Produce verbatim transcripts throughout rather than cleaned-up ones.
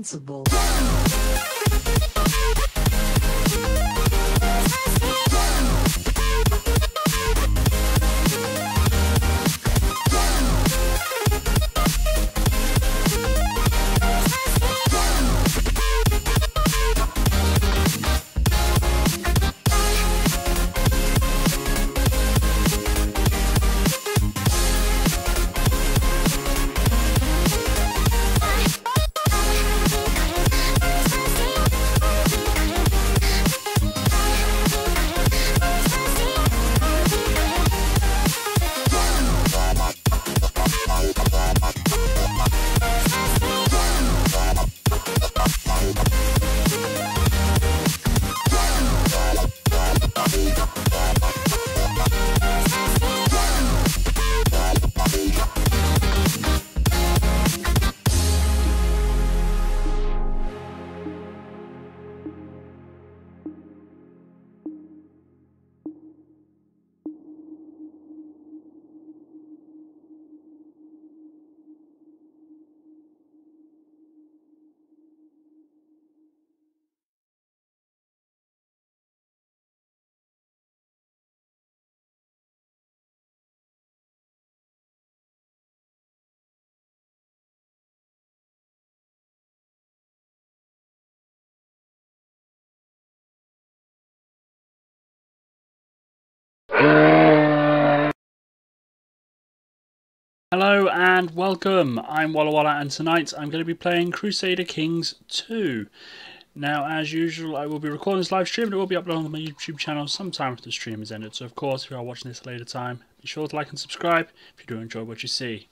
invincible. Hello and welcome, I'm Walla Walla and tonight I'm going to be playing Crusader Kings two. Now as usual I will be recording this live stream and it will be uploaded on my YouTube channel sometime after the stream is ended. So of course if you are watching this at a later time, be sure to like and subscribe if you do enjoy what you see.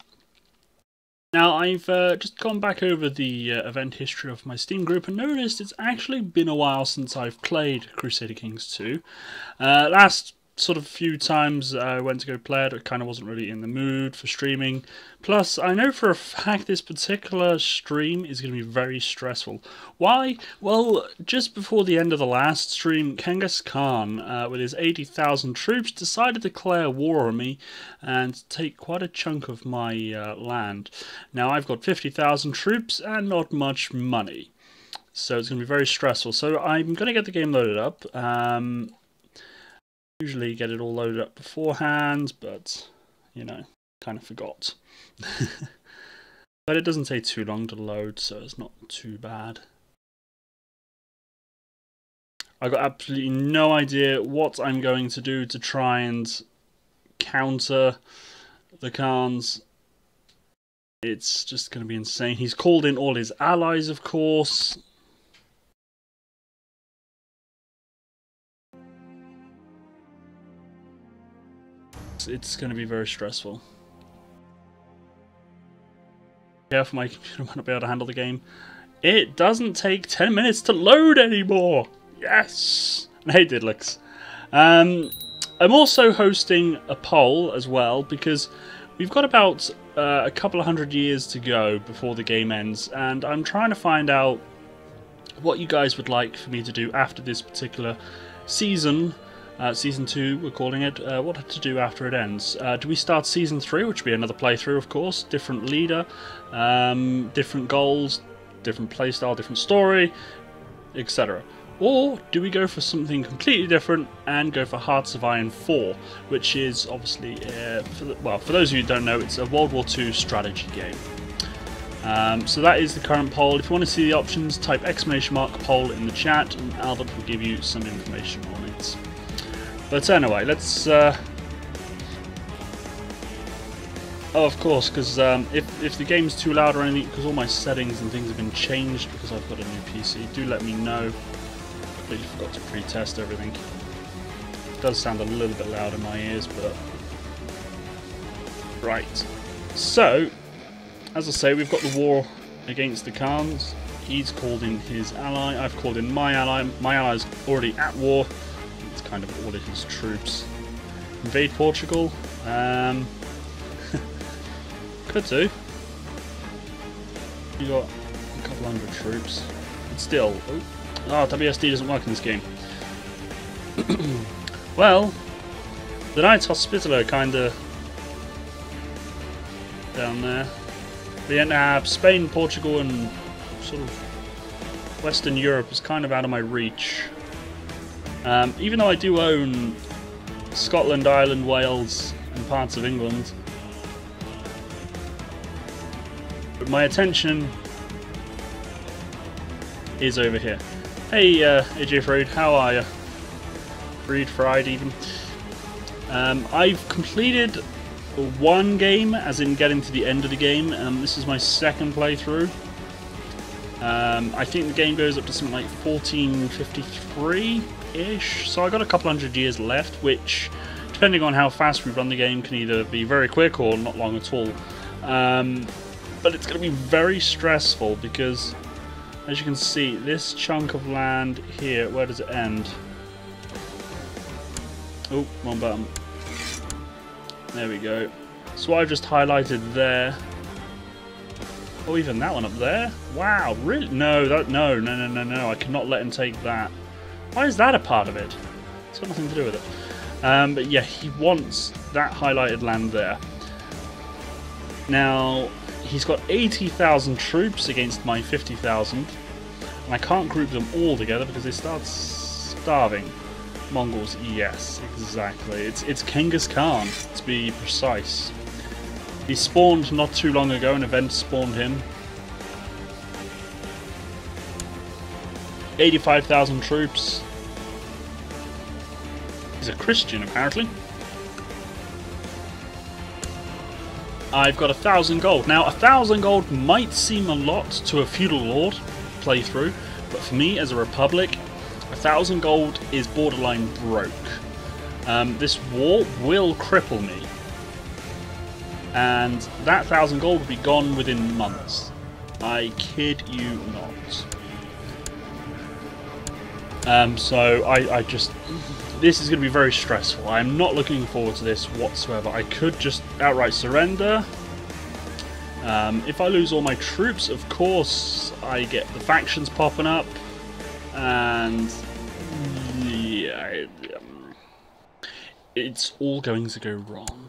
Now I've uh, just gone back over the uh, event history of my Steam group and noticed it's actually been a while since I've played Crusader Kings two. Uh, last sort of few times I went to go play it, I kind of wasn't really in the mood for streaming. Plus, I know for a fact this particular stream is going to be very stressful. Why? Well, just before the end of the last stream, Genghis Khan, uh, with his eighty thousand troops, decided to declare war on me and take quite a chunk of my uh, land. Now, I've got fifty thousand troops and not much money, so it's going to be very stressful. So I'm going to get the game loaded up. Um, Usually get it all loaded up beforehand, but, you know, kind of forgot. But it doesn't take too long to load, so it's not too bad. I've got absolutely no idea what I'm going to do to try and counter the Khans. It's just going to be insane. He's called in all his allies, of course. It's going to be very stressful. Careful, my computer might not be able to handle the game. It doesn't take ten minutes to load anymore! Yes! Hey Didlix. Um, I'm also hosting a poll as well, because we've got about uh, a couple of hundred years to go before the game ends, and I'm trying to find out what you guys would like for me to do after this particular season. Uh, season two, we're calling it. Uh, what to do after it ends? Uh, do we start Season three, which would be another playthrough, of course? Different leader, um, different goals, different playstyle, different story, et cetera. Or do we go for something completely different and go for Hearts of Iron four, which is obviously, uh, for the, well, for those of you who don't know, it's a World War two strategy game. Um, so that is the current poll. If you want to see the options, type exclamation mark poll in the chat, and Albert will give you some information on it. But anyway, let's... Uh... Oh, of course, because um, if, if the game's too loud or anything, because all my settings and things have been changed because I've got a new P C, do let me know. I completely forgot to pre-test everything. It does sound a little bit loud in my ears, but... Right. So, as I say, we've got the war against the Khans. He's called in his ally, I've called in my ally. My ally's already at war. It's kind of all of his troops. Invade Portugal. Um, could do. You got a couple hundred troops. But still, oh, oh, W S D doesn't work in this game. Well, the Knights Hospitaller kind of down there. They have Spain, Portugal, and sort of Western Europe is kind of out of my reach. Um, even though I do own Scotland, Ireland, Wales, and parts of England. But my attention is over here. Hey, uh, A J Freud, how are you? Freed, fried even. Um, I've completed one game, as in getting to the end of the game. Um, this is my second playthrough. Um, I think the game goes up to something like fourteen fifty-three-ish, so I got a couple hundred years left, which, depending on how fast we run the game, can either be very quick or not long at all. Um, but it's going to be very stressful because, as you can see, this chunk of land here, where does it end? Oh, wrong button. There we go. So I've just highlighted there. Oh, even that one up there? Wow, really? No, that no, no, no, no, no. I cannot let him take that. Why is that a part of it? It's got nothing to do with it. Um, but yeah, he wants that highlighted land there. Now, he's got eighty thousand troops against my fifty thousand. And I can't group them all together because they start starving. Mongols, yes, exactly. It's, it's Genghis Khan, to be precise. He spawned not too long ago, an event spawned him. eighty-five thousand troops. He's a Christian, apparently. I've got a thousand gold. Now, a thousand gold might seem a lot to a feudal lord playthrough, but for me, as a republic, a thousand gold is borderline broke. Um, this war will cripple me. And that thousand gold will be gone within months. I kid you not. Um, so I, I just... This is going to be very stressful. I'm not looking forward to this whatsoever. I could just outright surrender. Um, if I lose all my troops, of course, I get the factions popping up. And... yeah... It, um, it's all going to go wrong.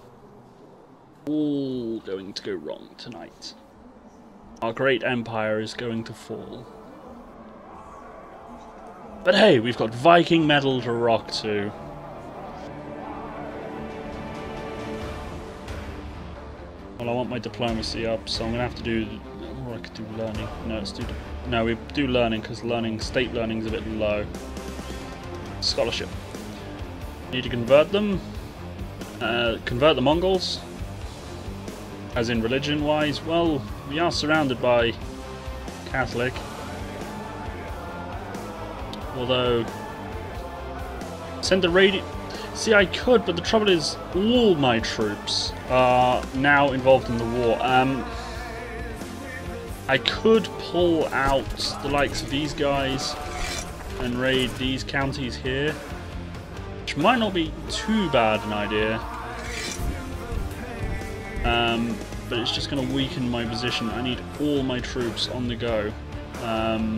All going to go wrong tonight. Our great empire is going to fall. But hey, we've got Viking metal to rock to. Well, I want my diplomacy up, so I'm going to have to do... Or I could do learning. No, let's do... No, we do learning, because learning, state learning is a bit low. Scholarship. Need to convert them. Uh, convert the Mongols. As in religion-wise, well, we are surrounded by Catholic. Although, send the radio... See, I could, but the trouble is, all my troops are now involved in the war. Um, I could pull out the likes of these guys and raid these counties here, which might not be too bad an idea. Um, but it's just going to weaken my position. I need all my troops on the go. Um,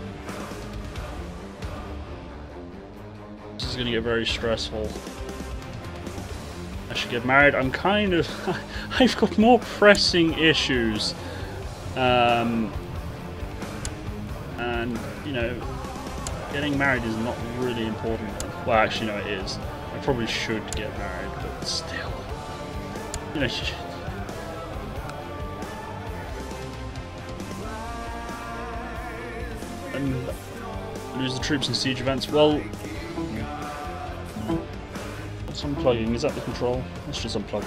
this is going to get very stressful. I should get married. I'm kind of... I've got more pressing issues. Um, and, you know, getting married is not really important. Well, actually, no, it is. I probably should get married, but still. You know... And lose the troops in siege events. Well, what's unplugging? Is that the control? Let's just unplug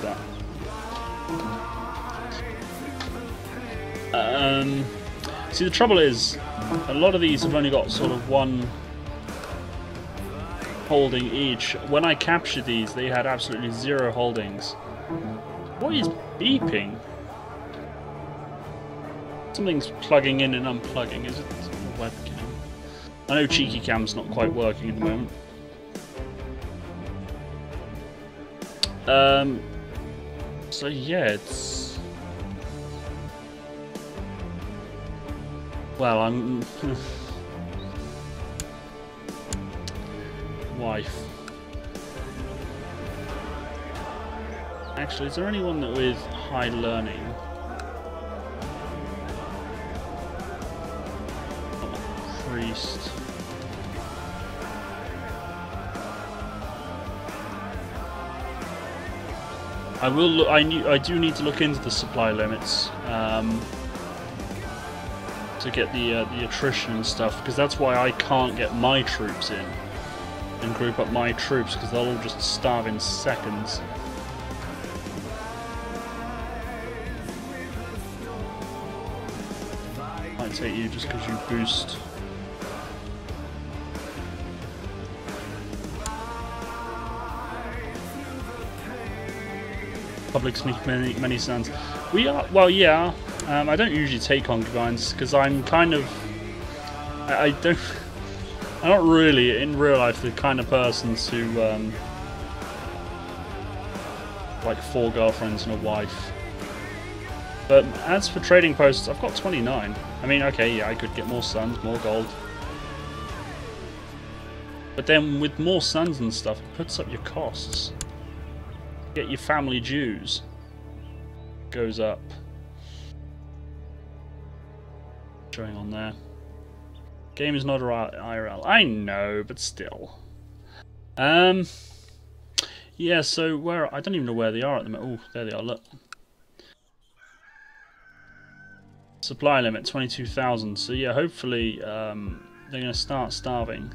that. Um, see, the trouble is, a lot of these have only got sort of one holding each. When I captured these, they had absolutely zero holdings. What is beeping? Something's plugging in and unplugging. Is it? Webcam. I know Cheeky Cam's not quite working at the moment. Um. So yeah, it's... Well, I'm... Wife. Actually, is there anyone that with high learning? increased. I will. Look, I knew. I do need to look into the supply limits um, to get the uh, the attrition and stuff, because that's why I can't get my troops in and group up my troops, because they'll all just starve in seconds. Might take you just because you boost. Publics make many, many sons. We are, well, yeah. Um, I don't usually take concubines because I'm kind of, I, I don't, I'm not really in real life the kind of person to um, like four girlfriends and a wife. But as for trading posts, I've got twenty-nine. I mean, okay, yeah, I could get more sons, more gold. But then with more sons and stuff, it puts up your costs. Get your family dues goes up. Showing on there. Game is not I R L. I know, but still. Um. Yeah. So where I don't even know where they are at the moment. Oh, there they are. Look. Supply limit twenty-two thousand. So yeah, hopefully um, they're going to start starving.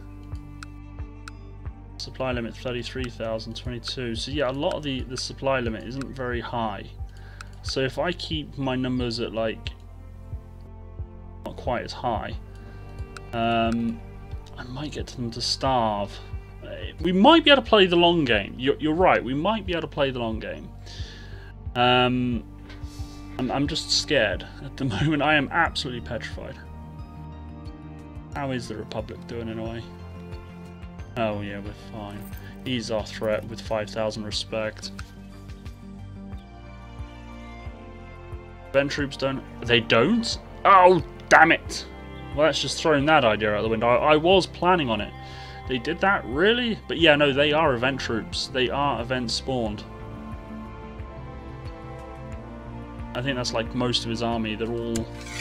Supply limit thirty-three thousand, twenty-two. So yeah, a lot of the, the supply limit isn't very high. So if I keep my numbers at like not quite as high, um, I might get them to starve. We might be able to play the long game. You're, you're right, we might be able to play the long game. Um, I'm, I'm just scared at the moment. I am absolutely petrified. How is the Republic doing in a way? Oh yeah, we're fine. He's our threat with five thousand respect. Event troops don't... They don't? Oh, damn it! Well, that's just throwing that idea out the window. I, I was planning on it. They did that? Really? But yeah, no, they are event troops. They are event spawned. I think that's like most of his army. They're all...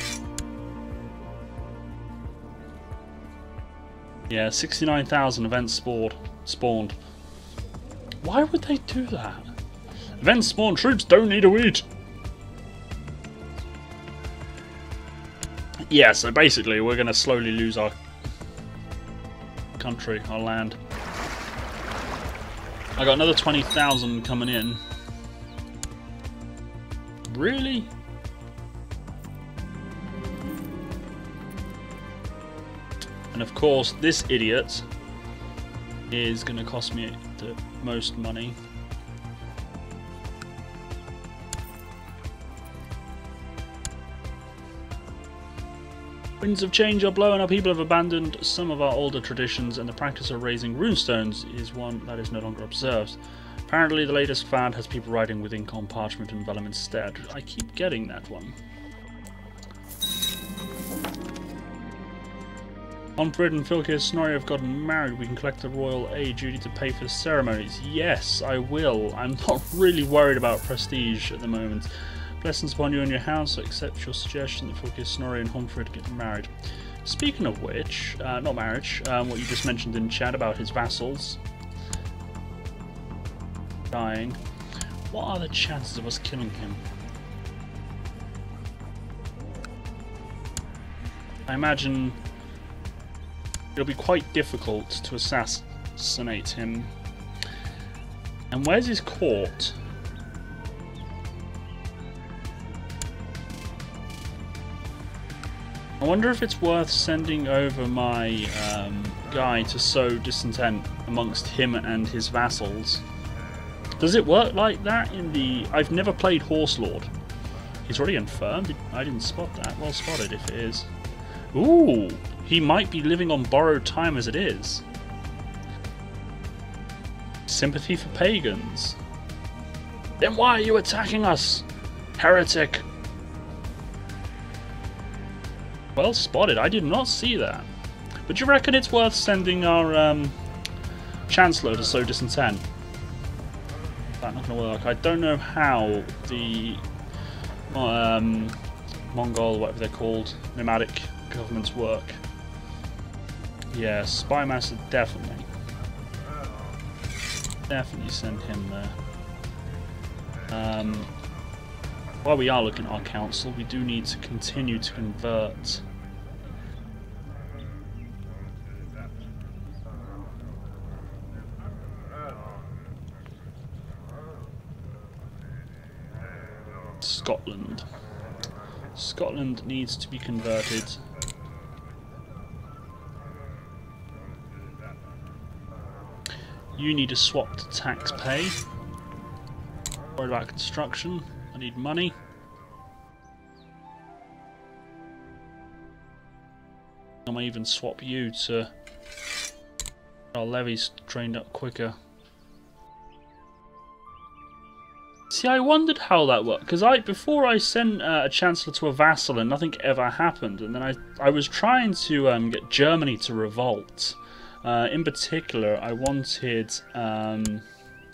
Yeah, sixty-nine thousand events spawned. spawned. Why would they do that? Event spawned troops don't need to eat. Yeah, so basically we're going to slowly lose our country, our land. I got another twenty thousand coming in. Really? And of course, this idiot is going to cost me the most money. Winds of change are blowing. Our people have abandoned some of our older traditions, and the practice of raising runestones is one that is no longer observed. Apparently, the latest fad has people writing with ink on parchment and vellum instead. I keep getting that one. Onfrid and Filkir Snorri have gotten married. We can collect the royal aid duty to pay for the ceremonies. Yes, I will. I'm not really worried about prestige at the moment. Blessings upon you and your house. I accept your suggestion that Filkir Snorri and Onfrid get married. Speaking of which, uh, not marriage, um, what you just mentioned in chat about his vassals dying. What are the chances of us killing him? I imagine it'll be quite difficult to assassinate him. And where's his court? I wonder if it's worth sending over my um, guy to sow discontent amongst him and his vassals. Does it work like that in the... I've never played Horse Lord. He's already confirmed. I didn't spot that. Well spotted if it is. Ooh! He might be living on borrowed time as it is. Sympathy for pagans. Then why are you attacking us? Heretic! Well spotted. I did not see that. But do you reckon it's worth sending our um, Chancellor to sow discontent? That's not going to work. I don't know how the um, Mongol, whatever they're called, nomadic governments work. Yeah, Spymaster definitely. Definitely send him there. Um, while we are looking at our council, we do need to continue to convert. Scotland. Scotland needs to be converted. You need a swap to tax pay. Worried about construction. I need money. I might even swap you to our levies trained up quicker. See, I wondered how that worked, because I before I sent uh, a chancellor to a vassal and nothing ever happened, and then I I was trying to um, get Germany to revolt. Uh, in particular, I wanted um,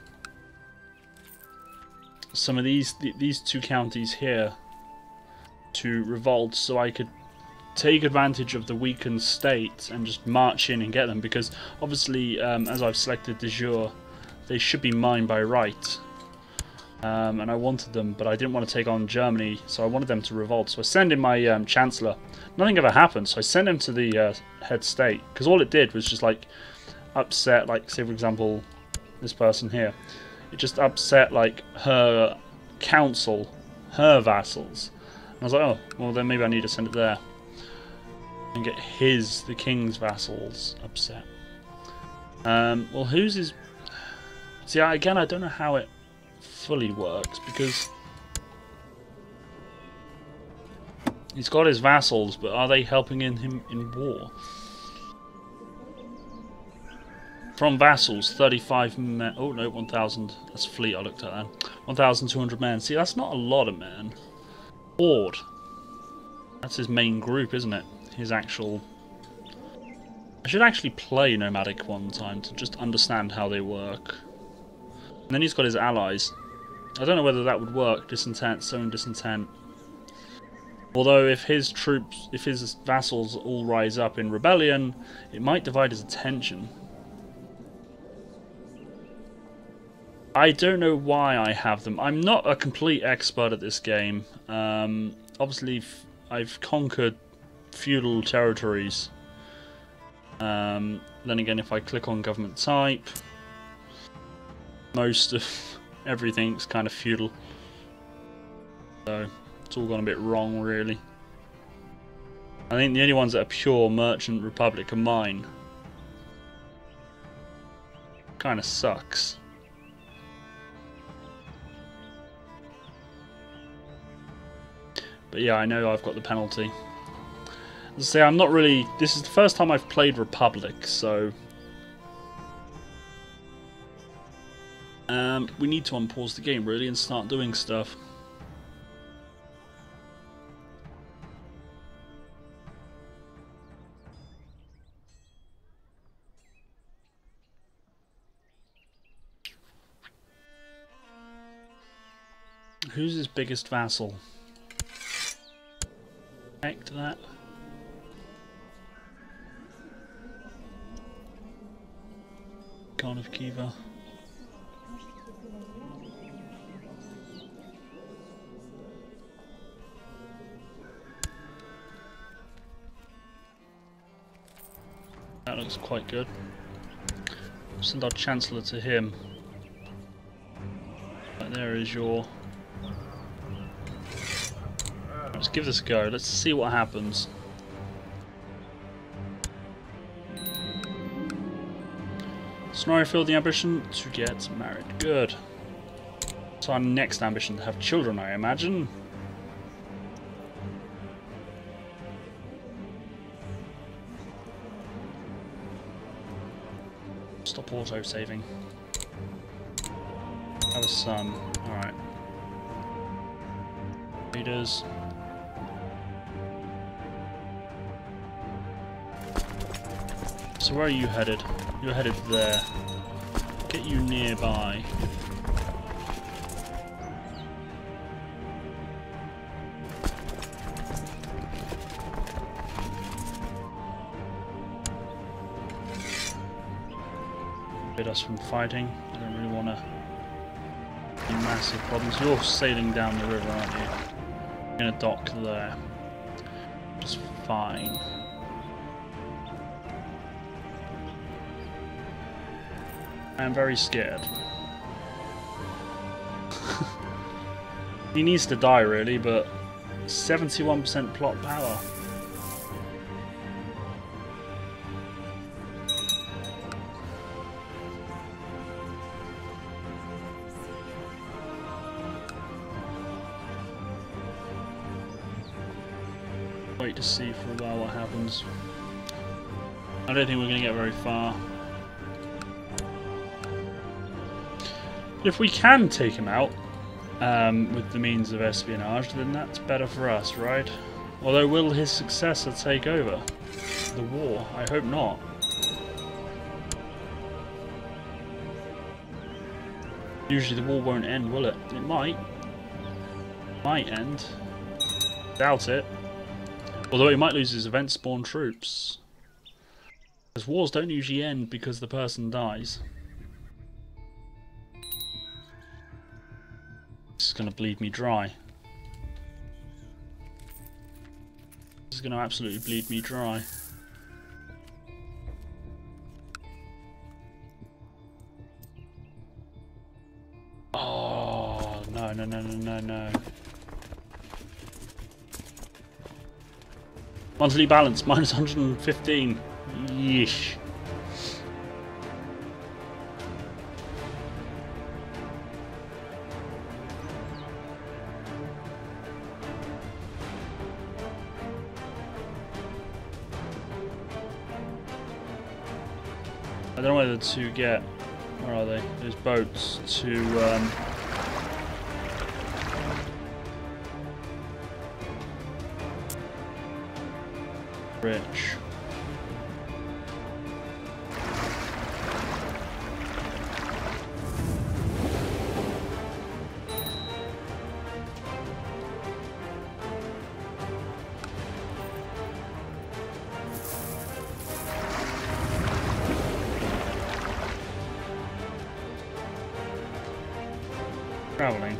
some of these th these two counties here to revolt, so I could take advantage of the weakened state and just march in and get them. Because obviously, um, as I've selected de jure, they should be mine by right. Um, and I wanted them, but I didn't want to take on Germany, so I wanted them to revolt. So I sent in my um, Chancellor. Nothing ever happened, so I sent him to the uh, head state, because all it did was just like upset, like say for example, this person here. It just upset like her council, her vassals. And I was like, oh, well then maybe I need to send it there and get his, the king's vassals, upset. Um, well, whose is? See, again, I don't know how it fully works, because he's got his vassals, but are they helping in him in war? From vassals, thirty-five men. Oh no, one thousand. That's fleet I looked at then. one thousand two hundred men. See, that's not a lot of men. Horde. That's his main group, isn't it? His actual. I should actually play Nomadic one time to just understand how they work. And then he's got his allies. I don't know whether that would work. Disintent, sowing disintent. Although if his troops, if his vassals all rise up in rebellion, it might divide his attention. I don't know why I have them. I'm not a complete expert at this game. Um, obviously, I've conquered feudal territories. Um, then again, if I click on government type, most of everything's kind of feudal. So it's all gone a bit wrong, really. I think the only ones that are pure merchant republic are mine. Kind of sucks. But yeah, I know I've got the penalty. As I say, I'm not really. This is the first time I've played Republic, so. Um, we need to unpause the game really and start doing stuff. Who's his biggest vassal? Back to that. Khan of Kiva. That looks quite good. We'll send our Chancellor to him. Right, there is your. Let's give this a go. Let's see what happens. Scenario filled the ambition to get married. Good. So our next ambition to have children, I imagine. Stop auto-saving. Have a son. Alright. Readers. So where are you headed? You're headed there. Get you nearby. Forbid us from fighting. I don't really want to be massive problems. You're sailing down the river, aren't you? You're going to dock there. Which is fine. I am very scared. He needs to die really, but seventy-one percent plot power. Wait to see for a while what happens. I don't think we're going to get very far. If we can take him out um, with the means of espionage, then that's better for us, right? Although, will his successor take over the war? I hope not. Usually the war won't end, will it? It might. Might end. Doubt it. Although he might lose his event spawn troops. Because wars don't usually end because the person dies. This is going to bleed me dry. This is going to absolutely bleed me dry. Oh, no, no, no, no, no, no. Monthly balance, minus one hundred fifteen. Yeesh. I don't know whether to get, where are they, those boats to, um, rich. Traveling.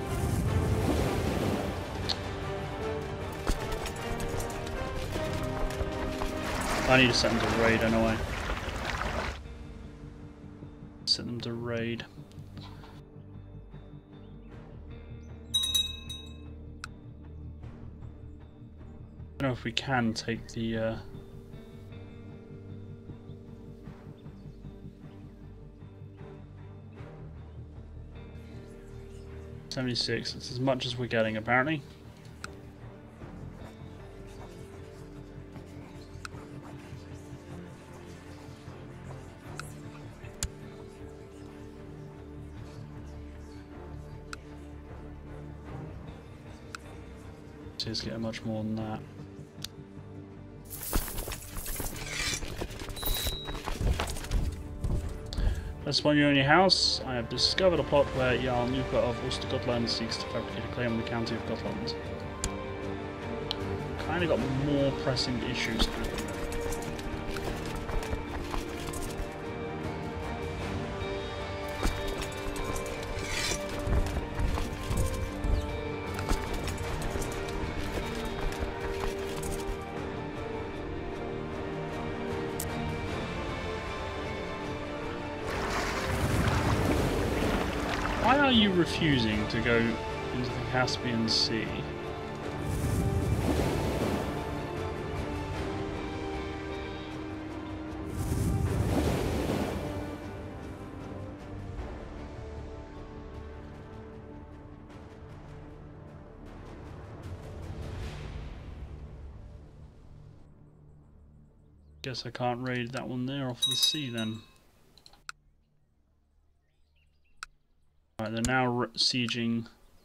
I need to set them to raid anyway. Set them to raid. I don't know if we can take the uh seventy-six, it's as much as we're getting apparently. Let's get much more than that. Let's spawn you in your house. I have discovered a plot where Jarl Nuka of Ulster seeks to fabricate a claim on the county of Gotland. Kinda got more pressing issues. Why are you refusing to go into the Caspian Sea? Guess I can't raid that one there off the sea then. Right, they're now sieging.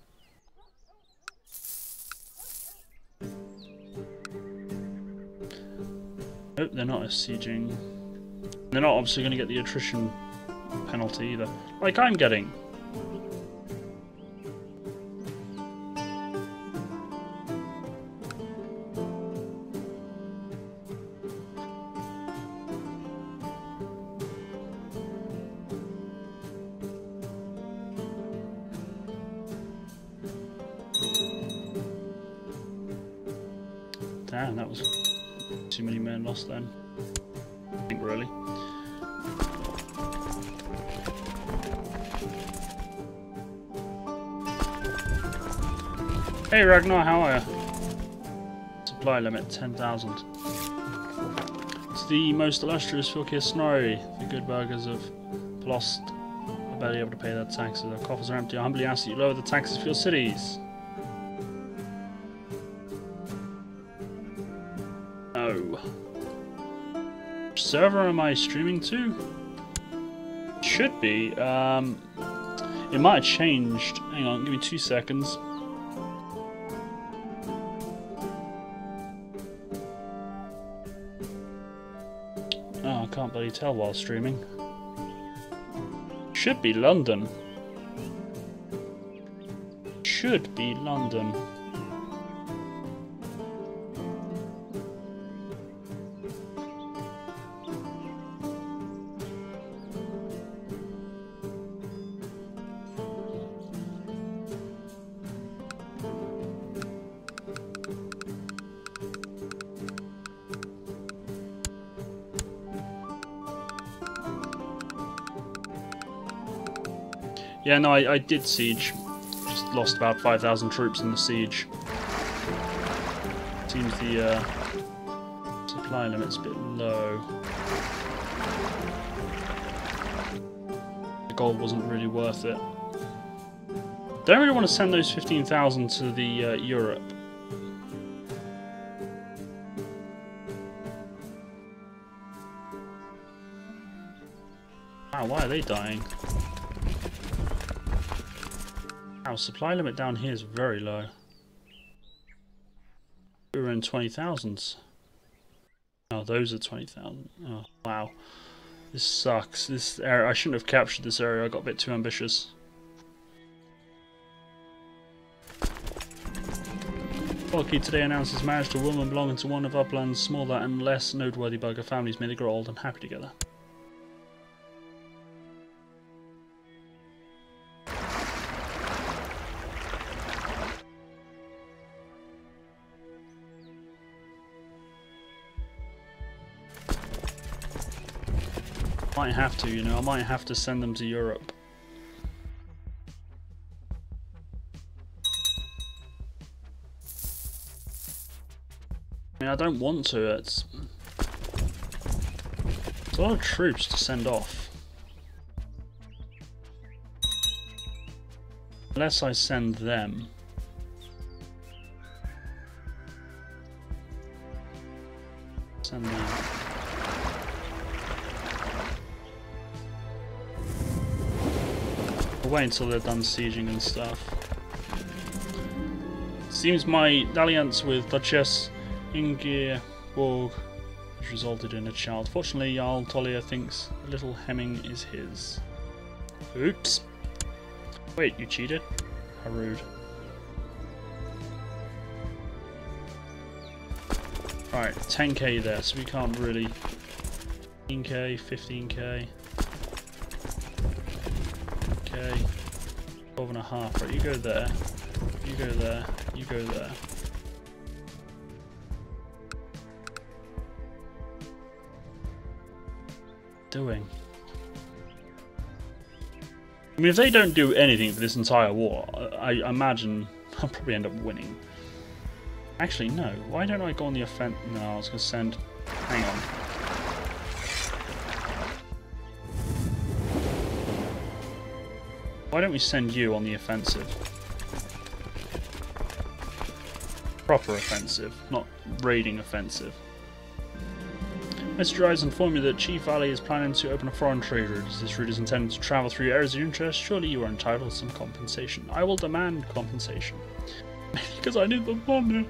Nope, they're not sieging. They're not obviously going to get the attrition penalty either, like I'm getting. Man, that was too many men lost then. I think really. Hey Ragnar, how are you? Supply limit ten thousand. It's the most illustrious Filkir Snorri. The good burghers of lost are barely able to pay their taxes. Their coffers are empty. I humbly ask that you lower the taxes for your cities. No. Which server am I streaming to? Should be. Um, it might have changed. Hang on, give me two seconds. Oh, I can't bloody tell while streaming. Should be London. Should be London. Yeah, no, I, I did siege. Just lost about five thousand troops in the siege. Seems the uh, supply limit's a bit low. The gold wasn't really worth it. Don't really want to send those fifteen thousand to the uh, Europe. Wow, why are they dying? Our supply limit down here is very low. We were in twenty thousands. Oh, those are twenty thousand. Oh, wow. This sucks. This area, I shouldn't have captured this area. I got a bit too ambitious. Polky today announced his marriage to a woman belonging to one of Upland's smaller and less noteworthy burgher families. May they grow old and happy together. Might have to, you know, I might have to send them to Europe. I mean, I don't want to, it's, it's a lot of troops to send off. Unless I send them. Send them. I'll wait until they're done sieging and stuff. Seems my alliance with Duchess Ingeborg has resulted in a child. Fortunately, Jarl Tollier thinks a little Hemming is his. Oops. Wait, you cheated? How rude. Alright, ten K there, so we can't really... fifteen K, fifteen K... Okay, twelve and a half. Right, you go there, you go there, you go there. Doing. I mean, if they don't do anything for this entire war, I, I imagine I'll probably end up winning. Actually, no. Why don't I go on the offense? No, I was going to send... Hang on. Why don't we send you on the offensive? Proper offensive, not raiding offensive. Mister Drives inform you that Chief Valley is planning to open a foreign trade route. As this route is intended to travel through areas of your interest, surely you are entitled to some compensation. I will demand compensation. Because I need the money.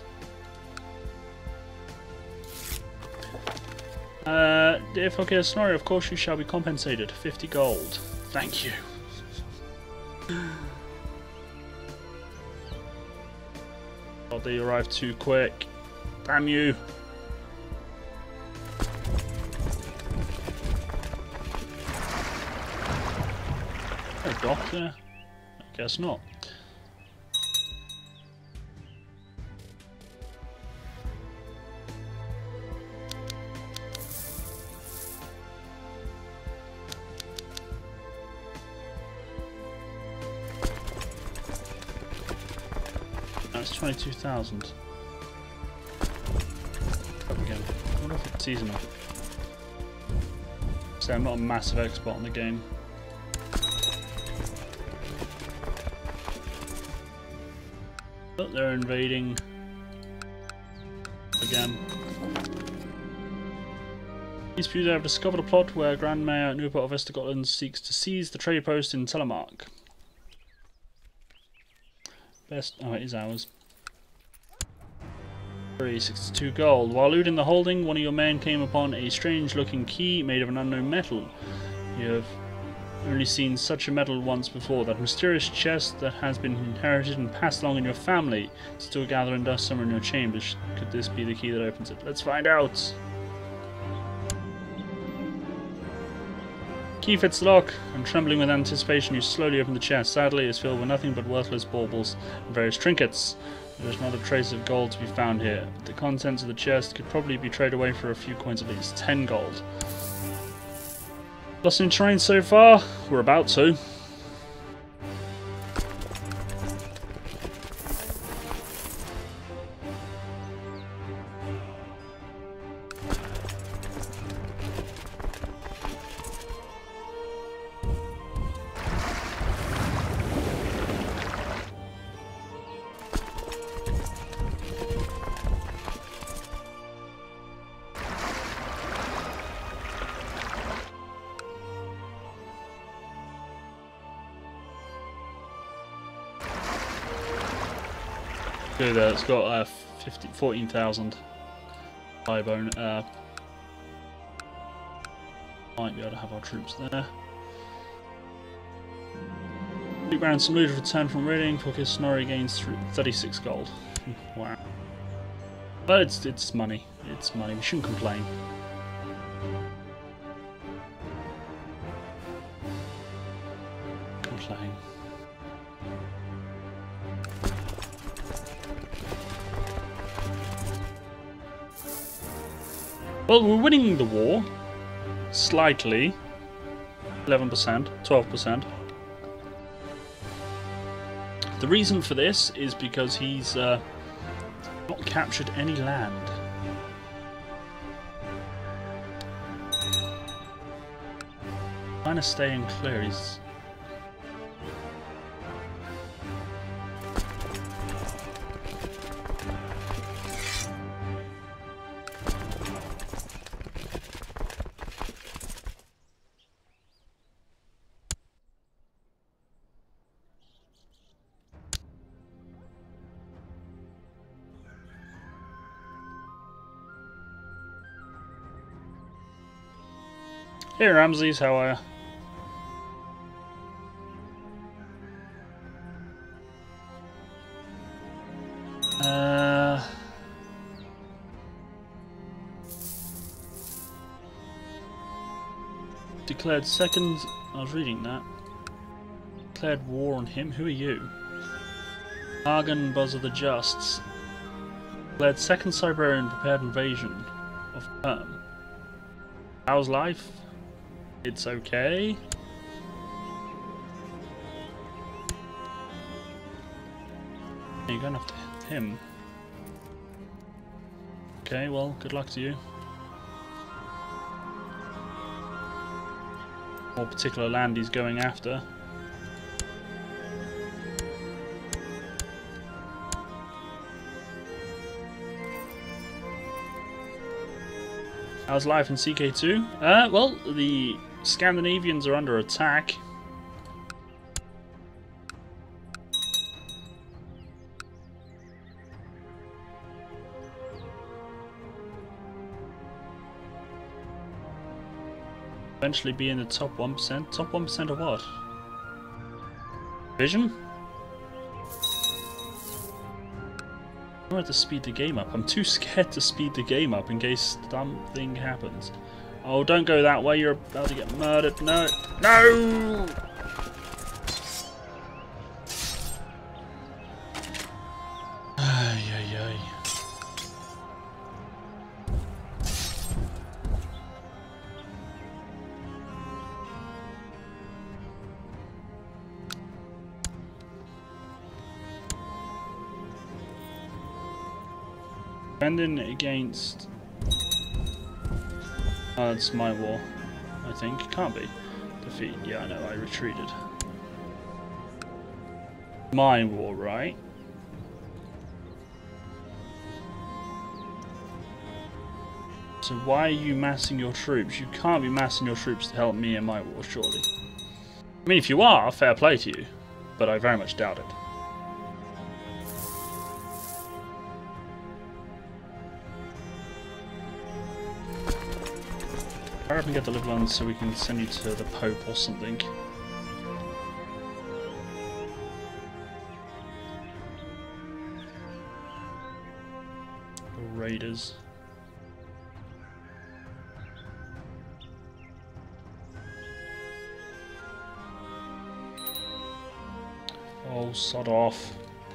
Uh, dear Filkir Snorri, of course you shall be compensated. fifty gold. Thank you. Oh, they arrived too quick. Damn you. A doctor? I guess not. That's twenty-two thousand. Up again. I wonder if it's seasonal. So I'm not a massive expert on the game. But they're invading again. These few have discovered a plot where Grand Mayor Newport of Estegotland seeks to seize the trade post in Telemark. Best. Oh, it is ours. three sixty-two gold. While looting the holding, one of your men came upon a strange looking key made of an unknown metal. You have only seen such a metal once before. That mysterious chest that has been inherited and passed along in your family. Still gathering dust somewhere in your chambers. Could this be the key that opens it? Let's find out! Key fits the lock, and trembling with anticipation you slowly open the chest. Sadly it is filled with nothing but worthless baubles and various trinkets. There is not a trace of gold to be found here. The contents of the chest could probably be traded away for a few coins at least. ten gold. Lost in terrain so far? We're about to. Good, uh, it's got uh, fourteen thousand high bone. Uh, might be able to have our troops there. Loot round some loot returned from raiding. Focus Snorri gains thirty-six gold. Wow. But it's, it's money. It's money. We shouldn't complain. Complain. Well, we're winning the war. Slightly. eleven percent, twelve percent. The reason for this is because he's uh, not captured any land. Kind of staying clear. He's Hey Ramses, how are you? Uh, declared second. I was reading that. Declared war on him. Who are you? Argon Buzz of the Justs. Declared second Siberian prepared invasion of Perm. How's life? It's okay. You're going after him. Okay, well, good luck to you. More particular land he's going after. How's life in C K two? Uh, well, the Scandinavians are under attack. Eventually be in the top one percent. Top one percent of what? Vision? I want to speed the game up. I'm too scared to speed the game up in case something happens. Oh, don't go that way. You're about to get murdered. No. No! Ay, ay, ay. Defending against... Oh, it's my war, I think. It can't be. Defeat. Yeah, I know, I retreated. My war, right? So why are you massing your troops? You can't be massing your troops to help me in my war, surely. I mean, if you are, fair play to you. But I very much doubt it. Hurry up and get the little ones so we can send you to the Pope or something. The Raiders. Oh, sod off.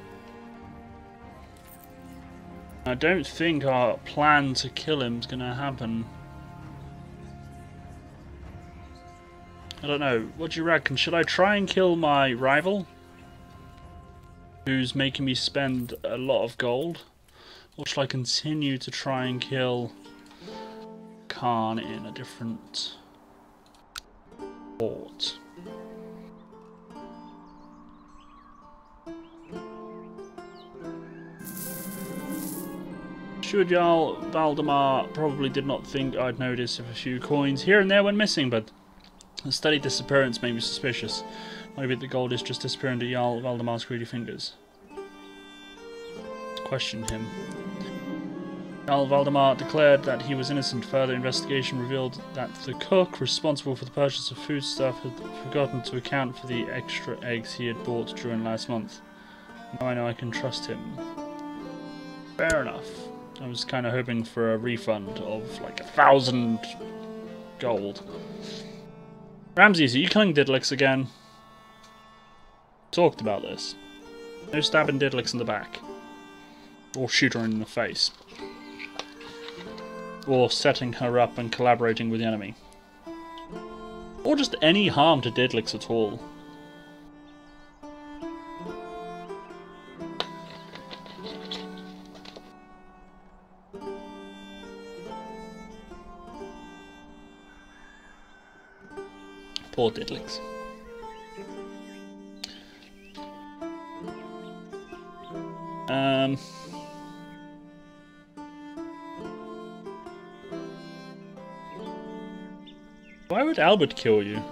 I don't think our plan to kill him is going to happen. I don't know. What do you reckon? Should I try and kill my rival? Who's making me spend a lot of gold? Or should I continue to try and kill Khan in a different port? Should Jarl Valdemar probably did not think I'd notice if a few coins here and there went missing, but the steady disappearance made me suspicious. Maybe the gold is just disappearing to Jarl Valdemar's greedy fingers. Let's question him. Jarl Valdemar declared that he was innocent. Further investigation revealed that the cook responsible for the purchase of foodstuff had forgotten to account for the extra eggs he had bought during last month. Now I know I can trust him. Fair enough. I was kind of hoping for a refund of like a thousand gold. Ramses, are you killing Didlix again? Talked about this. No stabbing Didlix in the back. Or shoot her in the face. Or setting her up and collaborating with the enemy. Or just any harm to Didlix at all. Poor Didlix. Um, why would Albert kill you?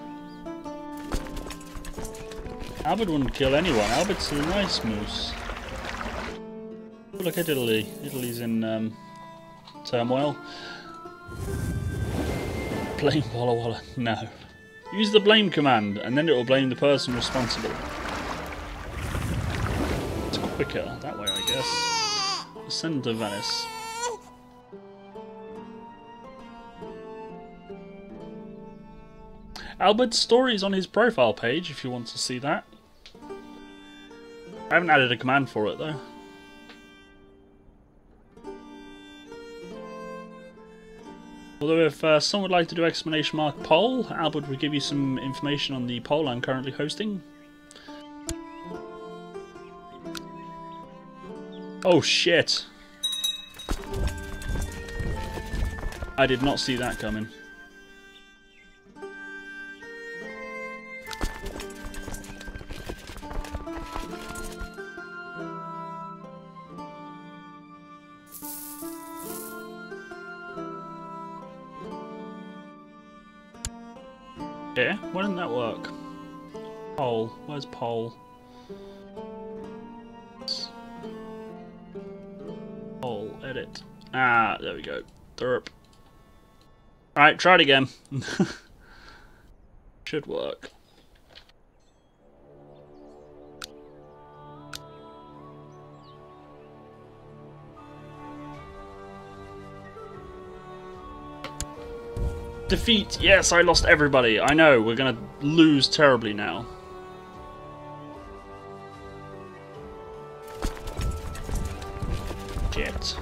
Albert wouldn't kill anyone. Albert's a nice moose. Oh, look at Italy. Italy's in um, turmoil. Blame Walla Walla. No. Use the blame command, and then it will blame the person responsible. It's quicker that way, I guess. Send to Venice. Albert's story is on his profile page, if you want to see that. I haven't added a command for it, though. Although if uh, someone would like to do exclamation mark poll, Albert will give you some information on the poll I'm currently hosting. Oh shit! I did not see that coming. Yeah, why didn't that work? Poll. Where's poll? Poll. Edit. Ah, there we go. Derp. Alright, try it again. Should work. Defeat! Yes, I lost everybody. I know, we're gonna lose terribly now. Shit.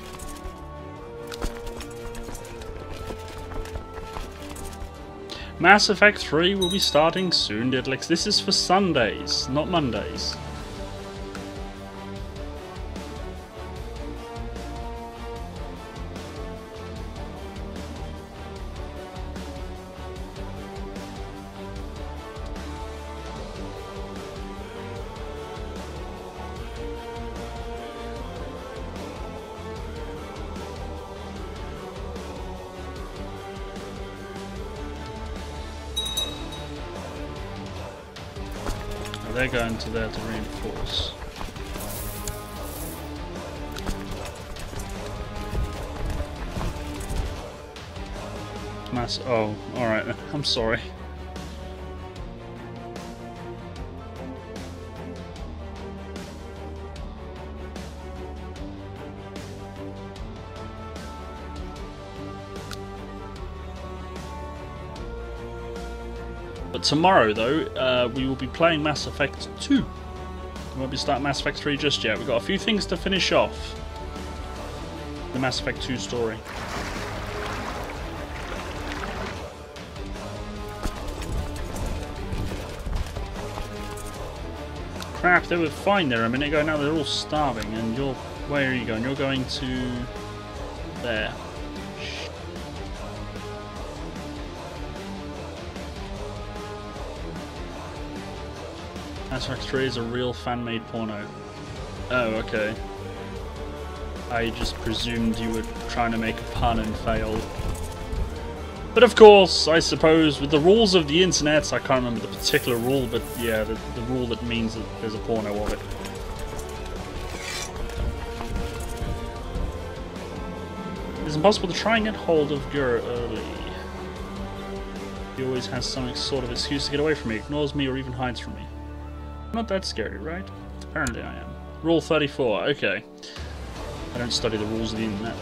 Mass Effect three will be starting soon, Didlix. This is for Sundays, not Mondays. they're going to there to reinforce. Mass. Oh, alright. I'm sorry. But tomorrow, though, uh, we will be playing Mass Effect two. We won't be starting Mass Effect three just yet. We've got a few things to finish off the Mass Effect two story. Crap, they were fine there a minute ago, now they're all starving, and you're... Where are you going? You're going to... there. Mass Effect three is a real fan-made porno. Oh, okay. I just presumed you were trying to make a pun and failed. But of course, I suppose, with the rules of the internet, I can't remember the particular rule, but yeah, the, the rule that means that there's a porno of it. It's impossible to try and get hold of Gura early. He always has some sort of excuse to get away from me, ignores me, or even hides from me. I'm not that scary, right? Apparently I am. Rule thirty-four, okay. I don't study the rules of the internet.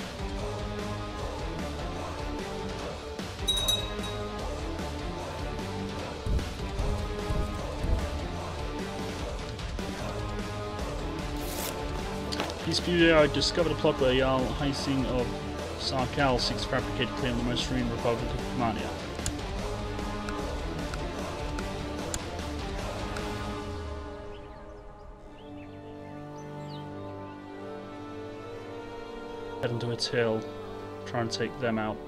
Peace Beauty, I discovered a plot where Jarl Heising of Sarkal seeks to fabricate a claim of the most serene Republic of Comania. Head into its hill, try and take them out.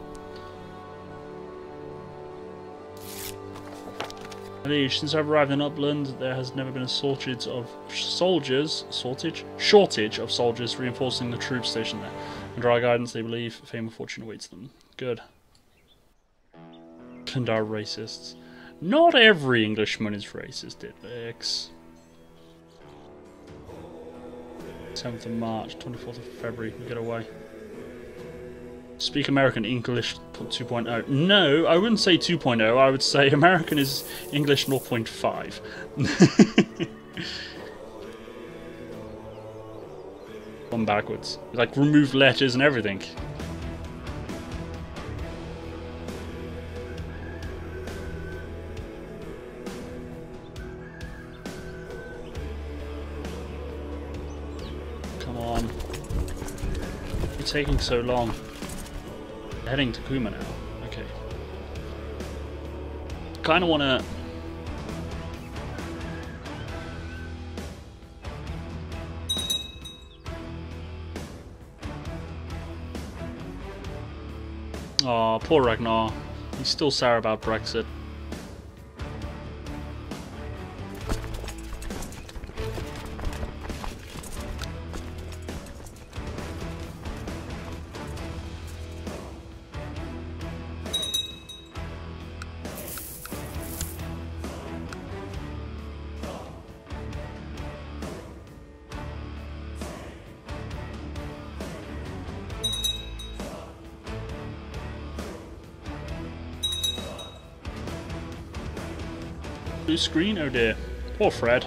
Since I've arrived in Upland, there has never been a shortage of soldiers, shortage, shortage of soldiers reinforcing the troops stationed there. Under our guidance, they believe fame and fortune awaits them. Good. And are racists. Not every Englishman is racist, Ditlex. seventh of March, twenty-fourth of February, we get away. Speak American English two point oh. No, I wouldn't say two point oh, I would say American is English zero point five. One backwards. Like, remove letters and everything. Come on. You're taking so long. Heading to Kuma now. Okay. Kind of want to. Oh, poor Ragnar. He's still sour about Brexit. Blue screen? Oh dear. Poor Fred.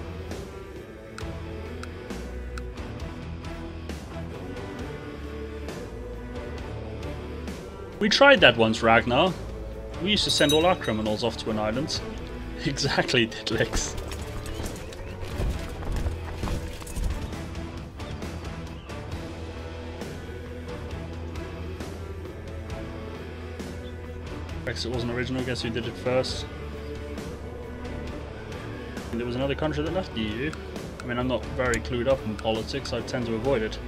We tried that once, Ragnar. We used to send all our criminals off to an island. Exactly, Diddlix. Brexit wasn't original, guess who did it first? There was another country that left the E U. I mean, I'm not very clued up in politics, I tend to avoid it.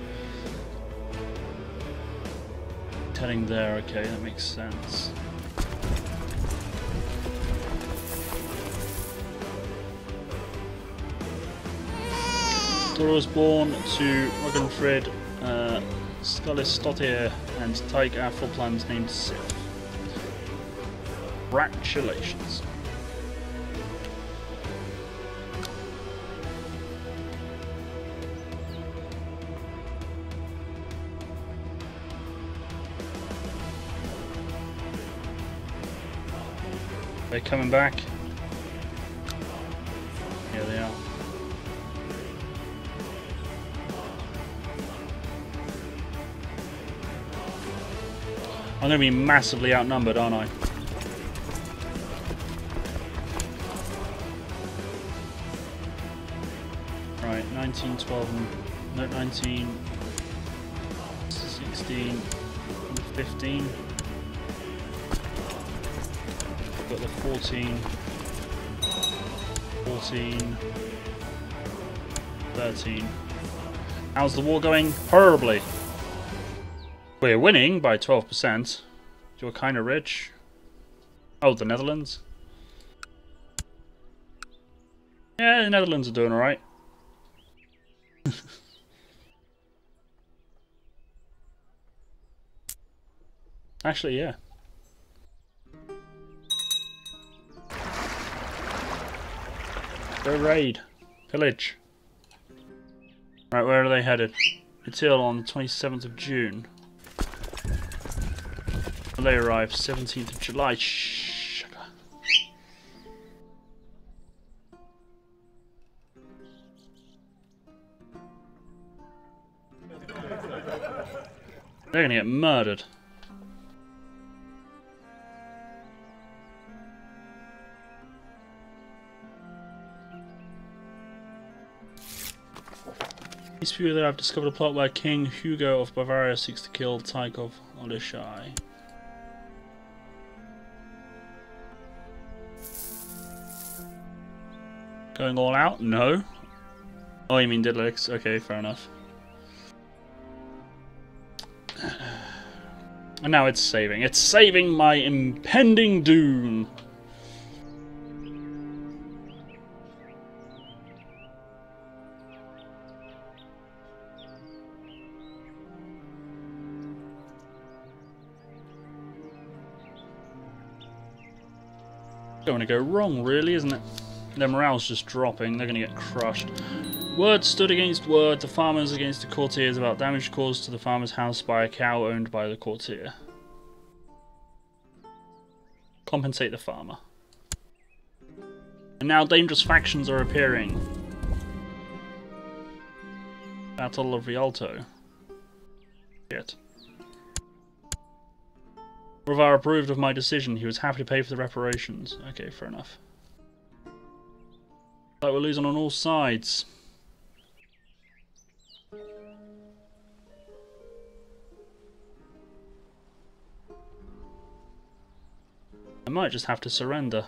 Heading there, okay, that makes sense. Dora was born to Ragnfrid, uh, Skalistottir, and Taik our full plans named Sif. Congratulations. They're coming back. Here they are. I'm going to be massively outnumbered, aren't I? Right, nineteen, twelve, and no, nineteen, sixteen, and fifteen. Got the fourteen, fourteen, thirteen. How's the war going? Horribly. We're winning by twelve percent. You're kind of rich. Oh, the Netherlands? Yeah, the Netherlands are doing alright. Actually, yeah. Go raid. Pillage. Right, where are they headed? Until on the twenty-seventh of June. They arrive seventeenth of July. Shh. They're gonna get murdered. These few that I've discovered a plot where King Hugo of Bavaria seeks to kill Tycho of Olishai. Going all out? No. Oh, you mean Diddlix? Okay, fair enough. And now it's saving. It's saving my impending doom. Going to go wrong, really, isn't it? Their morale's just dropping. They're going to get crushed. Word stood against word. The farmers against the courtiers about damage caused to the farmer's house by a cow owned by the courtier. Compensate the farmer. And now dangerous factions are appearing. Battle of Rialto. Shit. Ravar approved of my decision. He was happy to pay for the reparations. Okay, fair enough. Like we're losing on all sides. I might just have to surrender.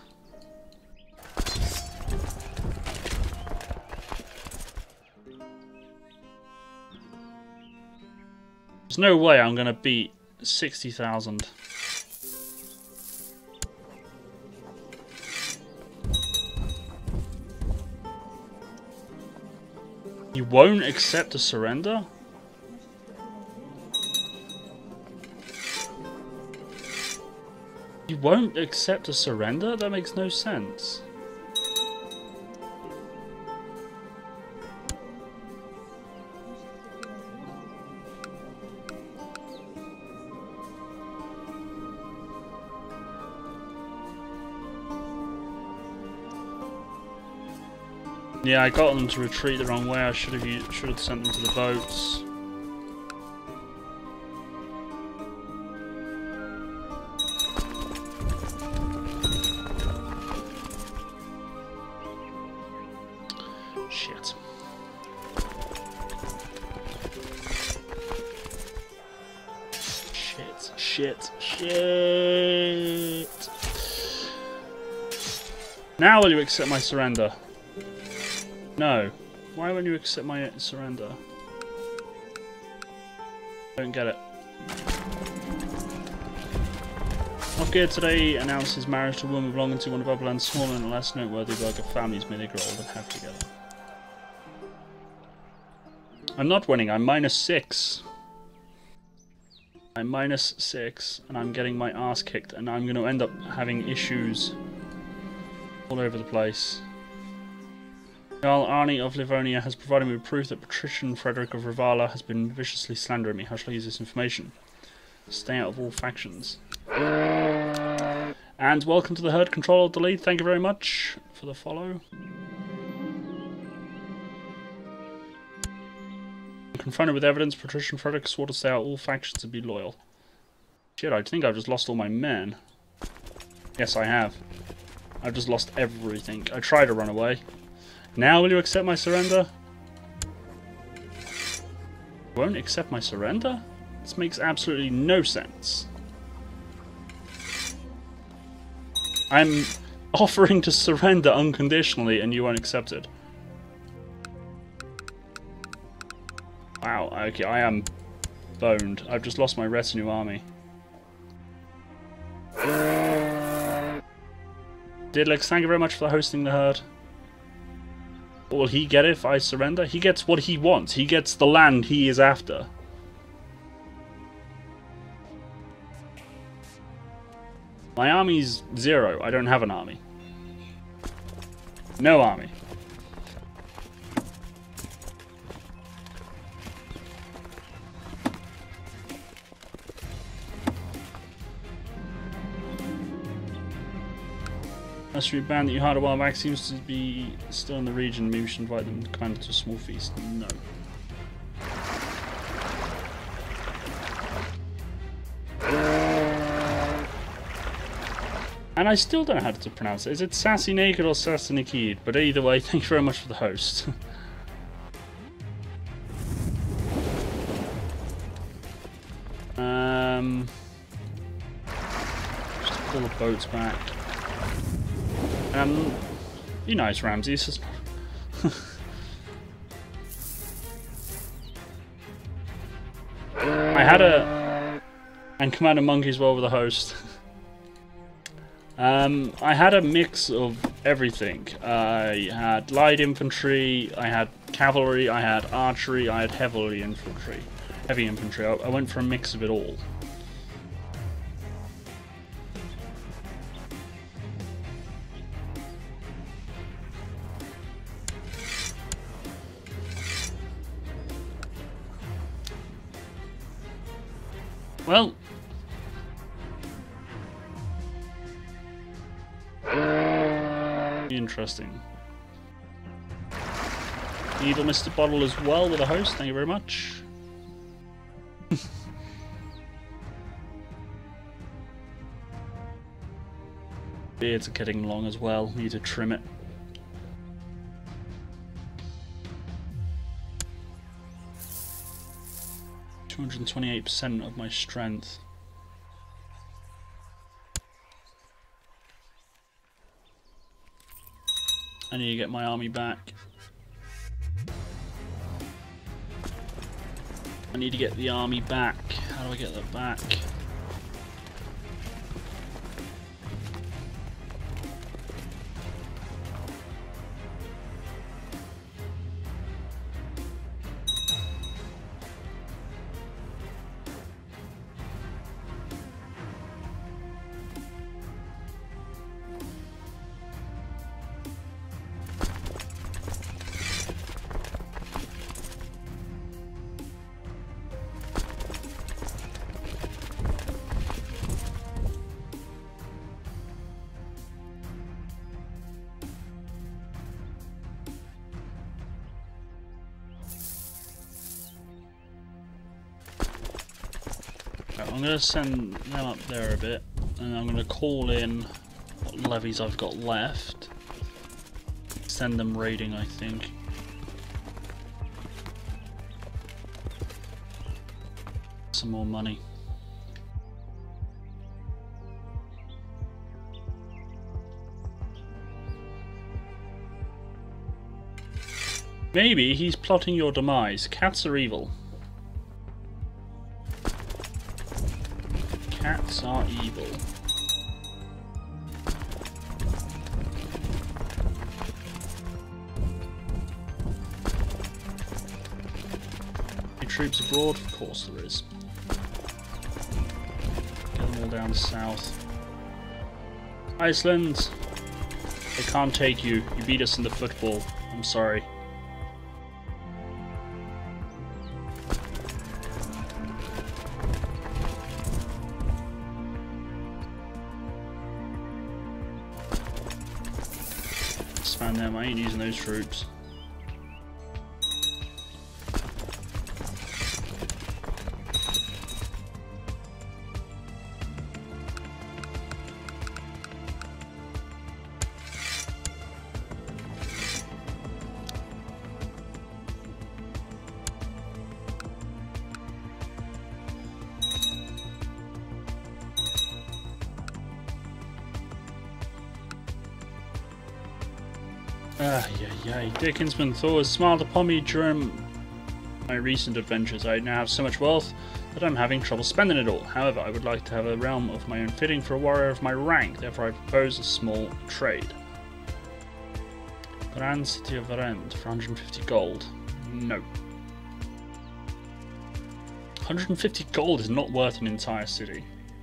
There's no way I'm gonna beat sixty thousand. You won't accept a surrender? You won't accept a surrender? That makes no sense. Yeah, I got them to retreat the wrong way. I should have should have sent them to the boats. Shit. Shit. Shit. Shit. Now will you accept my surrender? No. Why won't you accept my surrender? Don't get it. Off-Gear today announced his marriage to a woman belonging to one of Upland's smaller and less noteworthy burger families. May they grow old and happy together. I'm not winning. I'm minus six. I'm minus six, and I'm getting my ass kicked, and I'm going to end up having issues all over the place. Jarl Arnie of Livonia has provided me with proof that Patrician Frederick of Ravala has been viciously slandering me. How shall I use this information? Stay out of all factions. And And welcome to the herd control delete. Thank you very much for the follow. Confronted with evidence, Patrician Frederick swore to stay out all factions and be loyal. Shit, I think I've just lost all my men. Yes, I have. I've just lost everything. I tried to run away. Now will you accept my surrender? Won't accept my surrender? This makes absolutely no sense. I'm offering to surrender unconditionally and you won't accept it. Wow, okay, I am boned. I've just lost my retinue army. Didlix, thank you very much for hosting the herd. What will he get if I surrender? He gets what he wants. He gets the land he is after. My army's zero. I don't have an army. No army. Mystery band that you hired a while back seems to be still in the region. Maybe we should invite them kind of to a small feast. No. And I still don't know how to pronounce it. Is it Sassy Naked or Sassy Naked? But either way, thank you very much for the host. um, just pull the boats back. Um, be nice, Ramses. I had a... And Commander Monkey as well with the host. um, I had a mix of everything. I had light infantry, I had cavalry, I had archery, I had heavy infantry. Heavy infantry. I, I went for a mix of it all. Well, interesting. Evil Mister Bottle as well with a host, thank you very much. Beards are getting long as well, need to trim it. two hundred twenty-eight percent of my strength. I need to get my army back. I need to get the army back. How do I get that back? I'm going to send them up there a bit, and I'm going to call in what levies I've got left. Send them raiding, I think. Some more money. Maybe he's plotting your demise. Cats are evil. Cats are evil. Any troops abroad? Of course there is. Get them all down south. Iceland! They can't take you. You beat us in the football. I'm sorry. expand them. I ain't using those troops. Ah, yeah, yeah. Dear kinsman, Thor has smiled upon me during my recent adventures. I now have so much wealth that I'm having trouble spending it all. However, I would like to have a realm of my own fitting for a warrior of my rank. Therefore, I propose a small trade. Grand City of Rend for one hundred fifty gold. No. one hundred fifty gold is not worth an entire city.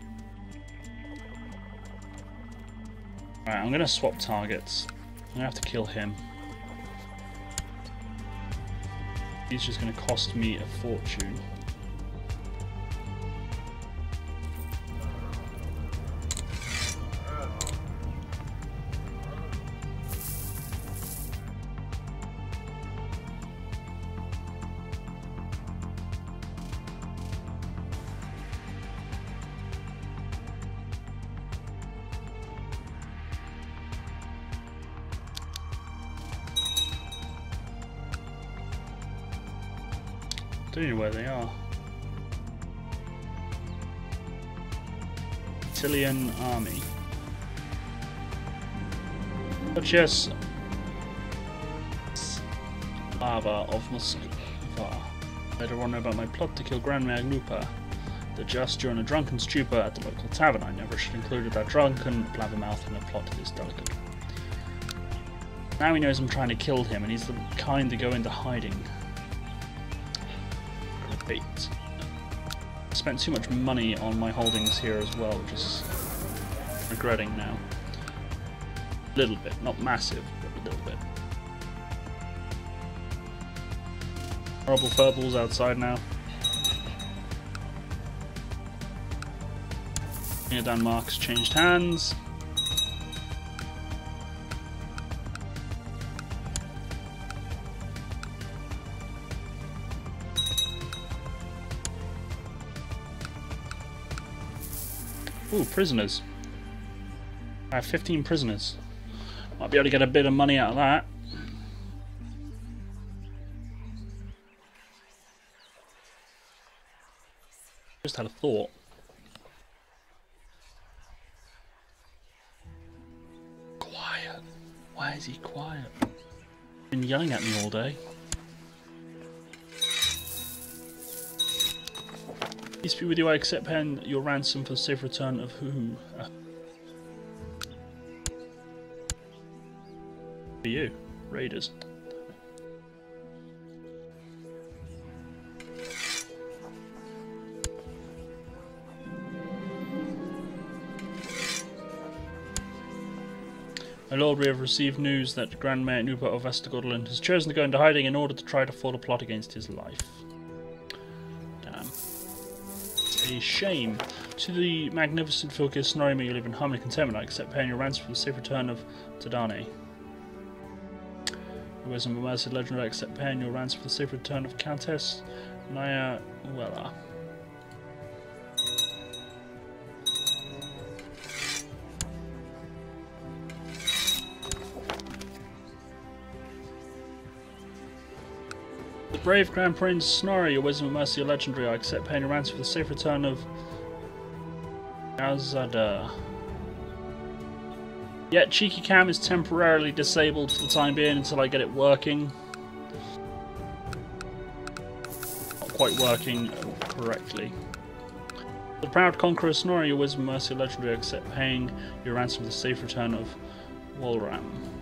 Alright, I'm going to swap targets. I'm going to have to kill him. He's just going to cost me a fortune. I don't know where they are. Italian army. Purchase Lava of Moskva. Let everyone know about my plot to kill Grand Magnupa, the just during a drunken stupor at the local tavern. I never should have included that drunken blabbermouth in a plot this delicate. Now he knows I'm trying to kill him, and he's the kind to go into hiding. Bait. I spent too much money on my holdings here as well, which is regretting now. A little bit, not massive, but a little bit. Horrible furballs outside now. King of Denmark's changed hands. Ooh, prisoners. I have fifteen prisoners. Might be able to get a bit of money out of that. Just had a thought. Quiet. Why is he quiet? Been yelling at me all day. Peace be with you, I accept paying your ransom for the safe return of who? Uh, for you, raiders. My lord, we have received news that Grand Mayor Nupa of Vestergotland has chosen to go into hiding in order to try to foil a plot against his life. A shame. To the magnificent Filkir Snorri, may you live in harmony and contentment. I accept paying your ransom for the safe return of Tadane. Whereas in the mercy legend, I accept paying your ransom for the safe return of Countess Naya Walla. The brave Grand Prince Snorri, your wisdom and mercy are legendary. I accept paying a ransom for the safe return of Azada. Yet Cheeky Cam is temporarily disabled for the time being until I get it working. Not quite working correctly. The proud conqueror Snorri, your wisdom and mercy are legendary. I accept paying your ransom for the safe return of Walram.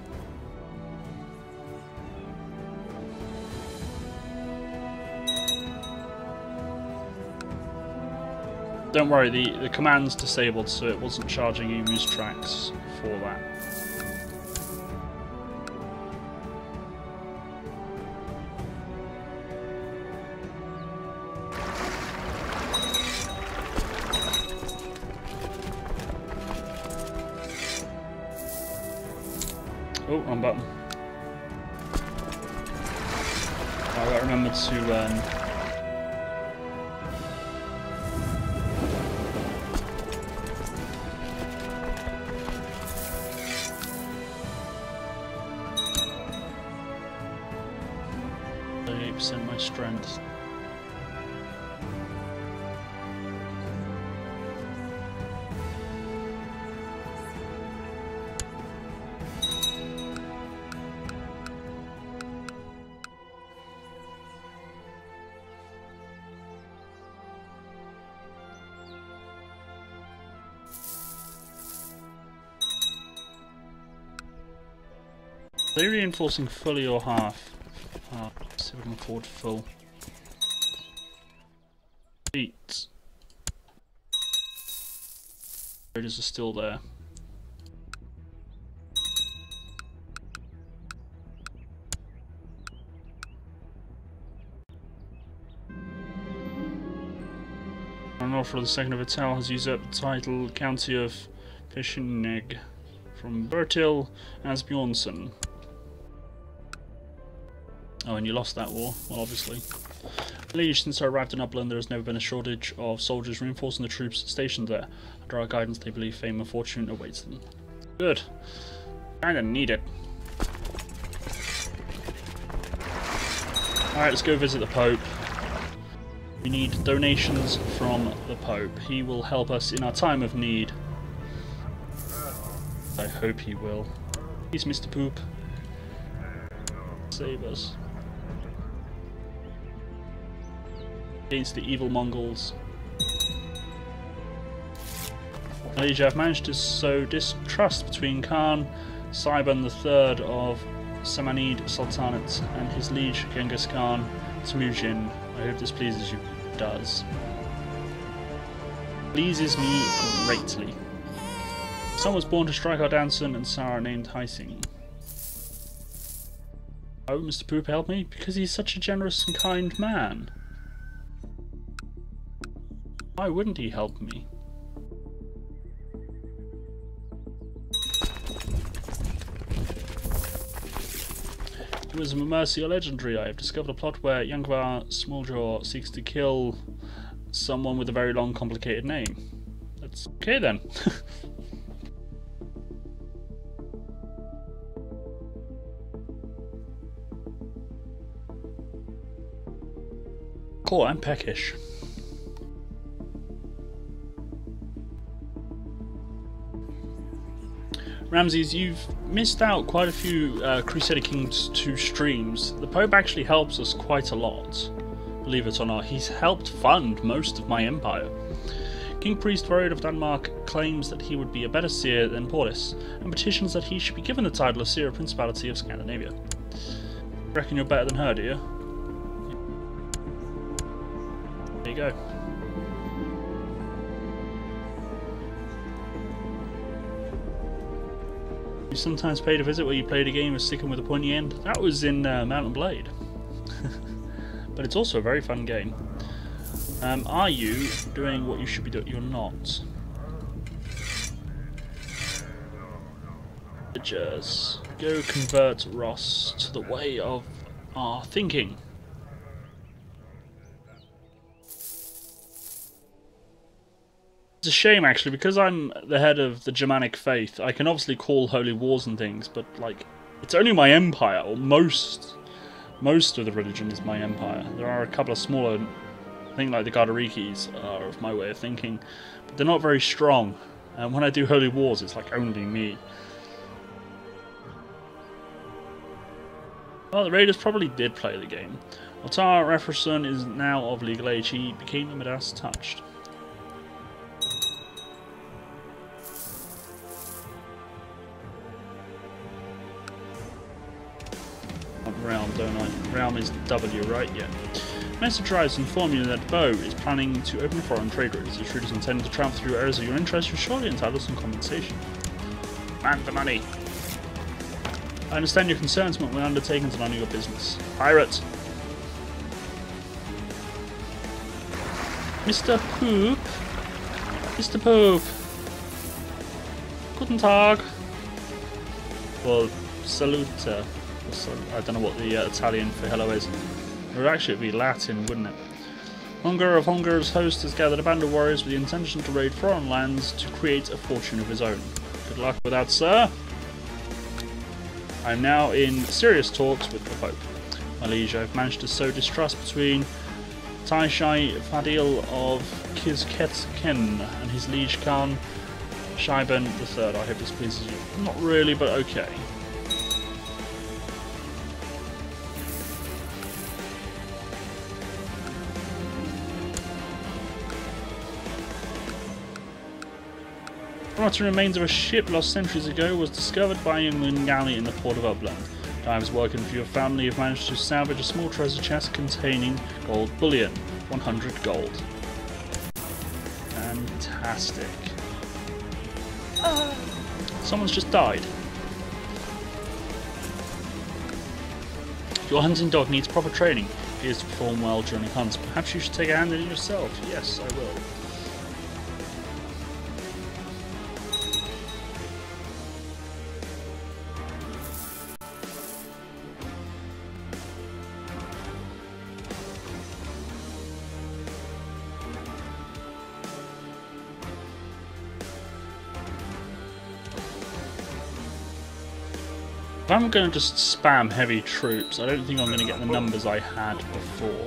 Don't worry, the, the command's disabled, so it wasn't charging you moose tracks for that. Oh, wrong button. I gotta remember to um, thirty-eight percent my strength. Are they reinforcing fully or half? Oh, let's see if we can afford full. Eight. Raiders are still there. An offer of the second of Vital has usurped the title County of Fishineg from Bertil Asbjornsson. Oh, and you lost that war. Well, obviously. Liege, since I arrived in Upland, there has never been a shortage of soldiers reinforcing the troops stationed there. Under our guidance, they believe fame and fortune awaits them. Good. Kinda need it. Alright, let's go visit the Pope. We need donations from the Pope. He will help us in our time of need. I hope he will. Please, Mister Poop. Save us. Against the evil Mongols. Liege, I've managed to sow distrust between Khan Saiban the Third of Samanid Sultanate and his liege Genghis Khan Temujin. I hope this pleases you. It does. Pleases me greatly. Son was born to strike our Danson and Sarah named Heising. Why would Mister Poop help me? Because he's such a generous and kind man. Why wouldn't he help me? It was a mercy or legendary. I have discovered a plot where Yangvar Smalljaw seeks to kill someone with a very long, complicated name. That's okay then. Cool, I'm peckish. Ramses, you've missed out quite a few uh, Crusader Kings two streams. The Pope actually helps us quite a lot, believe it or not. He's helped fund most of my empire. King Priest Varied of Denmark claims that he would be a better seer than Portis, and petitions that he should be given the title of Seer of Principality of Scandinavia. Reckon you're better than her, do you? There you go. You sometimes paid a visit where you played a game of Sticking with a Pointy End. That was in uh, Mount and Blade. But it's also a very fun game. Um, are you doing what you should be doing? You're not. Villagers. Go convert Ross to the way of our thinking. It's a shame, actually, because I'm the head of the Germanic faith. I can obviously call holy wars and things, but like, it's only my empire, or most, most of the religion is my empire. There are a couple of smaller, I think, like the Gardarikis are of my way of thinking, but they're not very strong. And when I do holy wars, it's like only me. Well, the Raiders probably did play the game. Ottar Refferson is now of legal age. He became a Midas touched. Realm, don't I? Realm is W, right? Yeah. Message arrives inform you that Bo is planning to open foreign trade routes. If Shrewd is intending to travel through areas of your interest, you're surely entitled to some compensation. Man the money. I understand your concerns, but we're undertaking to none of your business. Pirate! Mister Poop! Mister Poop! Guten Tag! Well, Saluta. I don't know what the uh, Italian for hello is. It would actually be Latin, wouldn't it? Hunger of Hunger's host has gathered a band of warriors with the intention to raid foreign lands to create a fortune of his own. Good luck with that, sir. I'm now in serious talks with the Pope. My liege, I've managed to sow distrust between Taishai Fadil of Kizketken and his liege Khan Shaiban the Third. I hope this pleases you. Not really, but okay. The rotten remains of a ship lost centuries ago was discovered by a young galley in the port of Upland. Times working for your family have managed to salvage a small treasure chest containing gold bullion. one hundred gold. Fantastic. Someone's just died. Your hunting dog needs proper training. He is to perform well during hunts. Perhaps you should take a hand in it yourself. Yes, I will. If I'm going to just spam heavy troops, I don't think I'm going to get the numbers I had before.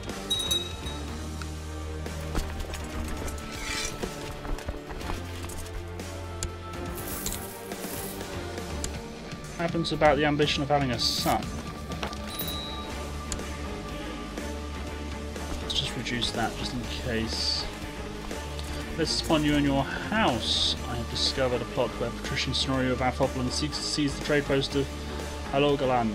What happens about the ambition of having a son? Let's just reduce that just in case. Let's spawn you in your house. I have discovered a plot where Patrician Scenario of Alphoplan seeks to seize the trade post of Halogaland.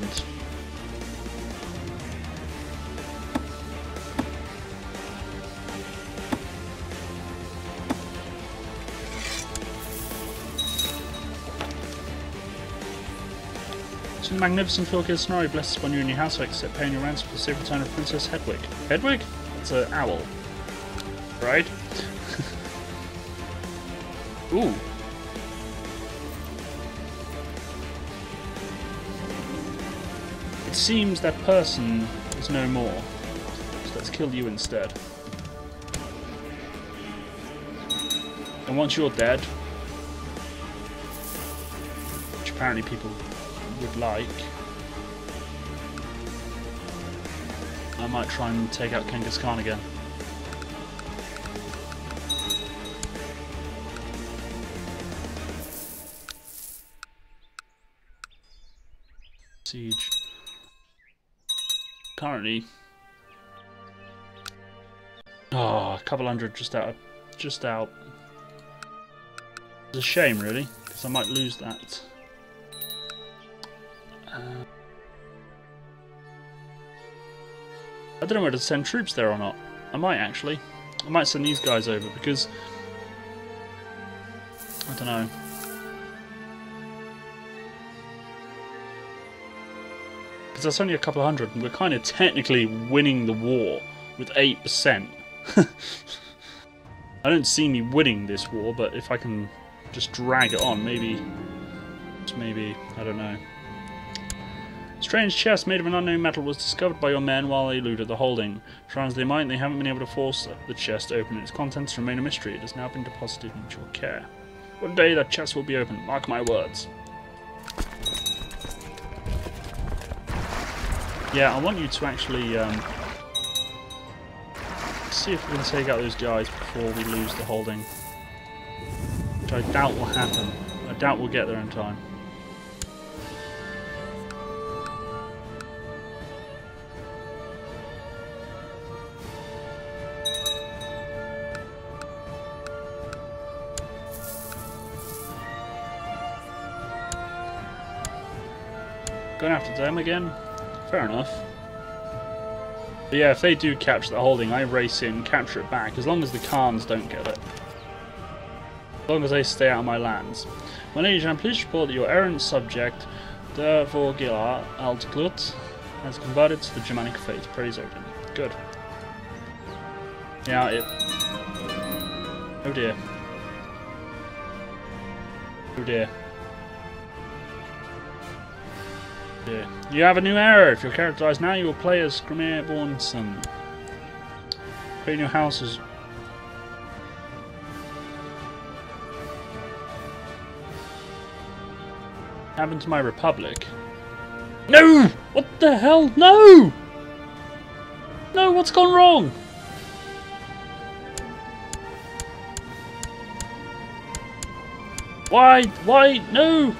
It's a magnificent Philkid Scenario blessed upon you in your house, I accept paying your ransom for the safe return of Princess Hedwig. Hedwig? It's an owl. Right? Ooh. It seems that person is no more. So let's kill you instead. And once you're dead, which apparently people would like, I might try and take out Genghis Khan again. Siege. Currently, oh, a couple hundred just out, just out. It's a shame, really, because I might lose that. Uh, I don't know whether to send troops there or not. I might actually. I might send these guys over because I don't know. Because that's only a couple of hundred, and we're kind of technically winning the war with eight percent. I don't see me winning this war, but if I can just drag it on, maybe, just maybe, I don't know. Strange chest made of an unknown metal was discovered by your men while they looted the holding. Try as they might, they haven't been able to force the chest open. Its contents remain a mystery. It has now been deposited into your care. One day that chest will be opened, mark my words. Yeah, I want you to actually um, see if we can take out those guys before we lose the holding. Which I doubt will happen. I doubt we'll get there in time. Going after them again? Fair enough. But yeah, if they do capture the holding, I race in, capture it back, as long as the Khans don't get it. As long as they stay out of my lands. My liege, I'm pleased to report that your errant subject, the Vorgila Altglut, has converted to the Germanic faith. Praise Odin. Good. Yeah, it... Oh dear. Oh dear. Yeah. You have a new error. If your character dies now, you will play as Crusader Bornson. Create new houses. What happened to my republic? No! What the hell? No! No, what's gone wrong? Why? Why? No!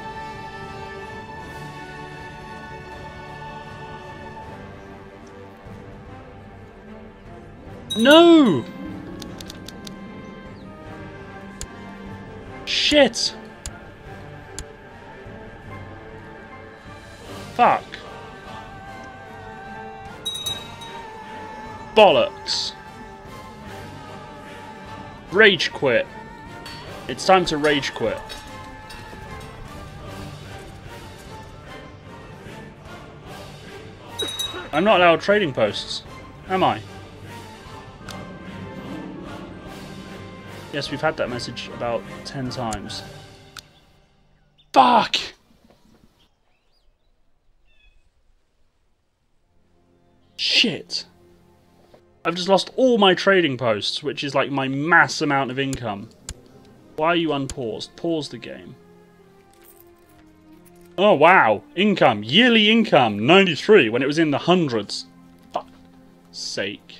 No! Shit! Fuck. Bollocks. Rage quit. It's time to rage quit. I'm not allowed trading posts, am I? Yes, we've had that message about ten times. Fuck! Shit. I've just lost all my trading posts, which is like my mass amount of income. Why are you unpaused? Pause the game. Oh wow, income, yearly income, ninety-three when it was in the hundreds. Fuck's sake.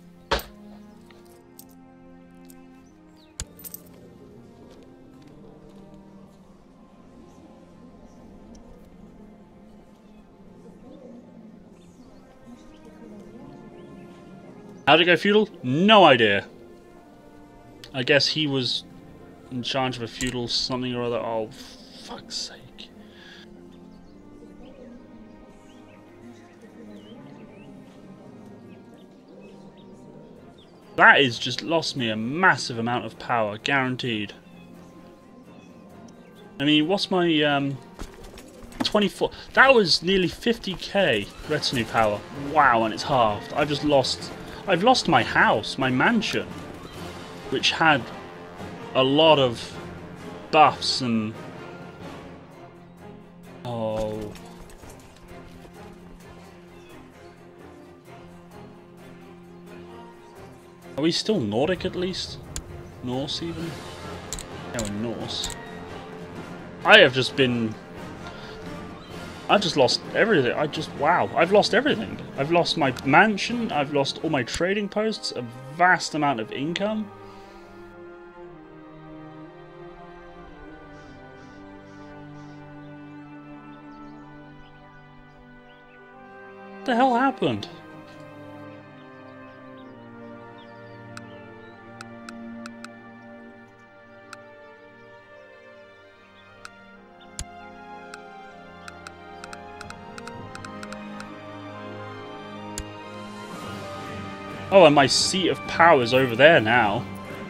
How'd it go feudal? No idea. I guess he was in charge of a feudal something or other. Oh, fuck's sake. That is just lost me a massive amount of power, guaranteed. I mean, what's my um twenty-four? That was nearly fifty K retinue power. Wow, and it's halved. I've just lost. I've lost my house, my mansion, which had a lot of buffs and. Oh. Are we still Nordic at least? Norse even? Yeah, we're Norse. I have just been... I've just lost everything. I just... Wow. I've lost everything. I've lost my mansion. I've lost all my trading posts. A vast amount of income. What the hell happened? Oh, and my seat of power is over there now.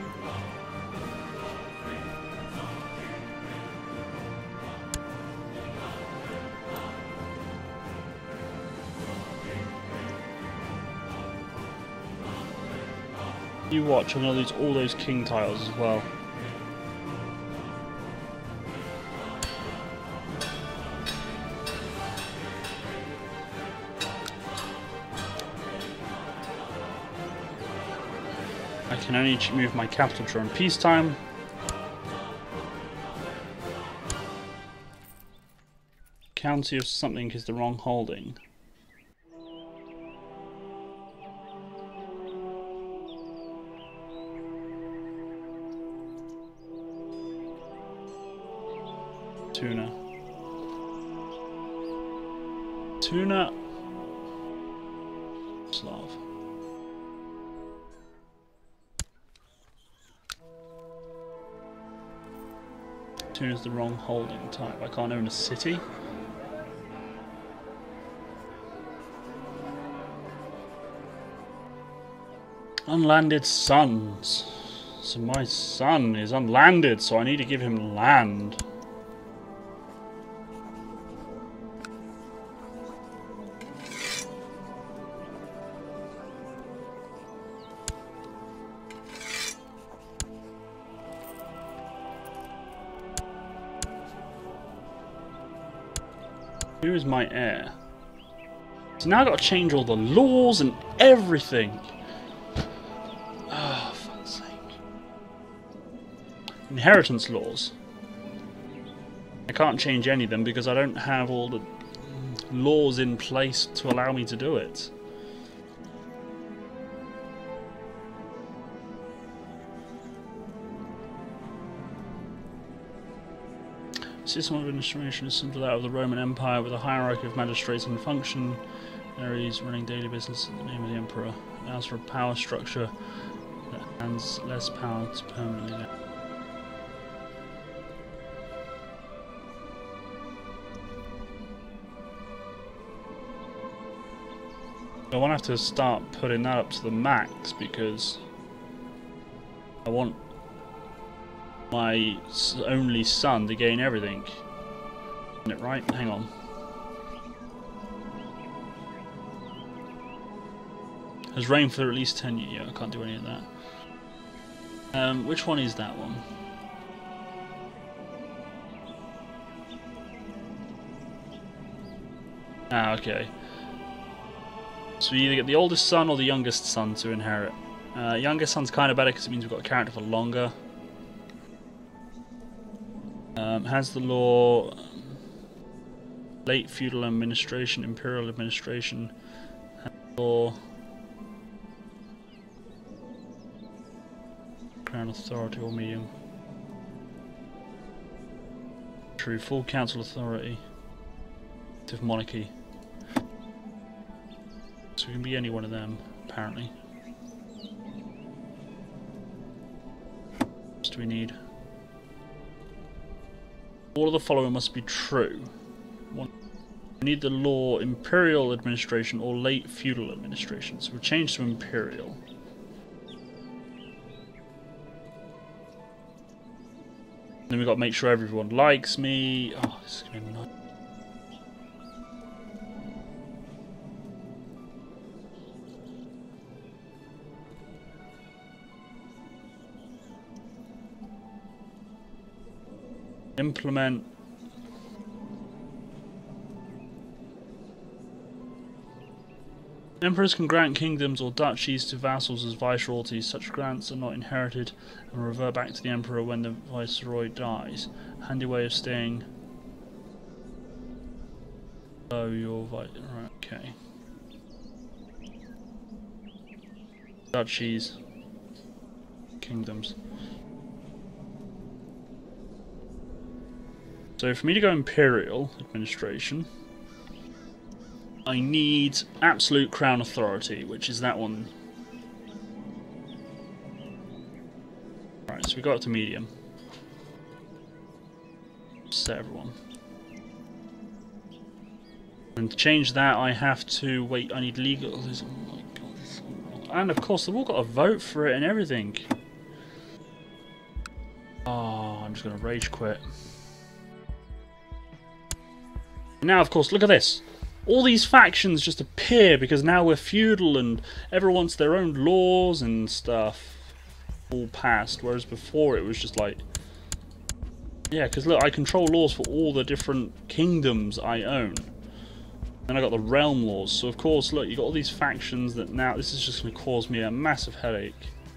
You watch, I'm gonna lose all those king tiles as well. I can only move my capital during peacetime. County of something is the wrong holding. Tuna. Tuna. Slav. Tuna's the wrong holding type. I can't own a city. Unlanded sons. So my son is unlanded, so I need to give him land. Who is my heir? So now I've got to change all the laws and everything. Oh, for fuck's sake. Inheritance laws. I can't change any of them because I don't have all the laws in place to allow me to do it. System of administration is similar to that of the Roman Empire, with a hierarchy of magistrates and functionaries running daily business in the name of the emperor. It allows for a power structure that hands less power to permanently. I want to have to start putting that up to the max because I want my only son to gain everything. Isn't it right? Hang on. Has reigned for at least ten years. Yeah, I can't do any of that. Um, which one is that one? Ah, okay. So we either get the oldest son or the youngest son to inherit. Uh, youngest son's kind of better because it means we've got a character for longer. Um, has the law late feudal administration, imperial administration, has the law crown authority or medium. True, full council authority. Active monarchy. So we can be any one of them, apparently. What do we need? All of the following must be true. One, we need the law imperial administration or late feudal administration. So we'll change to imperial. Then we've got to make sure everyone likes me. Oh, this is going to be nice. Implement Emperors can grant kingdoms or duchies to vassals as viceroyalties. Such grants are not inherited and revert back to the emperor when the viceroy dies. Handy way of staying. Oh, you're vi- right, okay. Duchies, kingdoms. So for me to go imperial administration, I need absolute crown authority, which is that one. Right, so we got up to medium. Set everyone. And to change that, I have to wait. I need legal. Oh my god, this is so wrong. And of course, they've all got to vote for it and everything. Oh, I'm just gonna rage quit. Now, of course, look at this. All these factions just appear because now we're feudal and everyone wants their own laws and stuff all passed, whereas before it was just like... Yeah, because look, I control laws for all the different kingdoms I own. Then I got the realm laws, so of course, look, you got all these factions that now... This is just going to cause me a massive headache.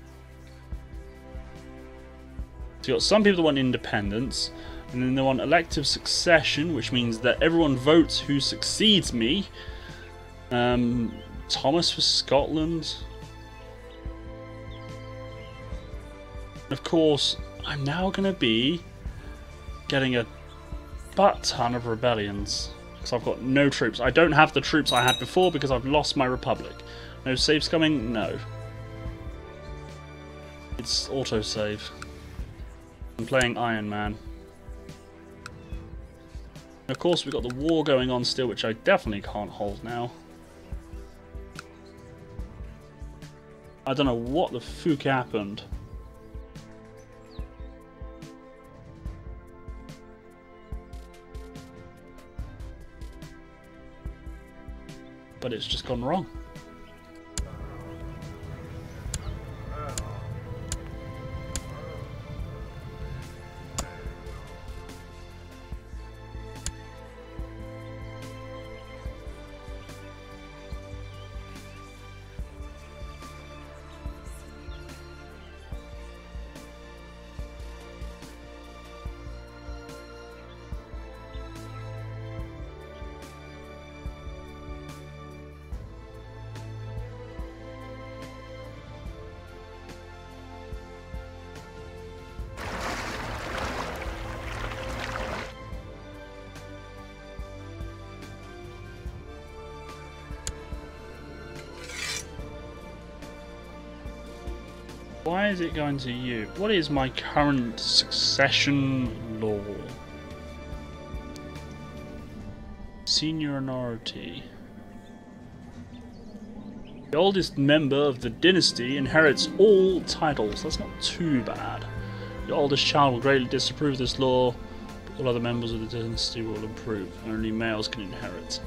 So you got some people that want independence. And then they want elective succession, which means that everyone votes who succeeds me. Um, Thomas for Scotland. And of course, I'm now going to be getting a butt ton of rebellions. Because I've got no troops. I don't have the troops I had before because I've lost my republic. No saves coming? No. It's autosave. I'm playing Iron Man. Of course, we've got the war going on still, which I definitely can't hold now. I don't know what the fuck happened. But it's just gone wrong. Why is it going to you? What is my current succession law? Seniority. The oldest member of the dynasty inherits all titles. That's not too bad. The oldest child will greatly disapprove of this law, but all other members of the dynasty will approve. Only males can inherit.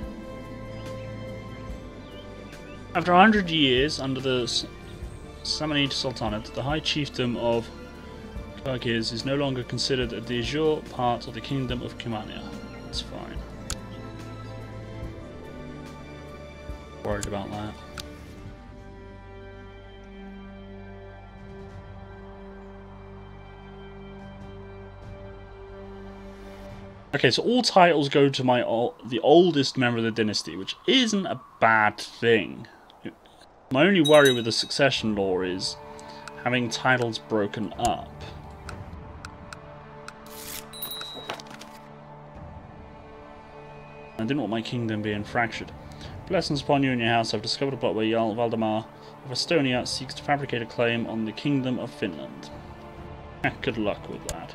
After a hundred years under the Samanid Sultanate, the High Chiefdom of Kyrgyz is no longer considered a de jure part of the Kingdom of Kumania. That's fine. Worried about that. Okay, so all titles go to my the oldest member of the dynasty, which isn't a bad thing. My only worry with the succession law is having titles broken up. I didn't want my kingdom being fractured. Blessings upon you and your house. I've discovered a plot where Jarl Valdemar of Estonia seeks to fabricate a claim on the Kingdom of Finland. Good luck with that.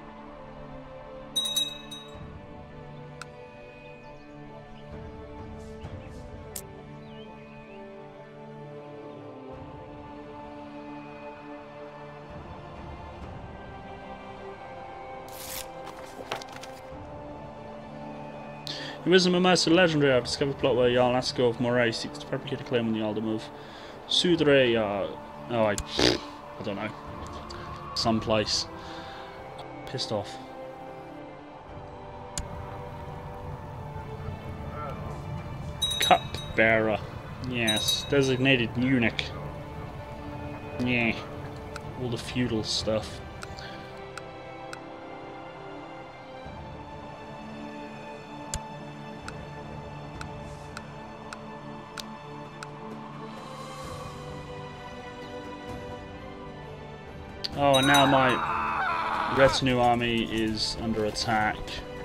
In Wisdom of Mercy Legendary, I've discovered a plot where Jarl Asko of Moray seeks to fabricate a claim on the Earldom of Sudre. Uh, oh, I, I don't know. Someplace. Pissed off. Cupbearer. Yes. Designated eunuch. Yeah. All the feudal stuff. Oh, and now my retinue army is under attack.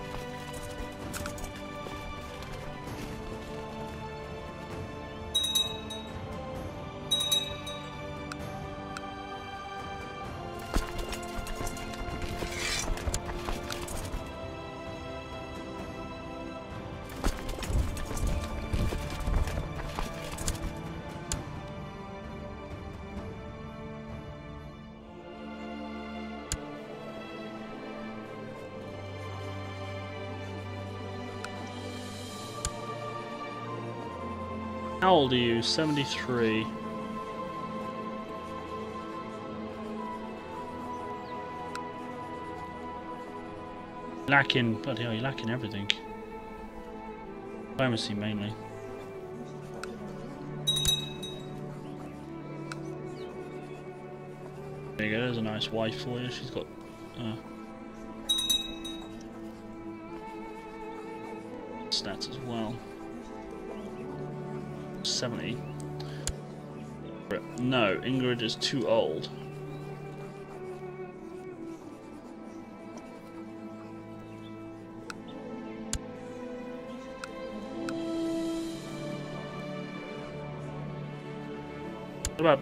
How old are you? seventy-three. Lacking, bloody hell, you're lacking everything. Diplomacy mainly. There you go, there's a nice wife for you. She's got uh, stats as well. seventy. No, Ingrid is too old. What about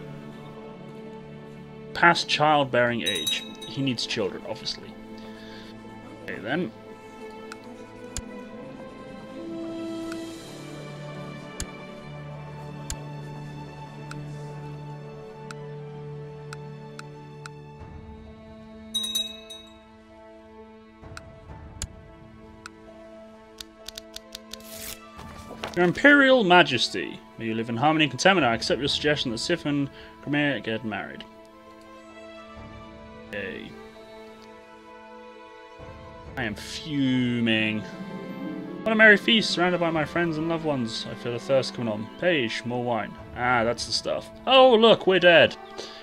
past childbearing age? He needs children, obviously. Okay then. Your Imperial Majesty, may you live in harmony and contentment. I accept your suggestion that Sif and Grimir get married. Okay. I am fuming. What a merry feast, surrounded by my friends and loved ones. I feel a thirst coming on. Page, more wine. Ah, that's the stuff. Oh, look, we're dead.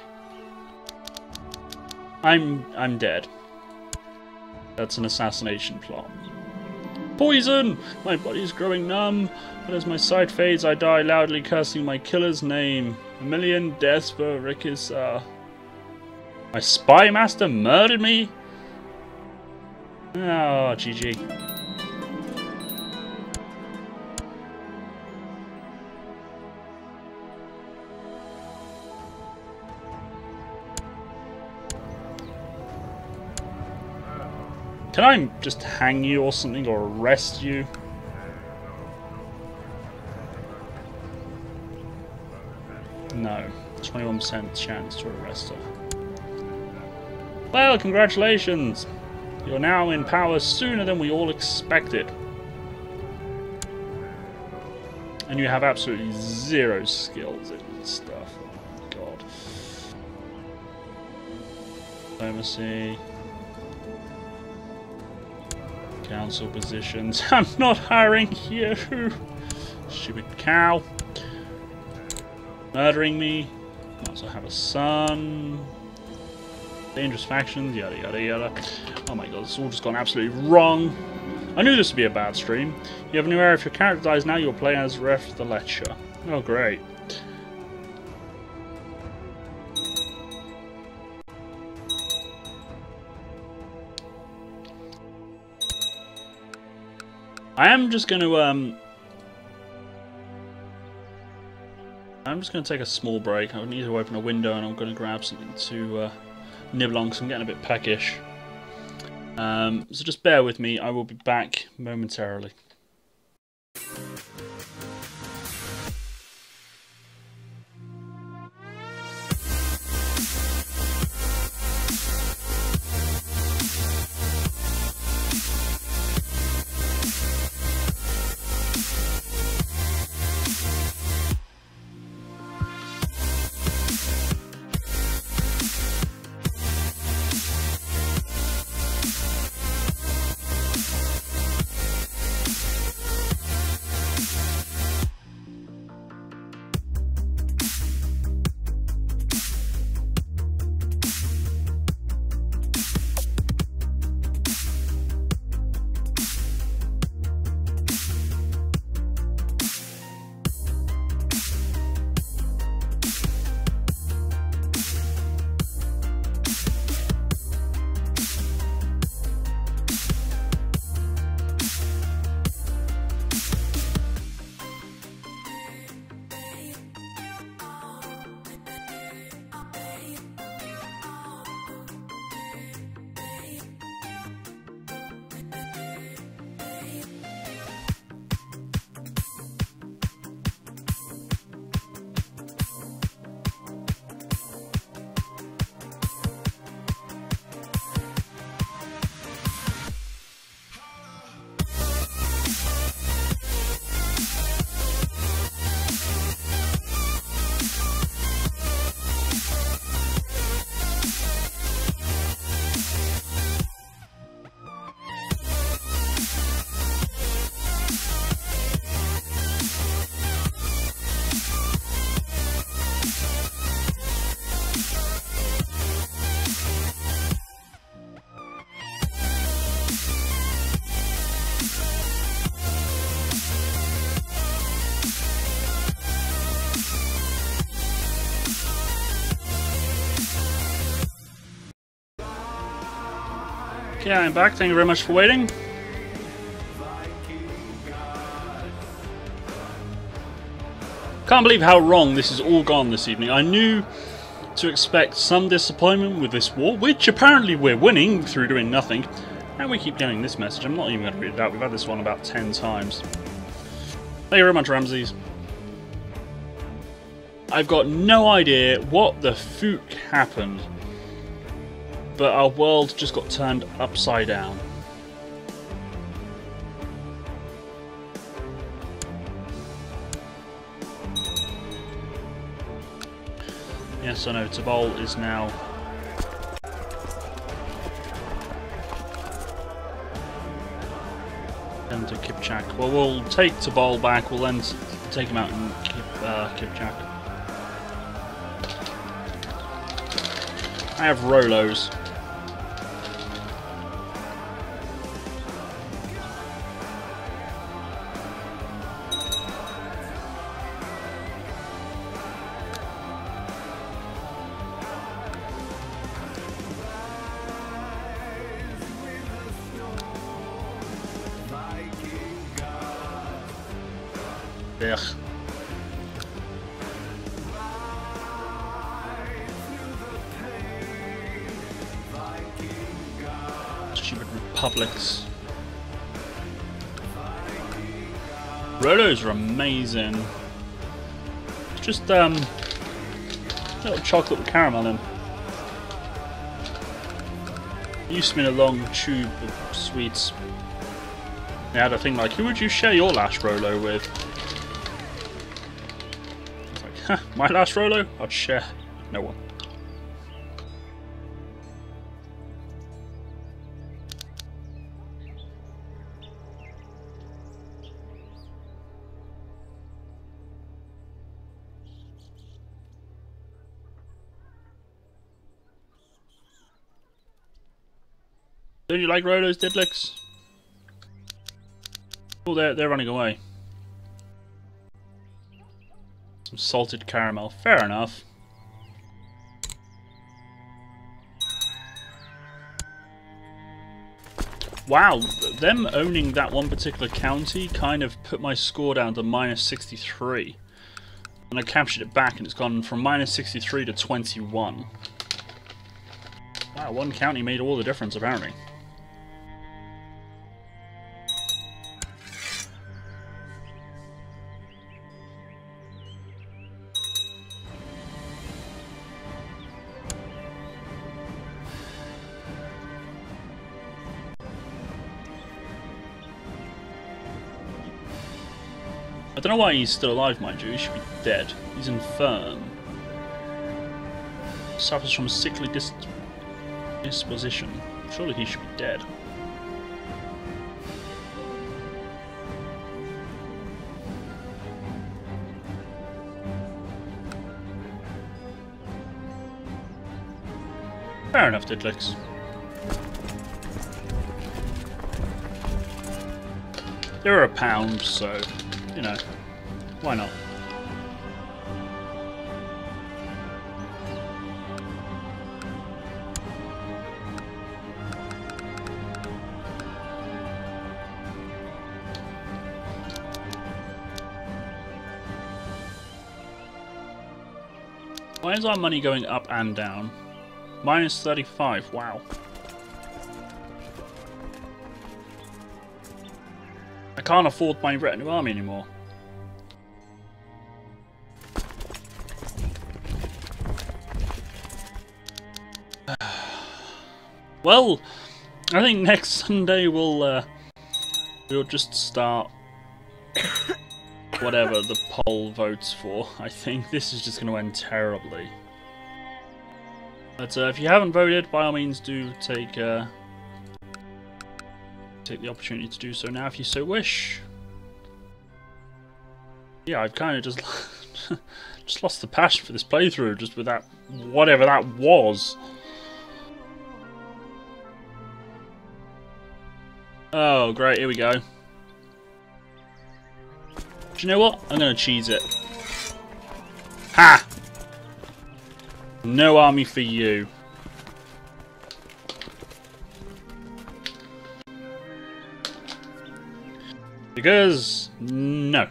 I'm I'm dead. That's an assassination plot. Poison! My body is growing numb, but as my sight fades, I die loudly cursing my killer's name. A million deaths for Rikis. My spy master murdered me? Oh, G G. Can I just hang you or something, or arrest you? No. twenty-one percent chance to arrest her. Well, congratulations! You're now in power sooner than we all expected. And you have absolutely zero skills in stuff. Oh my god. Diplomacy. Council positions. I'm not hiring you! Stupid cow. Murdering me. I also have a son. Dangerous factions. Yada yada yada. Oh my god, it's all just gone absolutely wrong. I knew this would be a bad stream. You have a new area. If your character dies now, you'll play as Ref the Lecture. Oh, great. I am just going to, um... I'm just going to take a small break. I need to open a window and I'm going to grab something to uh, nibble on because I'm getting a bit peckish. Um, so just bear with me, I will be back momentarily. Okay, I'm back. Thank you very much for waiting. Can't believe how wrong this has all gone this evening. I knew to expect some disappointment with this war, which apparently we're winning through doing nothing. And we keep getting this message. I'm not even going to read it out. We've had this one about ten times. Thank you very much, Ramses. I've got no idea what the fuck happened, but our world just got turned upside down. Yes, I know, Tabol is now... and to Kipchak. Well, we'll take Tabol back, we'll then take him out in Kip, uh, Kipchak. I have Rolos. Ugh. Stupid republics. Rolos are amazing. It's just um, a little chocolate with caramel in. It used to be in a long tube of sweets. They had a thing like, who would you share your last Rolo with? It's like, huh, my last Rolo? I'd share no one. Don't you like Rolos, Didlix? Oh, they're, they're running away. Some salted caramel. Fair enough. Wow, them owning that one particular county kind of put my score down to minus sixty-three. And I captured it back and it's gone from minus sixty-three to twenty-one. Wow, one county made all the difference apparently. I don't know why he's still alive, mind you. He should be dead. He's infirm. Suffers from sickly dis disposition. Surely he should be dead. Fair enough, Didlix. They're a pound, so... you know, why not? Why is our money going up and down? Minus thirty-five, wow. I can't afford my retinue army anymore. Well, I think next Sunday we'll uh, we'll just start whatever the poll votes for. I think this is just going to end terribly. But uh, if you haven't voted, by all means do take uh, take the opportunity to do so now if you so wish. Yeah, I've kind of just just lost the passion for this playthrough just with that whatever that was. Oh, great, here we go. Do you know what? I'm going to cheese it. Ha! No army for you. Because... no.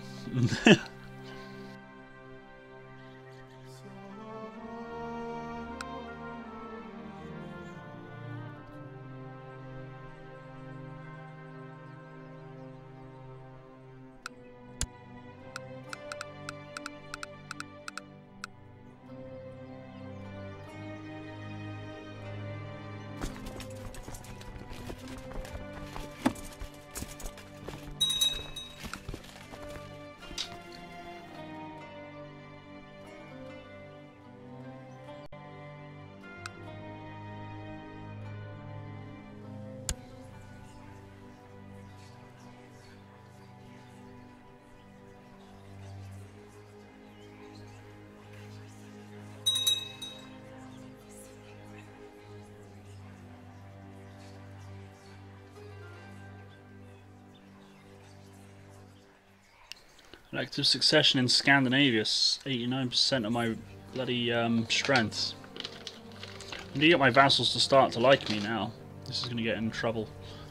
Elective succession in Scandinavia, eighty-nine percent of my bloody um, strength. I need to get my vassals to start to like me now. This is going to get in trouble.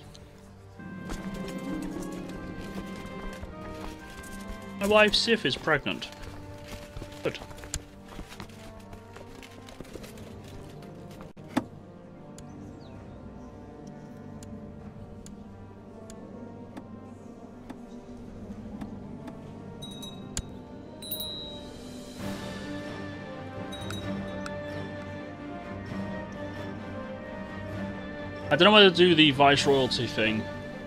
My wife Sif is pregnant. Good. I don't know whether to do the viceroyalty thing.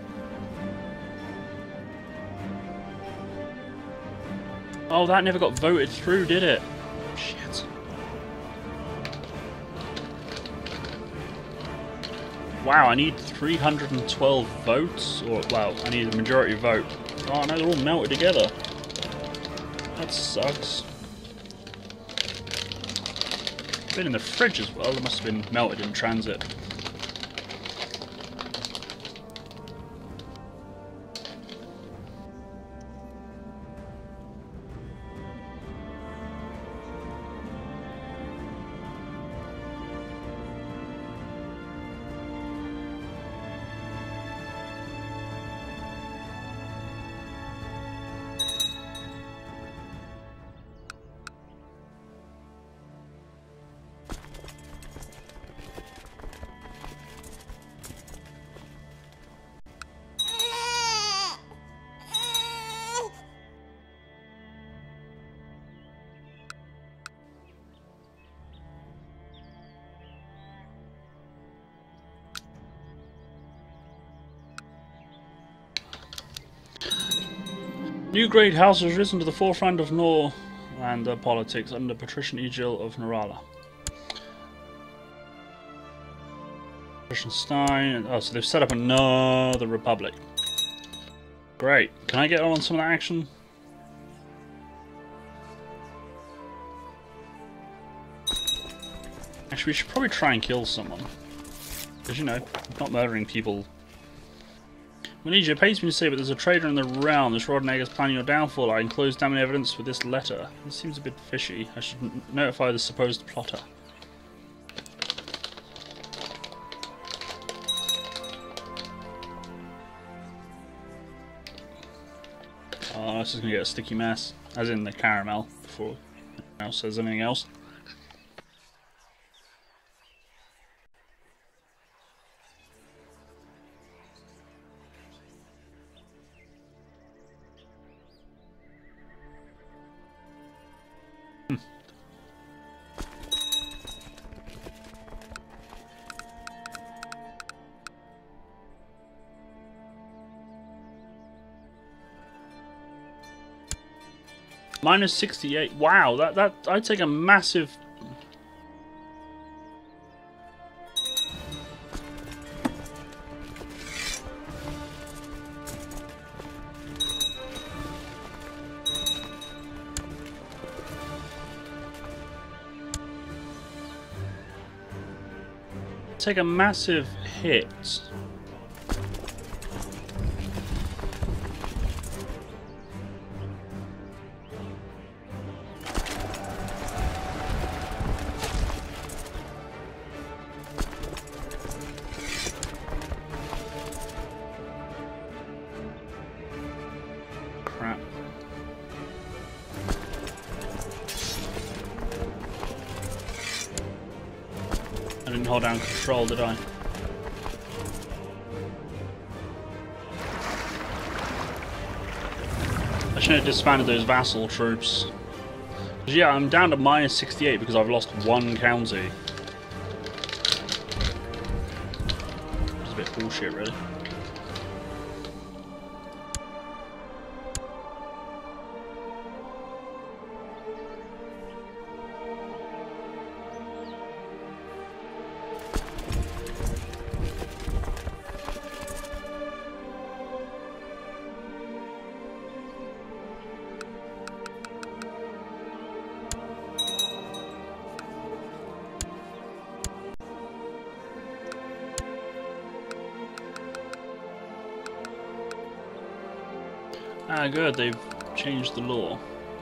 Oh, that never got voted through, did it? Shit. Wow, I need three hundred twelve votes? Or, well, I need a majority vote. Oh no, they're all melted together. That sucks. Been in the fridge as well, they must have been melted in transit. New great house has risen to the forefront of Nor and uh, politics under patrician Egil of Norala. Patrician Stein. Oh, so they've set up another republic. Great. Can I get on some of that action? Actually, we should probably try and kill someone. Because, you know, not murdering people. Malesia, it pains me to say, but there's a traitor in the realm. This Rodnegg is planning your downfall. I enclose damning evidence with this letter. This seems a bit fishy. I should n notify the supposed plotter. Oh, this is going to get a sticky mess. As in the caramel, before anyone else says anything else. Minus sixty-eight. Wow, that that I'd take a massive. Take a massive hit. I didn't hold down control, did I? I should have disbanded those vassal troops. Yeah, I'm down to minus sixty-eight because I've lost one county. It's a bit bullshit, really. Ah, good, they've changed the law.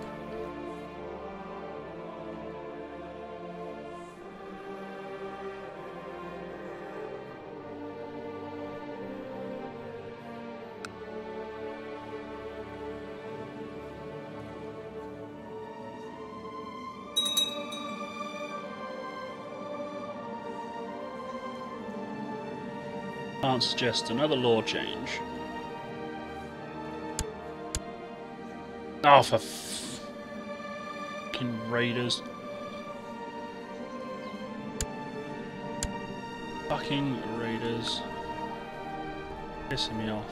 Can't suggest another law change. Oh, for f fucking raiders. Fucking raiders. Pissing me off.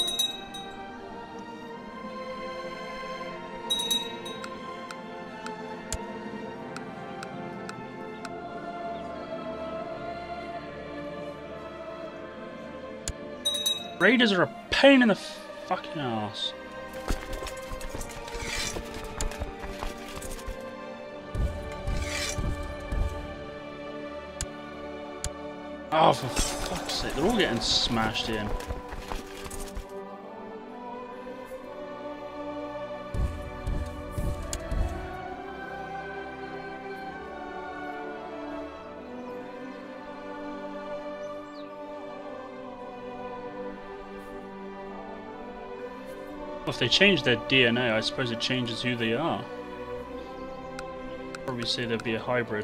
Raiders are a pain in the fucking ass. Oh, for fuck's sake, they're all getting smashed in. Well, if they change their D N A, I suppose it changes who they are. Probably say there'd be a hybrid.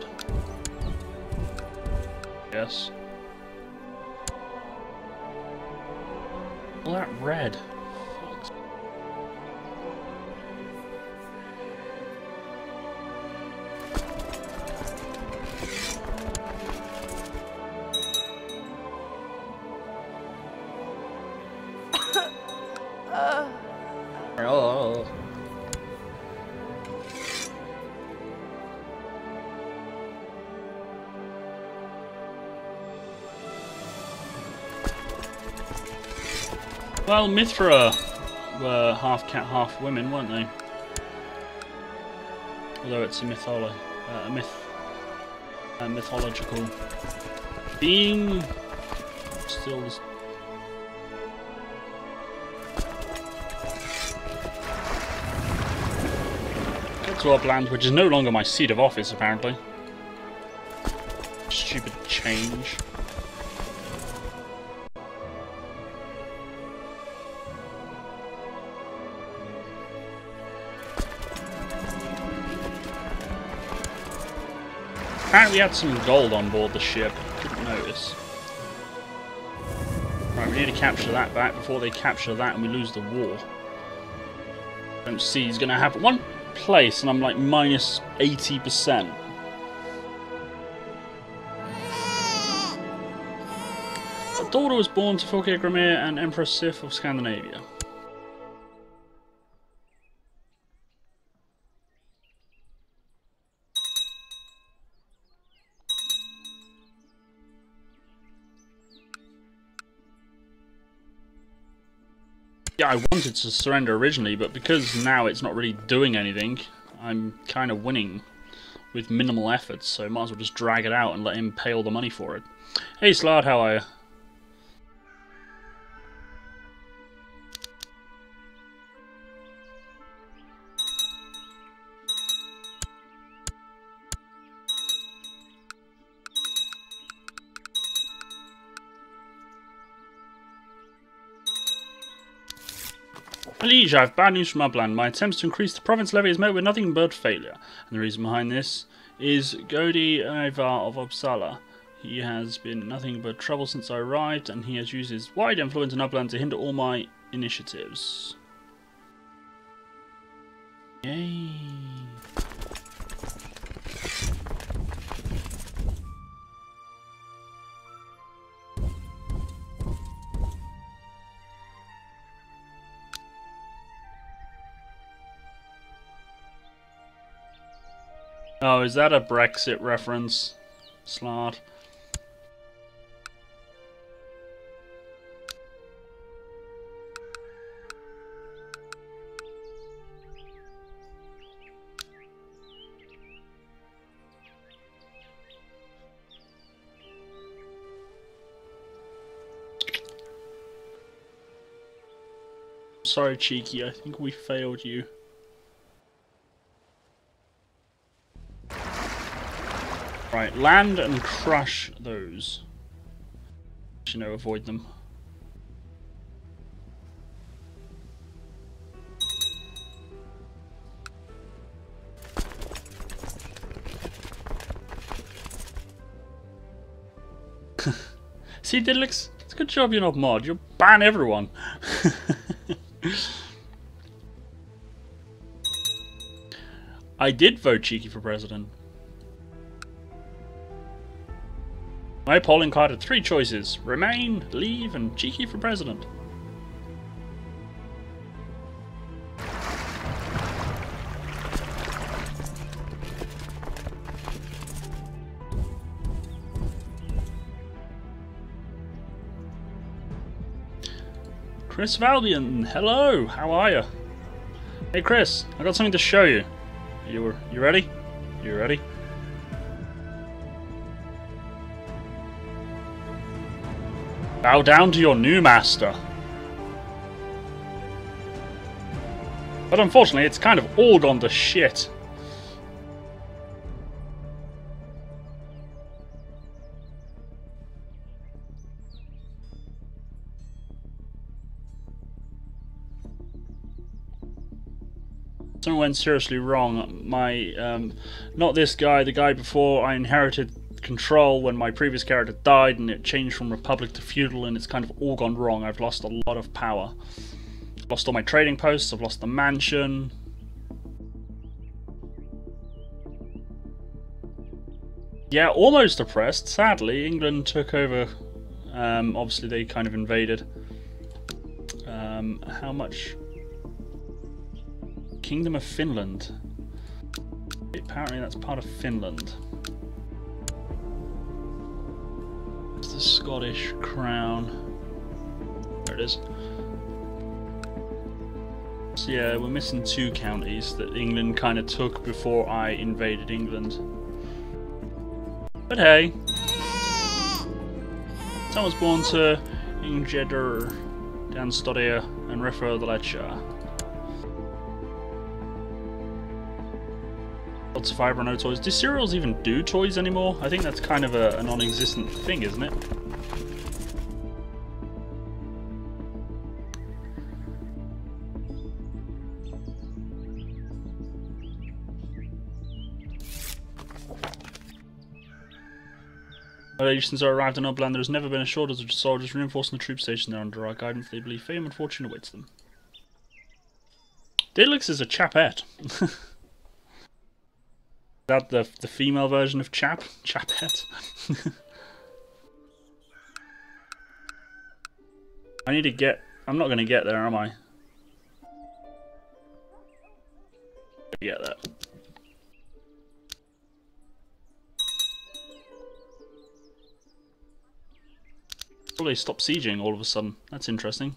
Yes. All that red. Fuck's. Oh. Well, Mithra were half cat, half women, weren't they? Although it's a mytholo uh, a myth, a mythological being, still. Just get to Upland, which is no longer my seat of office, apparently. Stupid change. Apparently had some gold on board the ship. Didn't notice. Right, we need to capture that back before they capture that and we lose the war. Don't see he's going to happen. One place and I'm like minus eighty percent. A daughter was born to Fulkir Grimir and Empress Sif of Scandinavia. Yeah, I wanted to surrender originally, but because now it's not really doing anything, I'm kind of winning with minimal efforts, so might as well just drag it out and let him pay all the money for it. Hey Slard, how are you? Liege, I have bad news from Upland. My attempts to increase the province levy has met with nothing but failure. And the reason behind this is Godi Ivar of Uppsala. He has been nothing but trouble since I arrived, and he has used his wide influence in Upland to hinder all my initiatives. Yay. Oh, is that a Brexit reference? Slart. Sorry, Cheeky, I think we failed you. Right, land and crush those. You know, avoid them. See, Diddlix, it's a good job you're not mod. You'll ban everyone. I did vote Cheeky for president. My polling card had three choices: remain, leave, and cheeky for president. Chris Valbian, hello, how are you? Hey Chris, I got something to show you. You were, you ready? You ready? Bow down to your new master. But unfortunately, it's kind of all gone to shit. Something went seriously wrong. My, um, not this guy, the guy before, I inherited control when my previous character died and it changed from Republic to Feudal, and it's kind of all gone wrong. I've lost a lot of power. I've lost all my trading posts, I've lost the mansion. Yeah, almost oppressed. Sadly, England took over. Um, obviously they kind of invaded. Um, how much? Kingdom of Finland. Apparently that's part of Finland. It's the Scottish crown. There it is. So yeah, we're missing two counties that England kind of took before I invaded England. But hey, I was born to Ingeder, Dan Stodder, and Refer the Ledger. Lots of fibre, no toys. Do cereals even do toys anymore? I think that's kind of a, a non-existent thing, isn't it? Well, since I arrived in Upland, there has never been a shortage of soldiers reinforcing the troop station there under our guidance. They believe fame and fortune awaits them. Daedalus is a chapette. That the the female version of chap? Chapette. I need to get... I'm not going to get there, am I? Get there. Oh, they stopped sieging all of a sudden. That's interesting.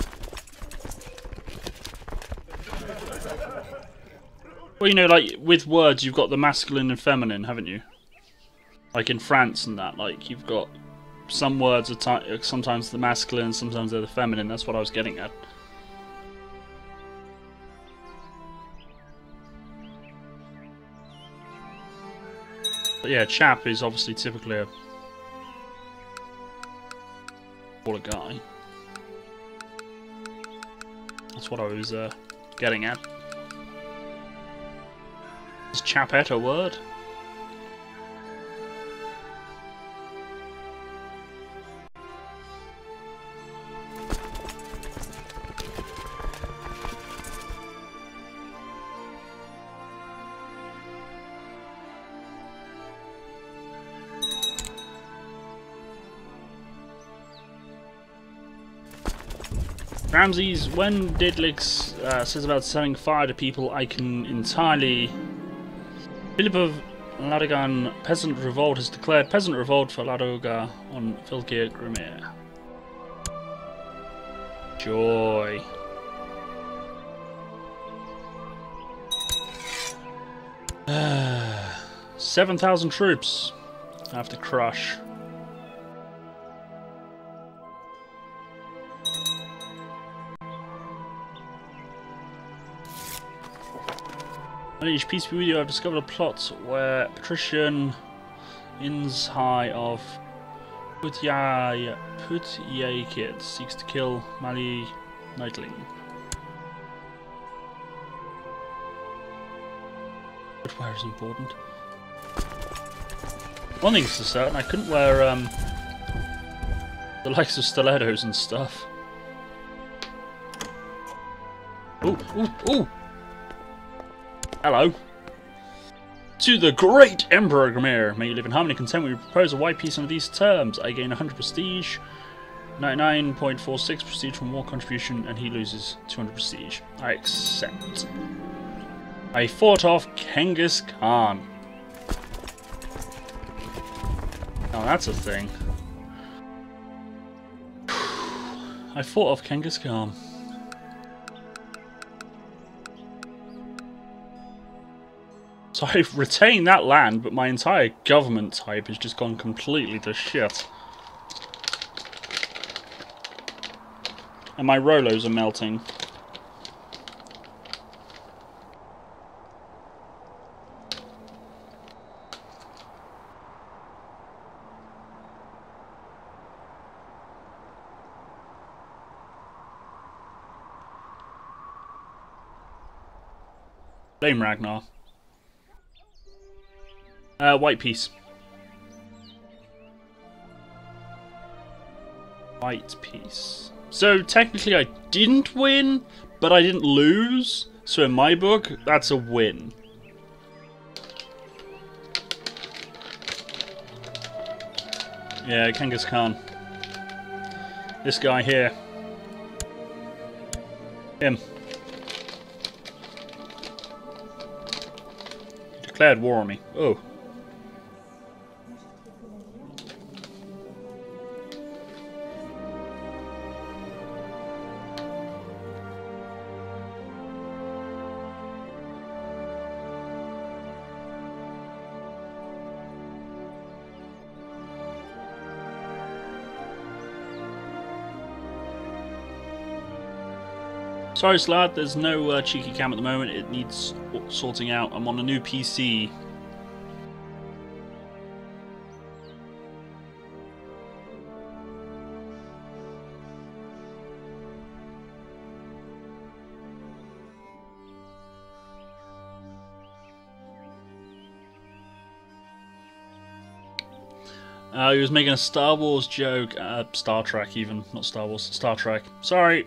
Well, you know, like, with words, you've got the masculine and feminine, haven't you? Like in France and that, like, you've got some words are sometimes the masculine, sometimes they're the feminine. That's what I was getting at. But yeah, chap is obviously typically a... or a guy. That's what I was uh, getting at. Is chapette a word? Ramses, when Daedalus uh, says about selling fire to people, I can entirely... Philip of Ladogan, Peasant Revolt has declared Peasant Revolt for Ladoga on Filkir Grimir. Joy. Seven thousand troops I have to crush. Each peace be with you, I've discovered a plot where patrician Inshai of Putyay Putyay seeks to kill Mali Knightling. Footwear is important. One thing's for certain, I couldn't wear um, the likes of stilettos and stuff. Ooh, ooh, ooh! Hello. To the great Emperor Grimir, may you live in harmony and content. We propose a white peace under these terms. I gain one hundred prestige, ninety-nine point four six prestige from war contribution, and he loses two hundred prestige. I accept. I fought off Genghis Khan. Oh, that's a thing. I fought off Genghis Khan. So I've retained that land, but my entire government type has just gone completely to shit. And my Rolos are melting. Blame Ragnar. Uh, white piece. White piece. So technically I didn't win, but I didn't lose. So in my book, that's a win. Yeah, Genghis Khan. This guy here. Him. He declared war on me. Oh. Sorry, Slad, there's no uh, cheeky cam at the moment. It needs sorting out. I'm on a new P C. Uh, he was making a Star Wars joke. Uh, Star Trek even. Not Star Wars. Star Trek. Sorry.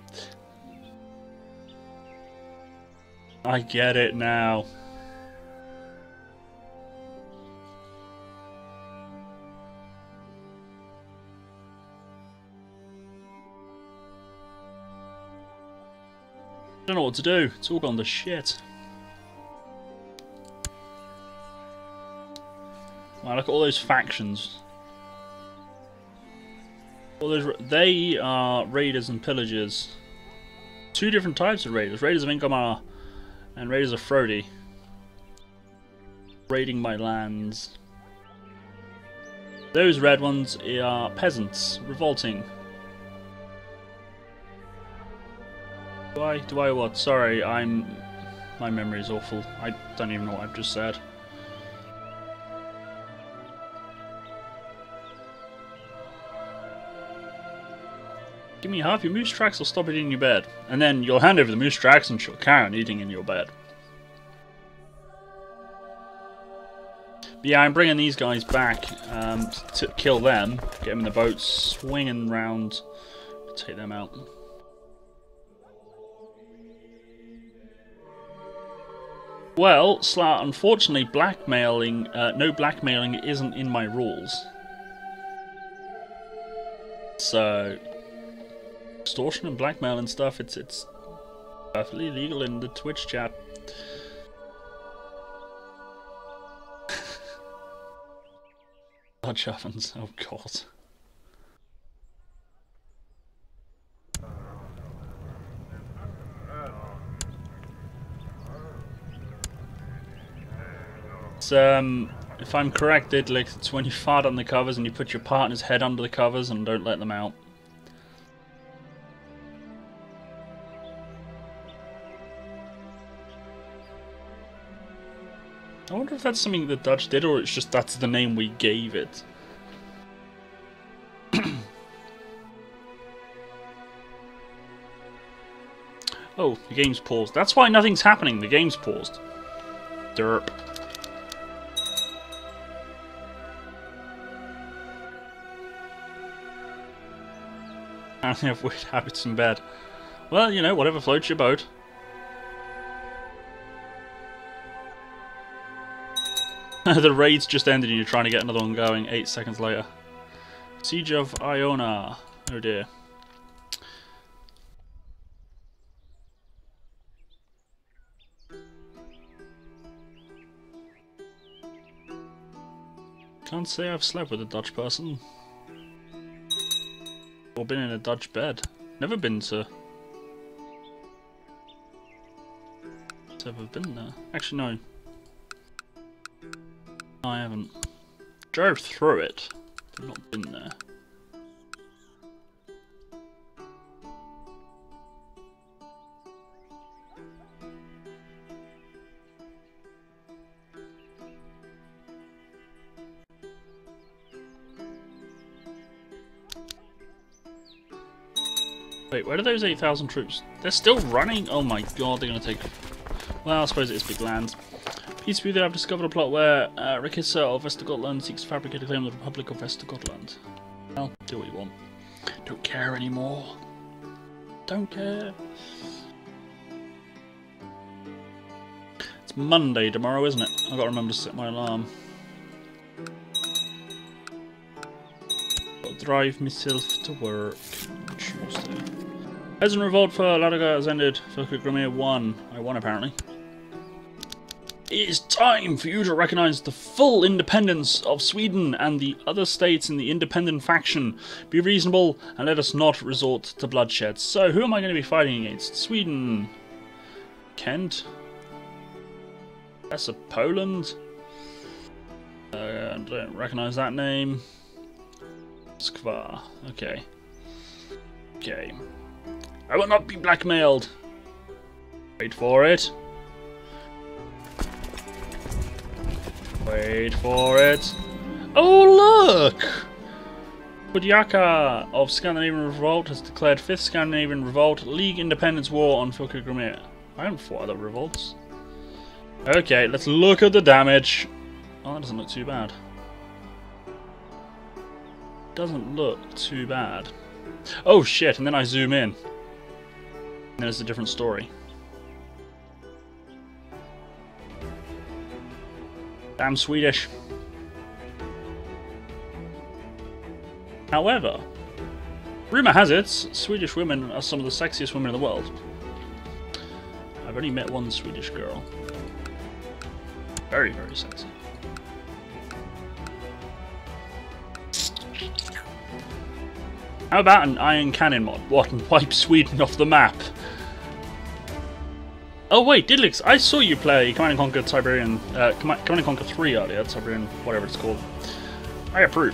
I get it now. I don't know what to do. It's all gone to shit. Wow, look at all those factions. All those, they are raiders and pillagers. Two different types of raiders. Raiders of Ingomar and Raiders of Frodi. Raiding my lands. Those red ones are peasants, revolting. Do I, do I what? Sorry, I'm... my memory is awful. I don't even know what I've just said. Give me half your moose tracks, I'll stop eating in your bed. And then you'll hand over the moose tracks and she'll carry on eating in your bed. But yeah, I'm bringing these guys back um, to kill them, get them in the boat, swinging round, take them out. Well, Slat, unfortunately, blackmailing, uh, no blackmailing isn't in my rules. So... extortion and blackmail and stuff, it's it's perfectly legal in the Twitch chat. Dodge ovens, oh god. It's, um, if I'm correct, it, like, it's when you fart on the covers and you put your partner's head under the covers and don't let them out. I wonder if that's something the Dutch did, or it's just that's the name we gave it. Oh, the game's paused. That's why nothing's happening. The game's paused. Derp. I only have weird habits in bed. Well, you know, whatever floats your boat. The raid's just ended and you're trying to get another one going eight seconds later. Siege of Iona. Oh dear. Can't say I've slept with a Dutch person. Or been in a Dutch bed. Never been to... Ever been there? Actually, no. No, I haven't. Drove through it, but not been there. Wait, where are those eight thousand troops? They're still running? Oh my god, they're gonna take... Well, I suppose it is big land. Peace be there, I've discovered a plot where uh, Rikissa of Vestergotland seeks to fabricate a claim of the Republic of Vestergotland. Well, do what you want. Don't care anymore. Don't care. It's Monday tomorrow, isn't it? I've got to remember to set my alarm. Got to drive myself to work on Tuesday. Peasant revolt for Ladoga has ended. Filka Grimir won. I won apparently. It is time for you to recognise the full independence of Sweden and the other states in the independent faction. Be reasonable and let us not resort to bloodshed. So, who am I going to be fighting against? Sweden. Kent. That's a Poland. Uh, I don't recognise that name. Skva. Okay. Okay. I will not be blackmailed. Wait for it. Wait for it. Oh look! Budjaka of Scandinavian Revolt has declared fifth Scandinavian Revolt League Independence War on Filka Grimir. I haven't fought other revolts. Okay, let's look at the damage. Oh, that doesn't look too bad. Doesn't look too bad. Oh shit, and then I zoom in. And then it's a different story. Damn Swedish. However, rumour has it, Swedish women are some of the sexiest women in the world. I've only met one Swedish girl. Very, very sexy. How about an iron cannon mod? What, and wipe Sweden off the map? Oh wait, Diddlix, I saw you play Command and Conquer Tiberian, uh, Command and Conquer three earlier, Tiberian, whatever it's called. I approve.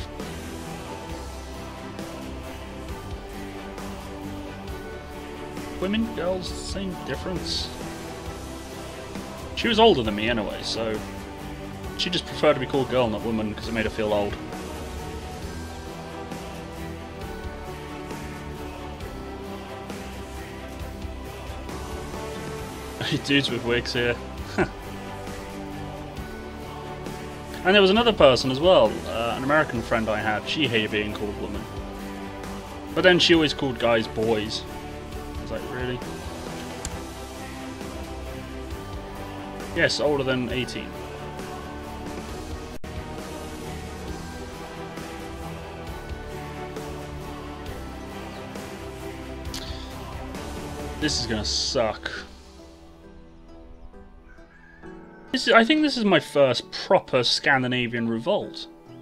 Women, girls, same difference. She was older than me anyway, so she just preferred to be called girl, not woman, because it made her feel old. Dudes with wigs here. And there was another person as well, uh, an American friend I had. She hated being called woman. But then she always called guys boys. I was like, really? Yes, older than eighteen. This is gonna suck. This is, I think this is my first proper Scandinavian revolt.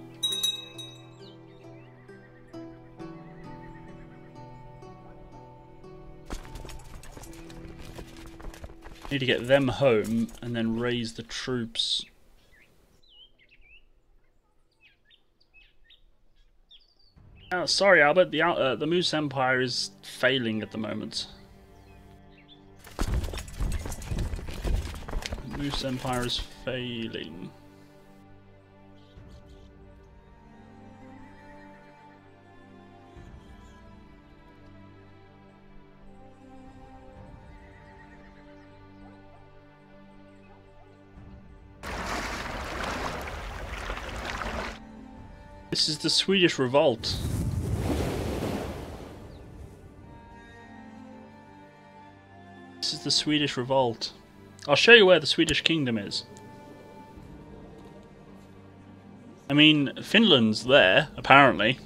Need to get them home and then raise the troops. Oh, sorry, Albert. The uh, the Moose Empire is failing at the moment. The Moose Empire is failing. This is the Swedish revolt. This is the Swedish revolt. I'll show you where the Swedish kingdom is. I mean, Finland's there, apparently.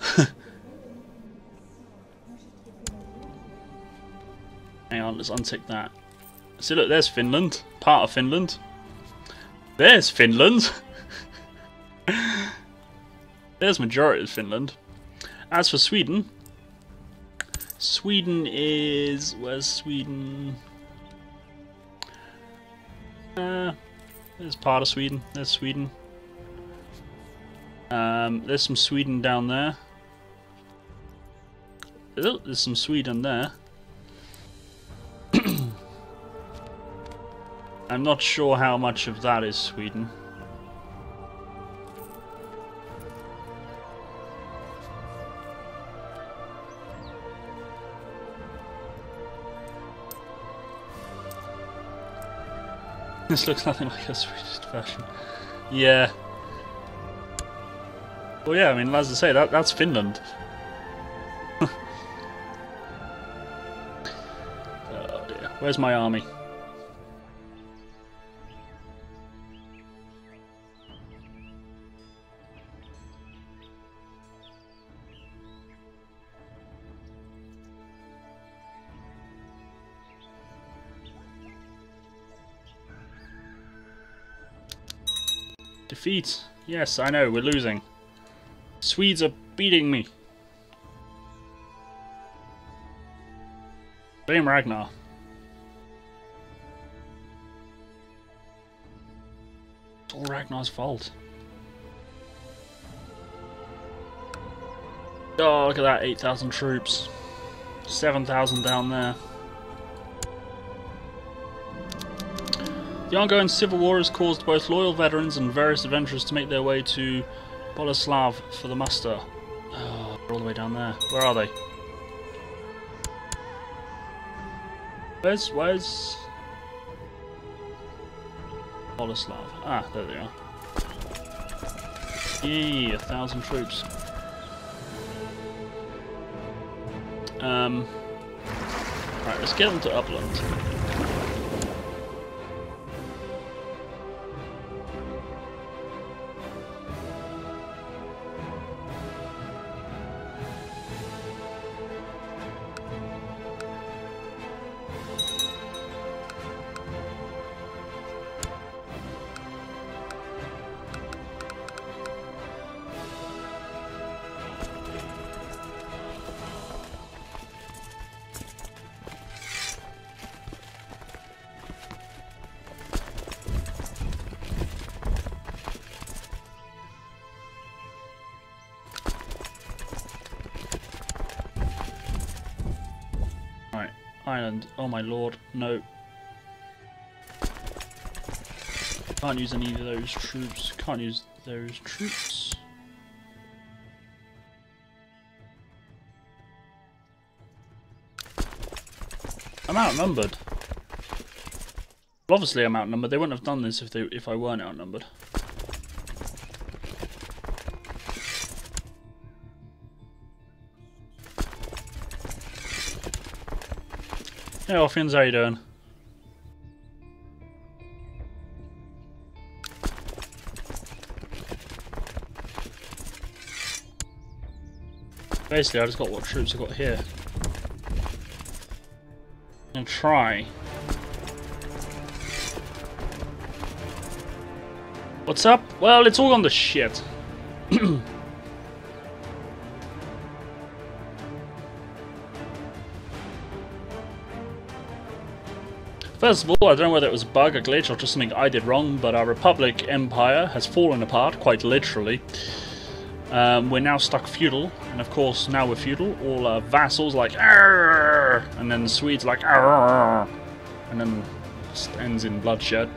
Hang on, let's untick that. See, look, there's Finland. Part of Finland. There's Finland. There's majority of Finland. As for Sweden, Sweden is... Where's Sweden? Uh, there's part of Sweden. There's Sweden. Um, there's some Sweden down there. There's some Sweden there. I'm not sure how much of that is Sweden. This looks nothing like a Swedish version. Yeah. Well, yeah, I mean, as I say, that that's Finland. Oh dear. Where's my army? Defeat. Yes, I know, we're losing. Swedes are beating me. Blame Ragnar. It's all Ragnar's fault. Oh, look at that, eight thousand troops. seven thousand down there. The ongoing civil war has caused both loyal veterans and various adventurers to make their way to Boleslav for the muster. Oh, they're all the way down there. Where are they? Where's, where's... Boleslav. Ah, there they are. Yay, a thousand troops. Um... Right, let's get them to Upland. Island. Oh my lord, no. Can't use any of those troops. Can't use those troops. I'm outnumbered. Well, obviously I'm outnumbered. They wouldn't have done this if they if I weren't outnumbered. Hey Orphans, how you doing? Basically, I just got what troops I got here. And try. What's up? Well, it's all gone to shit. First of all, I don't know whether it was a bug, a glitch, or just something I did wrong, but our Republic Empire has fallen apart, quite literally. Um, we're now stuck feudal, and of course, now we're feudal, all our vassals like Arrgh! And then the Swedes like Arrgh! And then it just ends in bloodshed.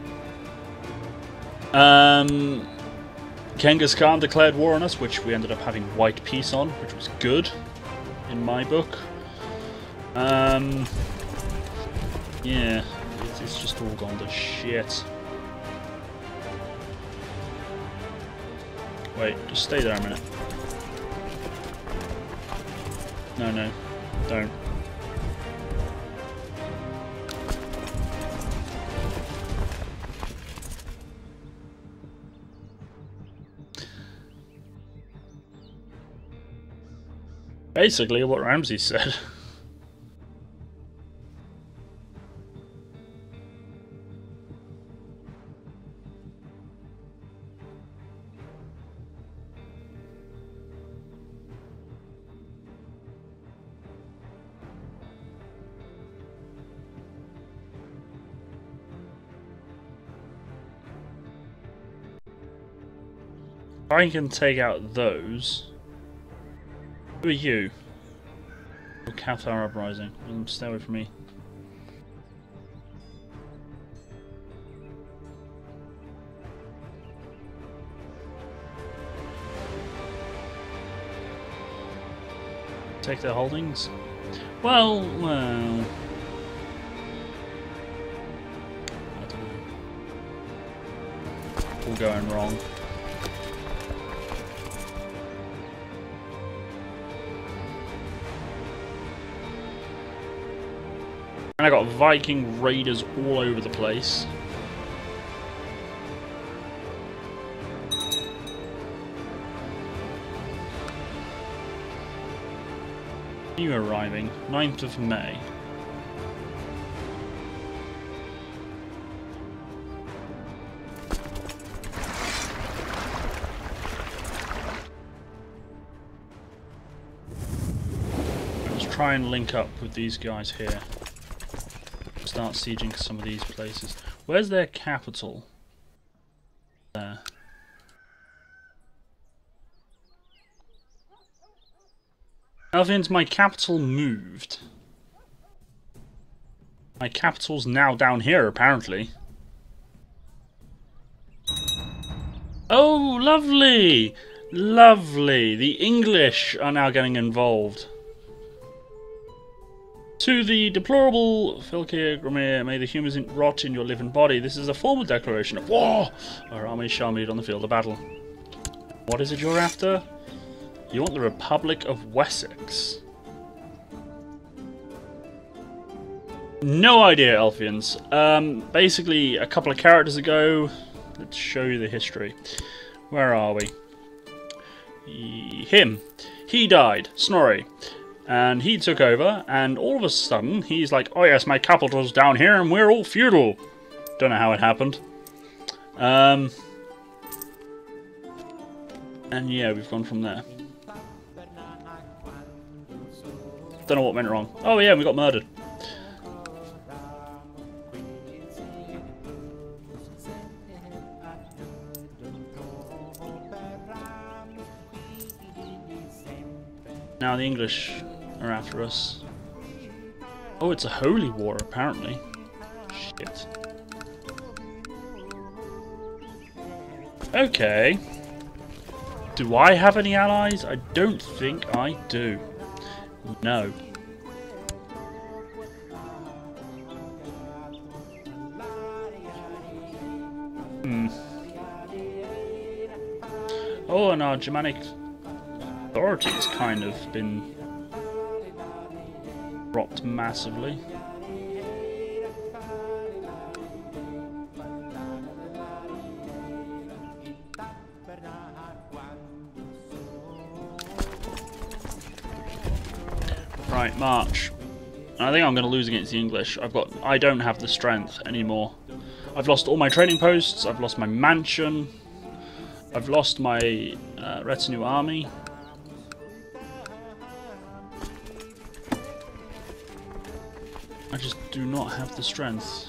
Um, Genghis Khan declared war on us, which we ended up having white peace on, which was good, in my book. Um... Yeah, it's, it's just all gone to shit. Wait, just stay there a minute. No, no, don't. Basically what Ramsey said. If I can take out those. Who are you? Qatar uprising. Mm, stay away from me. Take their holdings? Well, well. I don't know. All going wrong. And I got Viking raiders all over the place. You arriving ninth of May. Let's try and link up with these guys here. Start sieging some of these places. Where's their capital? There. Elvians, my capital moved. My capital's now down here, apparently. Oh, lovely! Lovely! The English are now getting involved. To the deplorable Filkir Grimir, may the humans rot in your living body. This is a formal declaration of war. Our army shall meet on the field of battle. What is it you're after? You want the Republic of Wessex? No idea, Elfians. Um, basically, a couple of characters ago, let's show you the history. Where are we? He, him. He died. Snorri. And he took over, and all of a sudden, he's like, oh yes, my capital's down here, and we're all feudal. Don't know how it happened. Um, and yeah, we've gone from there. Don't know what went wrong. Oh yeah, we got murdered. Now the English are after us. Oh, it's a holy war, apparently. Shit. Okay. Do I have any allies? I don't think I do. No. Hmm. Oh, and our Germanic authority's kind of been dropped massively. Right, march. I think I'm going to lose against the English. I've got. I don't have the strength anymore. I've lost all my training posts. I've lost my mansion. I've lost my uh, retinue army. I just do not have the strength.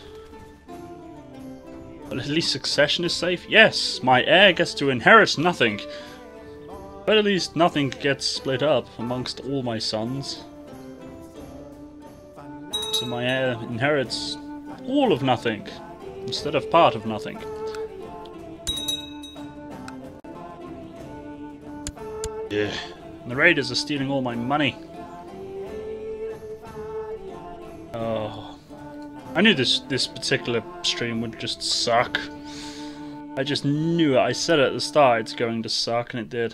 But at least succession is safe. Yes, my heir gets to inherit nothing. But at least nothing gets split up amongst all my sons. So my heir inherits all of nothing, instead of part of nothing. Yeah. And the raiders are stealing all my money. Oh. I knew this, this particular stream would just suck. I just knew it. I said it at the start, it's going to suck, and it did.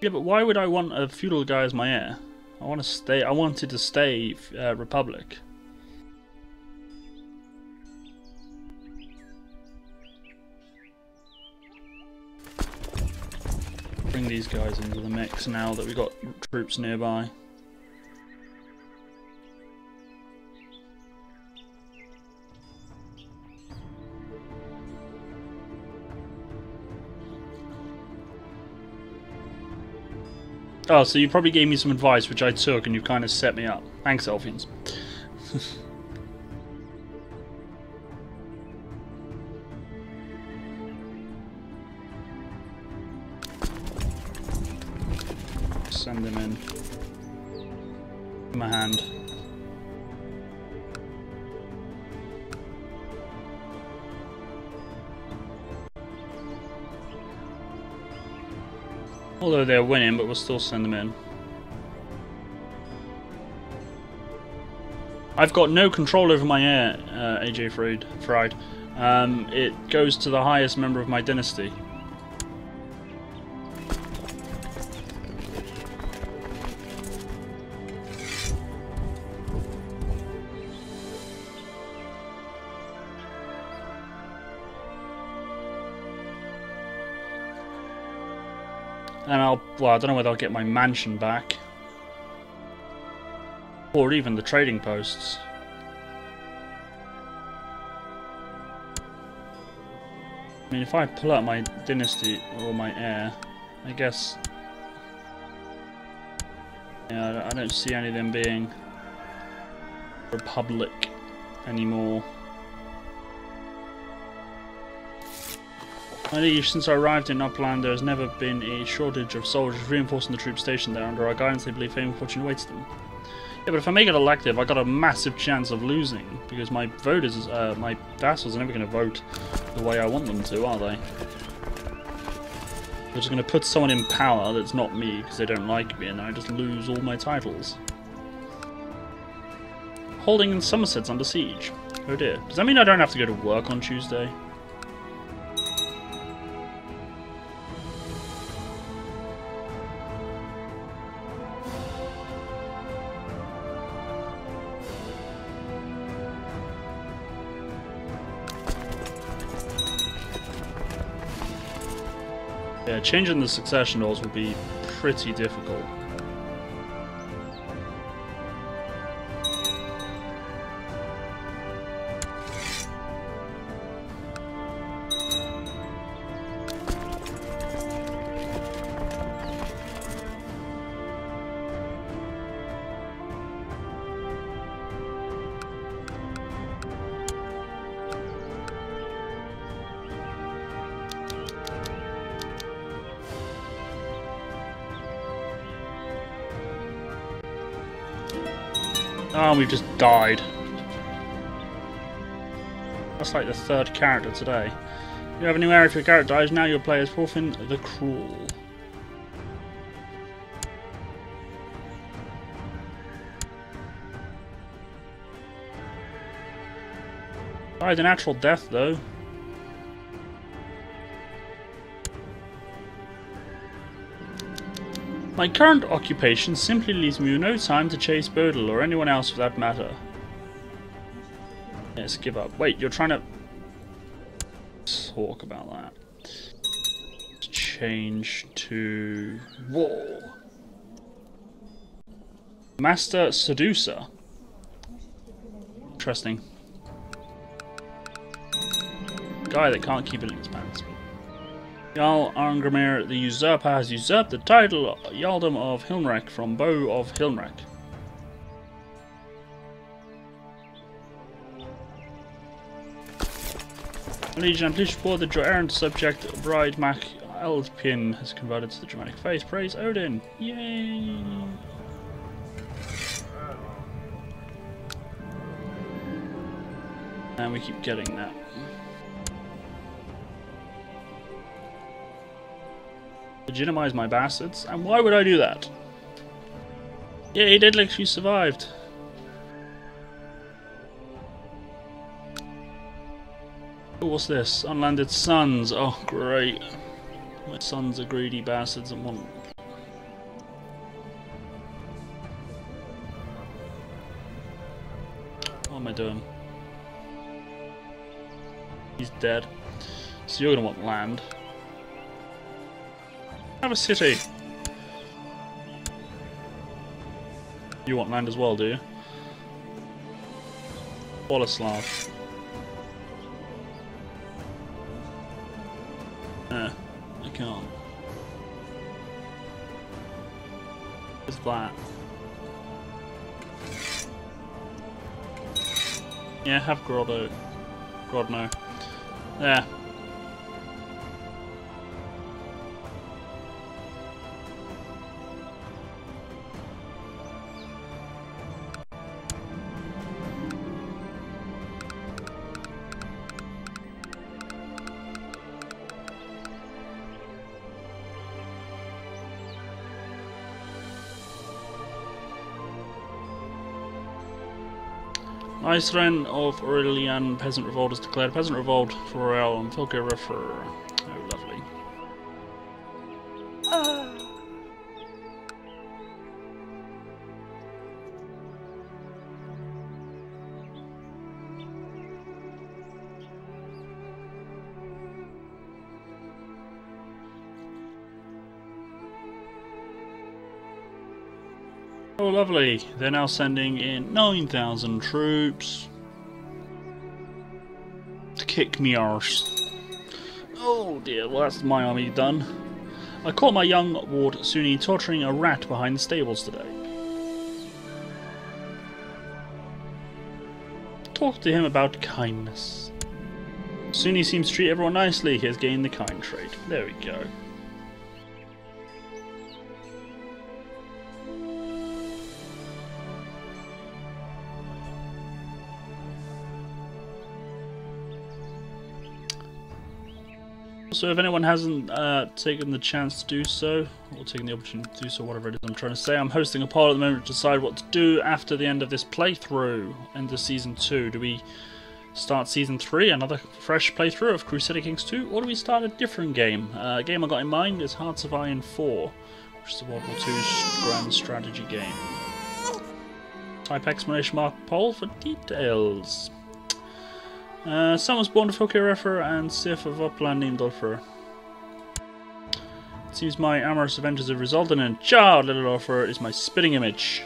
Yeah, but why would I want a feudal guy as my heir? I want to stay. I wanted to stay uh, Republic. Bring these guys into the mix now that we've got troops nearby. Oh, so you probably gave me some advice which I took and you kind of set me up. Thanks, Elfians. Send him in. In my hand. Although they're winning, but we'll still send them in. I've got no control over my heir, uh, A J Fried. Fried. Um, it goes to the highest member of my dynasty. And I'll, well, I don't know whether I'll get my mansion back. Or even the trading posts. I mean, if I pull out my dynasty or my heir, I guess... Yeah, I don't see any of them being Republic anymore. I believe since I arrived in Upland there has never been a shortage of soldiers reinforcing the troops stationed there. Under our guidance they believe fame and fortune awaits them. Yeah, but if I make it elective I got a massive chance of losing because my voters, uh, my vassals are never going to vote the way I want them to, are they? They're just going to put someone in power that's not me because they don't like me and then I just lose all my titles. Holding in Somerset's under siege. Oh dear. Does that mean I don't have to go to work on Tuesday? Yeah, changing the succession laws will be pretty difficult. Oh, we've just died. That's like the third character today. You have a new area if your character dies, now your player is Thorfinn the Cruel. Died a natural death though. My current occupation simply leaves me with no time to chase Bodil, or anyone else for that matter. Yes, give up. Wait, you're trying to... talk about that. Let's change to... war. Master Seducer. Interesting. Guy that can't keep it in his pants. Jarl Arngrimir the Usurper has usurped the title Jarldom of Hilmrek from Bow of Hilmrek. Legion, I'm pleased to report that your errant subject, Bride Mac Eldpin, has converted to the Germanic faith. Praise Odin! Yay! And we keep getting that. Legitimize my bastards? And why would I do that? Yeah, he did like she survived. Oh, what's this? Unlanded sons. Oh, great. My sons are greedy bastards and want What am I doing? He's dead. So you're gonna want land. Have a city. You want land as well, do you? Walla Slav. Eh, I can't. What's that? Yeah, have Grotto. Grodno. There. Iceland of Aurelian Peasant Revolt has declared Peasant Revolt for Royale on Filka River. Oh, lovely. Uh. Oh, lovely. They're now sending in nine thousand troops to kick me arse. Oh dear, well that's my army done. I caught my young ward Suni torturing a rat behind the stables today. Talk to him about kindness. Suni seems to treat everyone nicely. He has gained the kind trait. There we go. So if anyone hasn't uh, taken the chance to do so, or taken the opportunity to do so, whatever it is I'm trying to say, I'm hosting a poll at the moment to decide what to do after the end of this playthrough, end of Season two. Do we start Season three, another fresh playthrough of Crusader Kings two, or do we start a different game? Uh, a game I got in mind is Hearts of Iron four, which is a World War two grand strategy game. Type exclamation mark poll for details. Uh, son was born to Filka and Sif of Upland named Ulfur. It seems my amorous adventures have resulted in a child. Little Ulfur is my spitting image.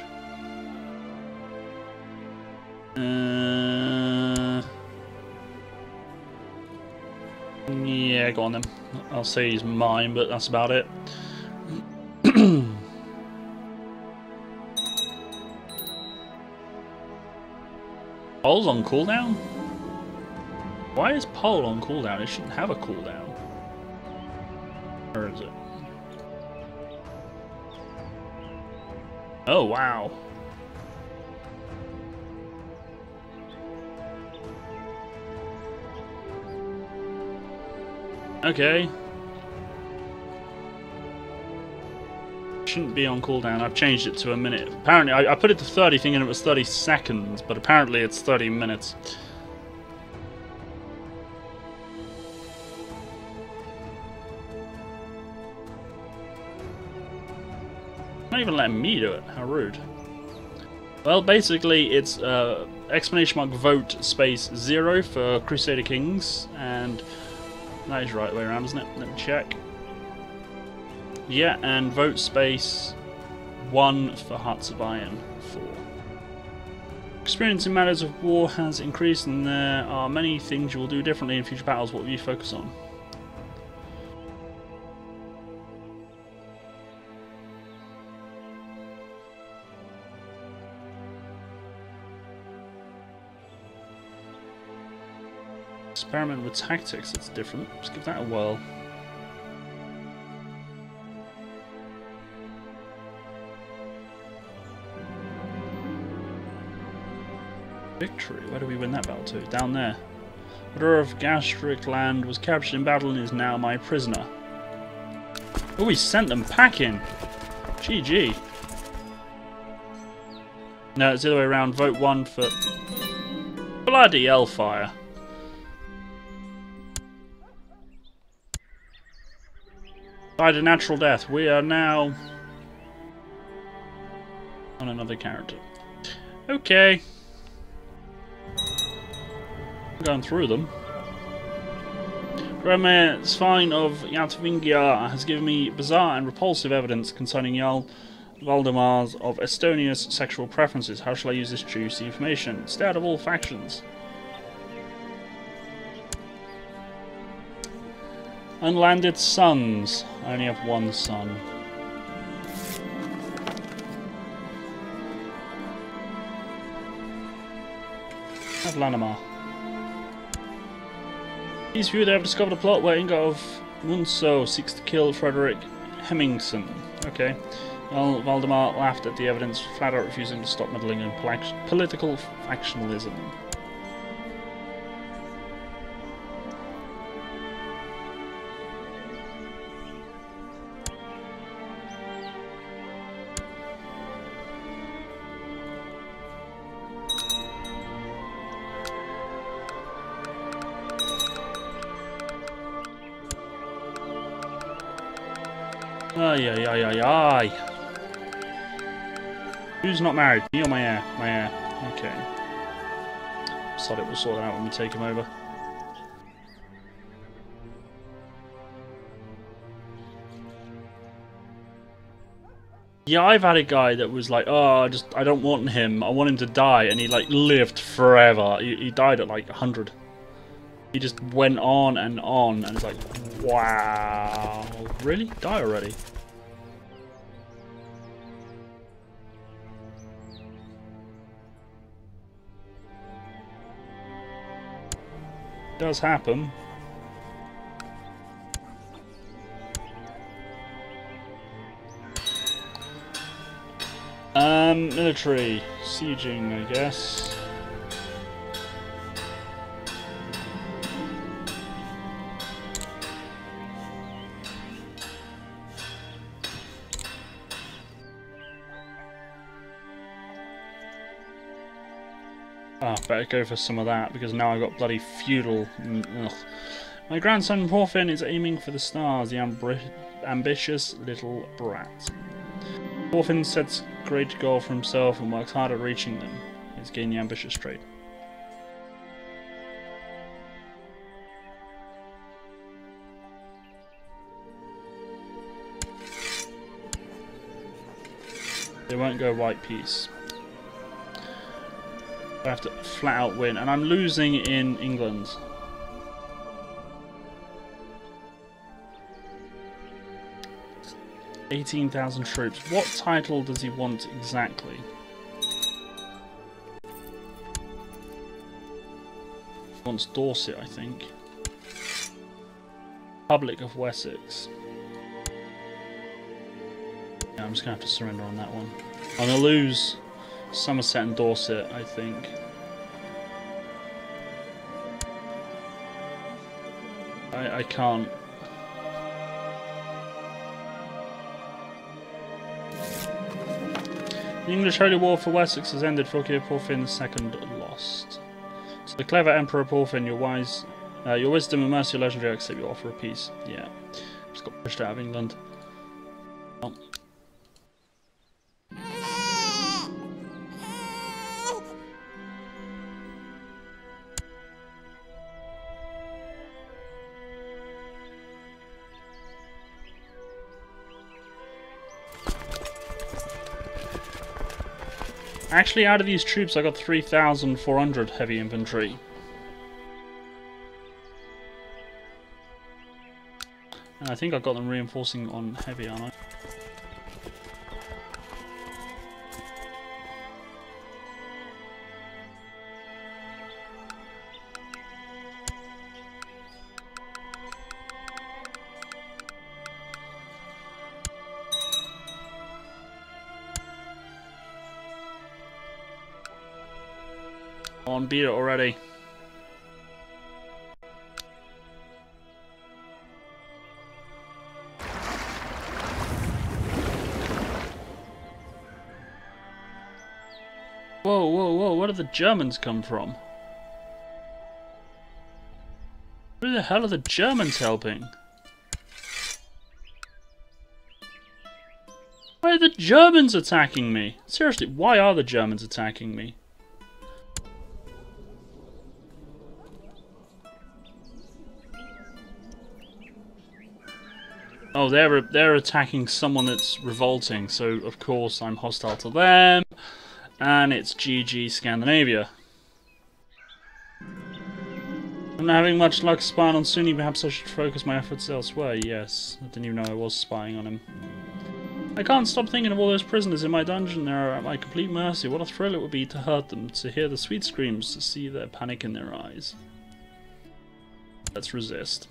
Uh, yeah, go on then. I'll say he's mine, but that's about it. Pole's on cooldown? Why is Pole on cooldown? It shouldn't have a cooldown. Or is it? Oh, wow. Okay. Shouldn't be on cooldown. I've changed it to a minute. Apparently, I, I put it to thirty thinking it was thirty seconds, but apparently it's thirty minutes. Not even letting me do it. How rude. Well, basically, it's uh, exclamation mark vote space zero for Crusader Kings, and that is the right way around, isn't it? Let me check. Yeah, and vote space one for Hearts of Iron four. Experience in matters of war has increased, and there are many things you will do differently in future battles. What will you focus on? Experiment with tactics, it's different. Let's give that a whirl. Victory, where do we win that battle to? Down there. Order of Gastric Land was captured in battle and is now my prisoner. Oh, we sent them packing! G G. No, it's the other way around. Vote one for... Bloody hellfire. Died a natural death. We are now on another character. Okay. I'm going through them. Grand Mayor Svein of Yatvingia has given me bizarre and repulsive evidence concerning Jarl Valdemar's of Estonia's sexual preferences. How shall I use this juicy information? Stay out of all factions. Unlanded sons. I only have one son. Have Lanamar. These few they have discovered a plot where Inga of Munso seeks to kill Frederick Hemmingson. Okay. Well, Valdemar laughed at the evidence, flat out refusing to stop meddling in political factionalism. Ay, ay, ay, ay, ay. Who's not married? Me or my heir? My heir. Okay. Sod it, we'll sort that out when we take him over. Yeah, I've had a guy that was like, oh, I just, I don't want him. I want him to die. And he, like, lived forever. He, he died at, like, a hundred. He just went on and on, and it's like, wow, really? Die already? Does happen. Um, military sieging, I guess. Ah, better go for some of that, because now I've got bloody feudal. Ugh. My grandson Porfin is aiming for the stars, the amb ambitious little brat. Porfin sets a great goal for himself and works hard at reaching them. He's gained the ambitious trait. They won't go white peace. I have to flat out win, and I'm losing in England. eighteen thousand troops. What title does he want exactly? He wants Dorset, I think. Public of Wessex. Yeah, I'm just gonna have to surrender on that one. I'm gonna lose Somerset and Dorset, I think. I, I can't. The English Holy War for Wessex has ended. Fulkir Porfin the Second lost. So the clever Emperor Porfin, your wise, uh, your wisdom and mercy are legendary. I accept your offer of peace. Yeah, just got pushed out of England. Oh. Actually, out of these troops, I got three thousand four hundred heavy infantry. And I think I got them reinforcing on heavy, aren't I? On, beat it already. Whoa, whoa, whoa, where did the Germans come from? Who the hell are the Germans helping? Why are the Germans attacking me? Seriously, why are the Germans attacking me? Oh, they're they're attacking someone that's revolting, so of course I'm hostile to them, and it's G G Scandinavia. I'm not having much luck spying on Sunni. Perhaps I should focus my efforts elsewhere. Yes, I didn't even know I was spying on him. I can't stop thinking of all those prisoners in my dungeon. They're at my complete mercy. What a thrill it would be to hurt them, to hear the sweet screams, to see their panic in their eyes. Let's resist.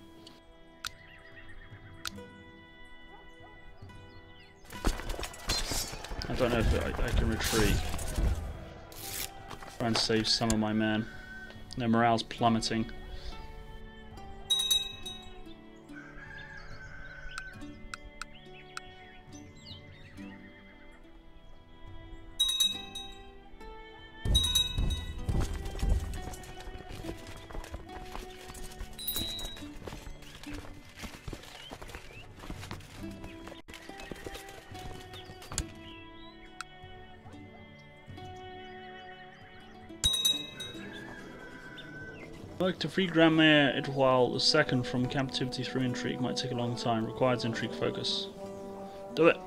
I don't know if I, I can retreat. Try and save some of my men. Their morale's plummeting. Work to free Grand Mayor Edouard the Second from captivity through intrigue might take a long time. Requires intrigue focus. Do it.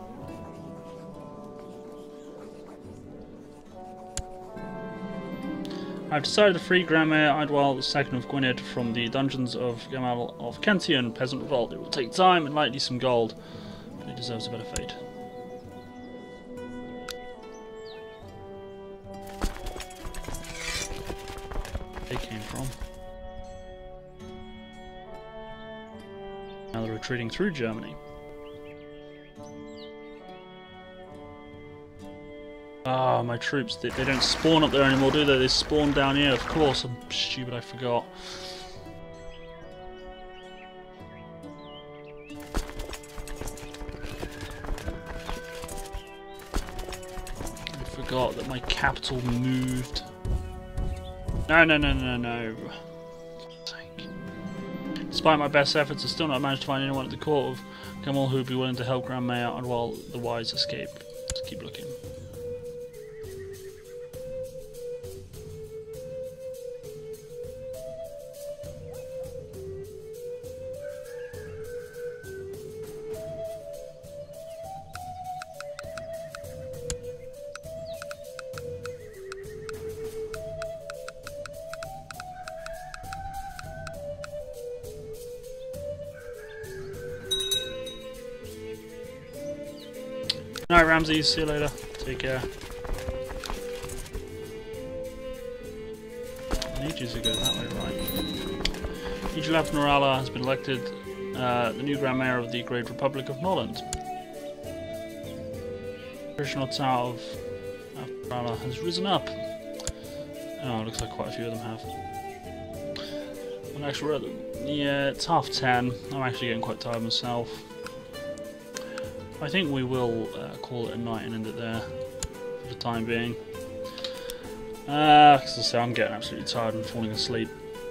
I've decided to free Grand Mayor Edouard the Second of Gwynedd from the dungeons of Gamal of Kentian Peasant Revolt. It will take time and likely some gold, but he deserves a better fate. They came from. Now they're retreating through Germany. Ah, oh, my troops, they, they don't spawn up there anymore, do they? They spawn down here, of course. I'm stupid, I forgot. I forgot that my capital moved. No, no, no, no, no. Despite my best efforts, I still not managed to find anyone at the court of Gamal who would be willing to help Grand Mayor and while the wise escape. Let's keep looking. Alright, Ramses, see you later. Take care. I need you to go that way, right? Ijulaf Norala has been elected uh, the new Grand Mayor of the Great Republic of Noland. Traditional tower of Norala has risen up. Oh, looks like quite a few of them have. Well, actually, yeah, it's half ten. I'm actually getting quite tired myself. I think we will uh, call it a night and end it there for the time being. Uh, as I say, I'm getting absolutely tired and falling asleep.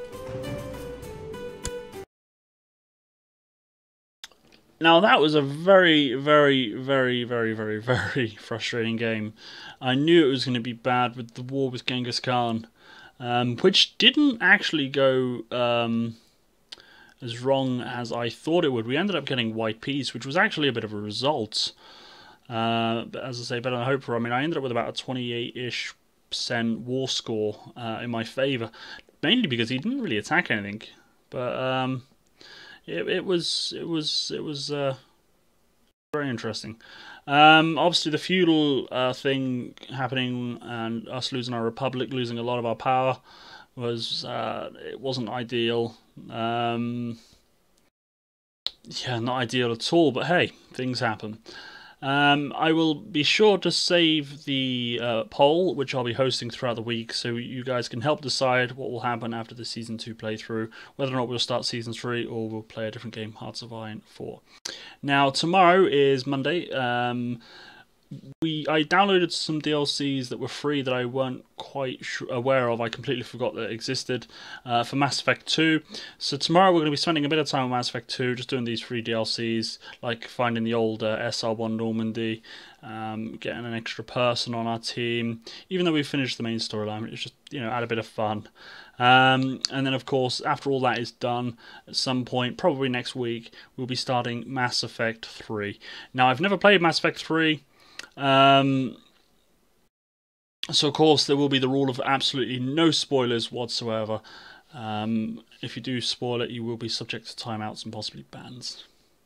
Now that was a very, very, very, very, very, very frustrating game. I knew it was going to be bad with the war with Genghis Khan, um, which didn't actually go um, as wrong as I thought it would. We ended up getting white peace, which was actually a bit of a result. Uh, but as I say, better than I hoped for. I mean, I ended up with about a twenty-eight-ish percent war score uh, in my favour, mainly because he didn't really attack anything. But um, it, it was it was it was uh, very interesting. Um, obviously, the feudal uh, thing happening and us losing our republic, losing a lot of our power, was uh, it wasn't ideal. Um, yeah, not ideal at all, but hey, things happen. Um, I will be sure to save the uh, poll, which I'll be hosting throughout the week, so you guys can help decide what will happen after the Season two playthrough, whether or not we'll start Season three or we'll play a different game, Hearts of Iron four. Now, tomorrow is Monday. Um, we I downloaded some D L Cs that were free that I weren't quite aware of. I completely forgot that existed uh, for Mass Effect two. So tomorrow we're going to be spending a bit of time on Mass Effect two, just doing these free D L Cs, like finding the old uh, S R one Normandy, um, getting an extra person on our team. Even though we finished the main storyline, it's just, you know, add a bit of fun. Um, and then, of course, after all that is done, at some point, probably next week, we'll be starting Mass Effect three. Now, I've never played Mass Effect three. Um, so, of course, there will be the rule of absolutely no spoilers whatsoever. Um, if you do spoil it, you will be subject to timeouts and possibly bans.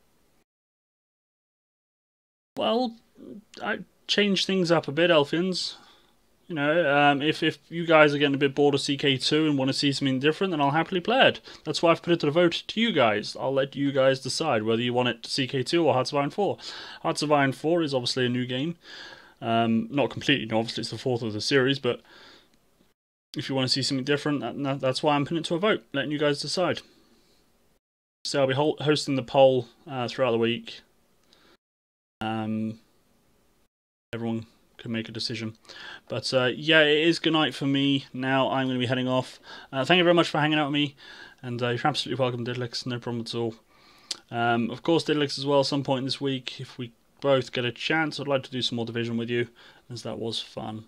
Well, I changed things up a bit, Elfians. You know, um, if, if you guys are getting a bit bored of C K two and want to see something different, then I'll happily play it. That's why I've put it to the vote to you guys. I'll let you guys decide whether you want it to C K two or Hearts of Iron four. Hearts of Iron four is obviously a new game. Um, not completely new, obviously it's the fourth of the series, but if you want to see something different, that, that's why I'm putting it to a vote, letting you guys decide. So I'll be ho hosting the poll uh, throughout the week. Um, everyone can make a decision. But uh, yeah, it is good night for me. Now I'm going to be heading off. Uh, thank you very much for hanging out with me, and uh, you're absolutely welcome, Diddlix, no problem at all. Um, of course, Diddlix as well, at some point this week, if we both get a chance, I'd like to do some more Division with you, as that was fun.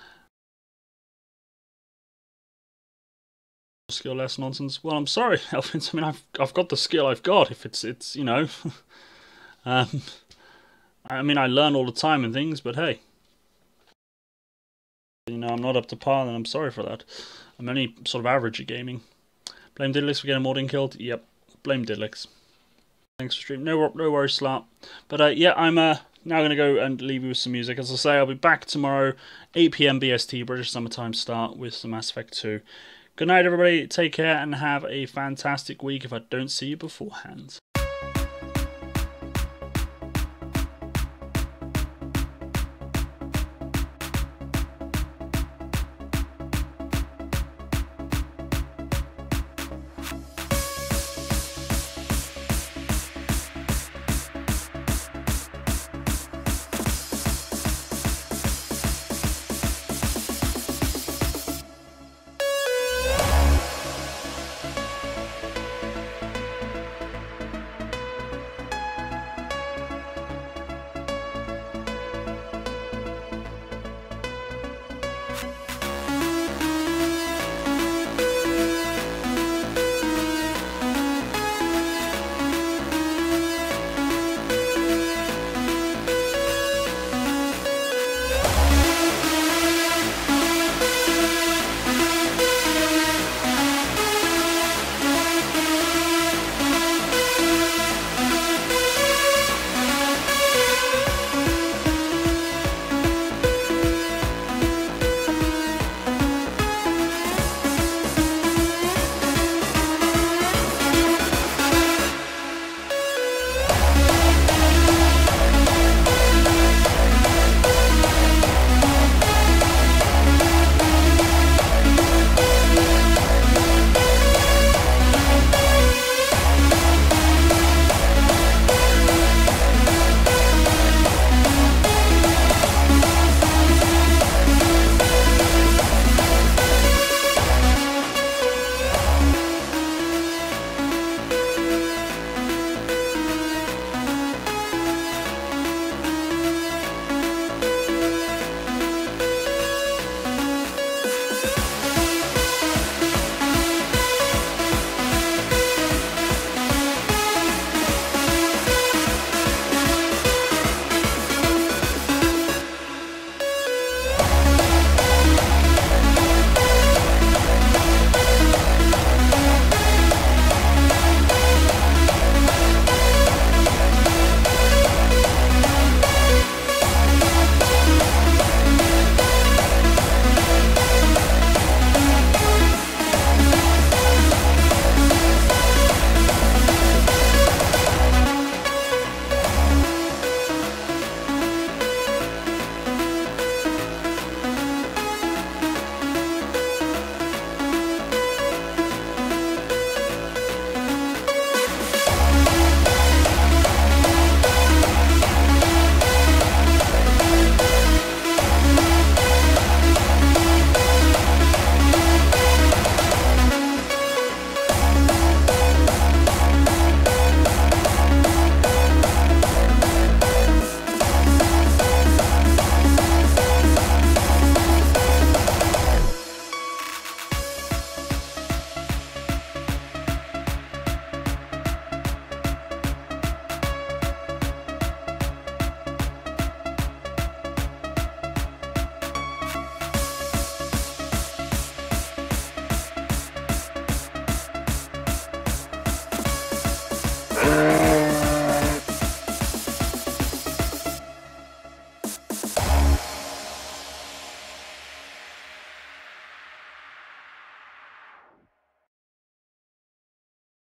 Skill less nonsense. Well, I'm sorry, Elfins. I mean, I've I've got the skill I've got. If it's it's you know, um, I mean, I learn all the time and things, but hey, you know, I'm not up to par, and I'm sorry for that. I'm only sort of average at gaming. Blame Diddlix for getting Mordin killed. Yep, blame Diddlix. Thanks for streaming. No, no worries, Slap. But uh, yeah, I'm uh, now going to go and leave you with some music. As I say, I'll be back tomorrow, eight p m B S T, British Summertime start, with some Mass Effect two. Good night, everybody. Take care and have a fantastic week if I don't see you beforehand.